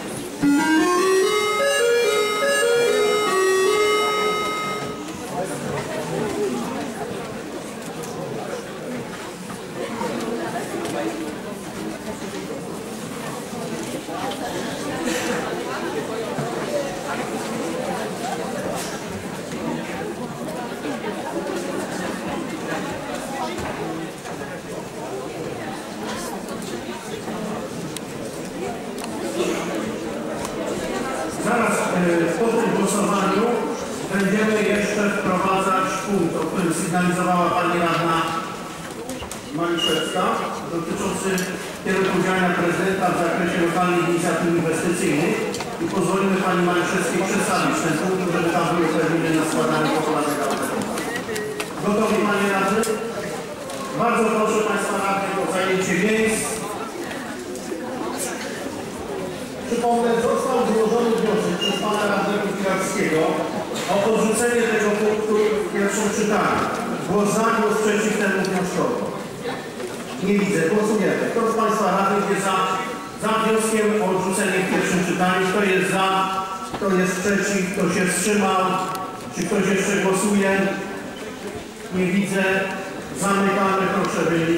Zaraz po tym głosowaniu będziemy jeszcze wprowadzać punkt, o którym sygnalizowała Pani Radna Maliszewska, dotyczący kierunku działania prezydenta w zakresie lokalnych inicjatyw inwestycyjnych i pozwolimy Pani Maliszewskiej przedstawić ten punkt, żeby tam były terminy na składanie populatek. Gotowi Panie Radny? Bardzo proszę Państwa radnych o zajęcie miejsc. Przypomnę, został złożony wniosek przez Pana Radnego Pilarskiego o odrzucenie tego punktu w pierwszym czytaniu. Głos za, głos przeciw temu wnioskowi. Nie widzę. Głosujemy. Kto z Państwa radnych jest za, za wnioskiem o odrzucenie w pierwszym czytaniu? Kto jest za? Kto jest przeciw? Kto się wstrzymał? Czy ktoś jeszcze głosuje? Nie widzę. Zamykamy. Proszę byli.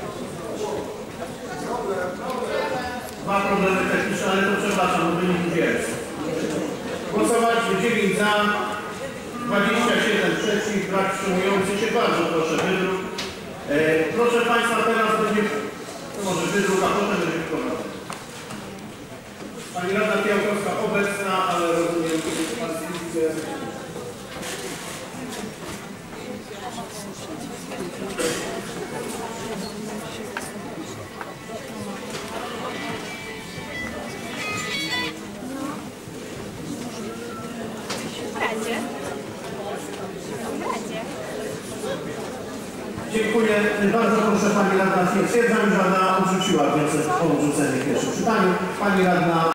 Dwa problemy techniczne, ale to przepraszam, bo wynik jest. Głosowaliśmy dziewięć za, dwadzieścia siedem przeciw, brak wstrzymujący się. Bardzo proszę, wydruk. E, proszę Państwa, teraz będzie, no może wydruk, a potem będzie wprowadzony. Pani Radna Piałkowska obecna, ale rozumiem, że Pan widzę. bardzo proszę Pani Radna, stwierdzam, że Rada odrzuciła wniosek o odrzucenie w pierwszym czytaniu. Pani Radna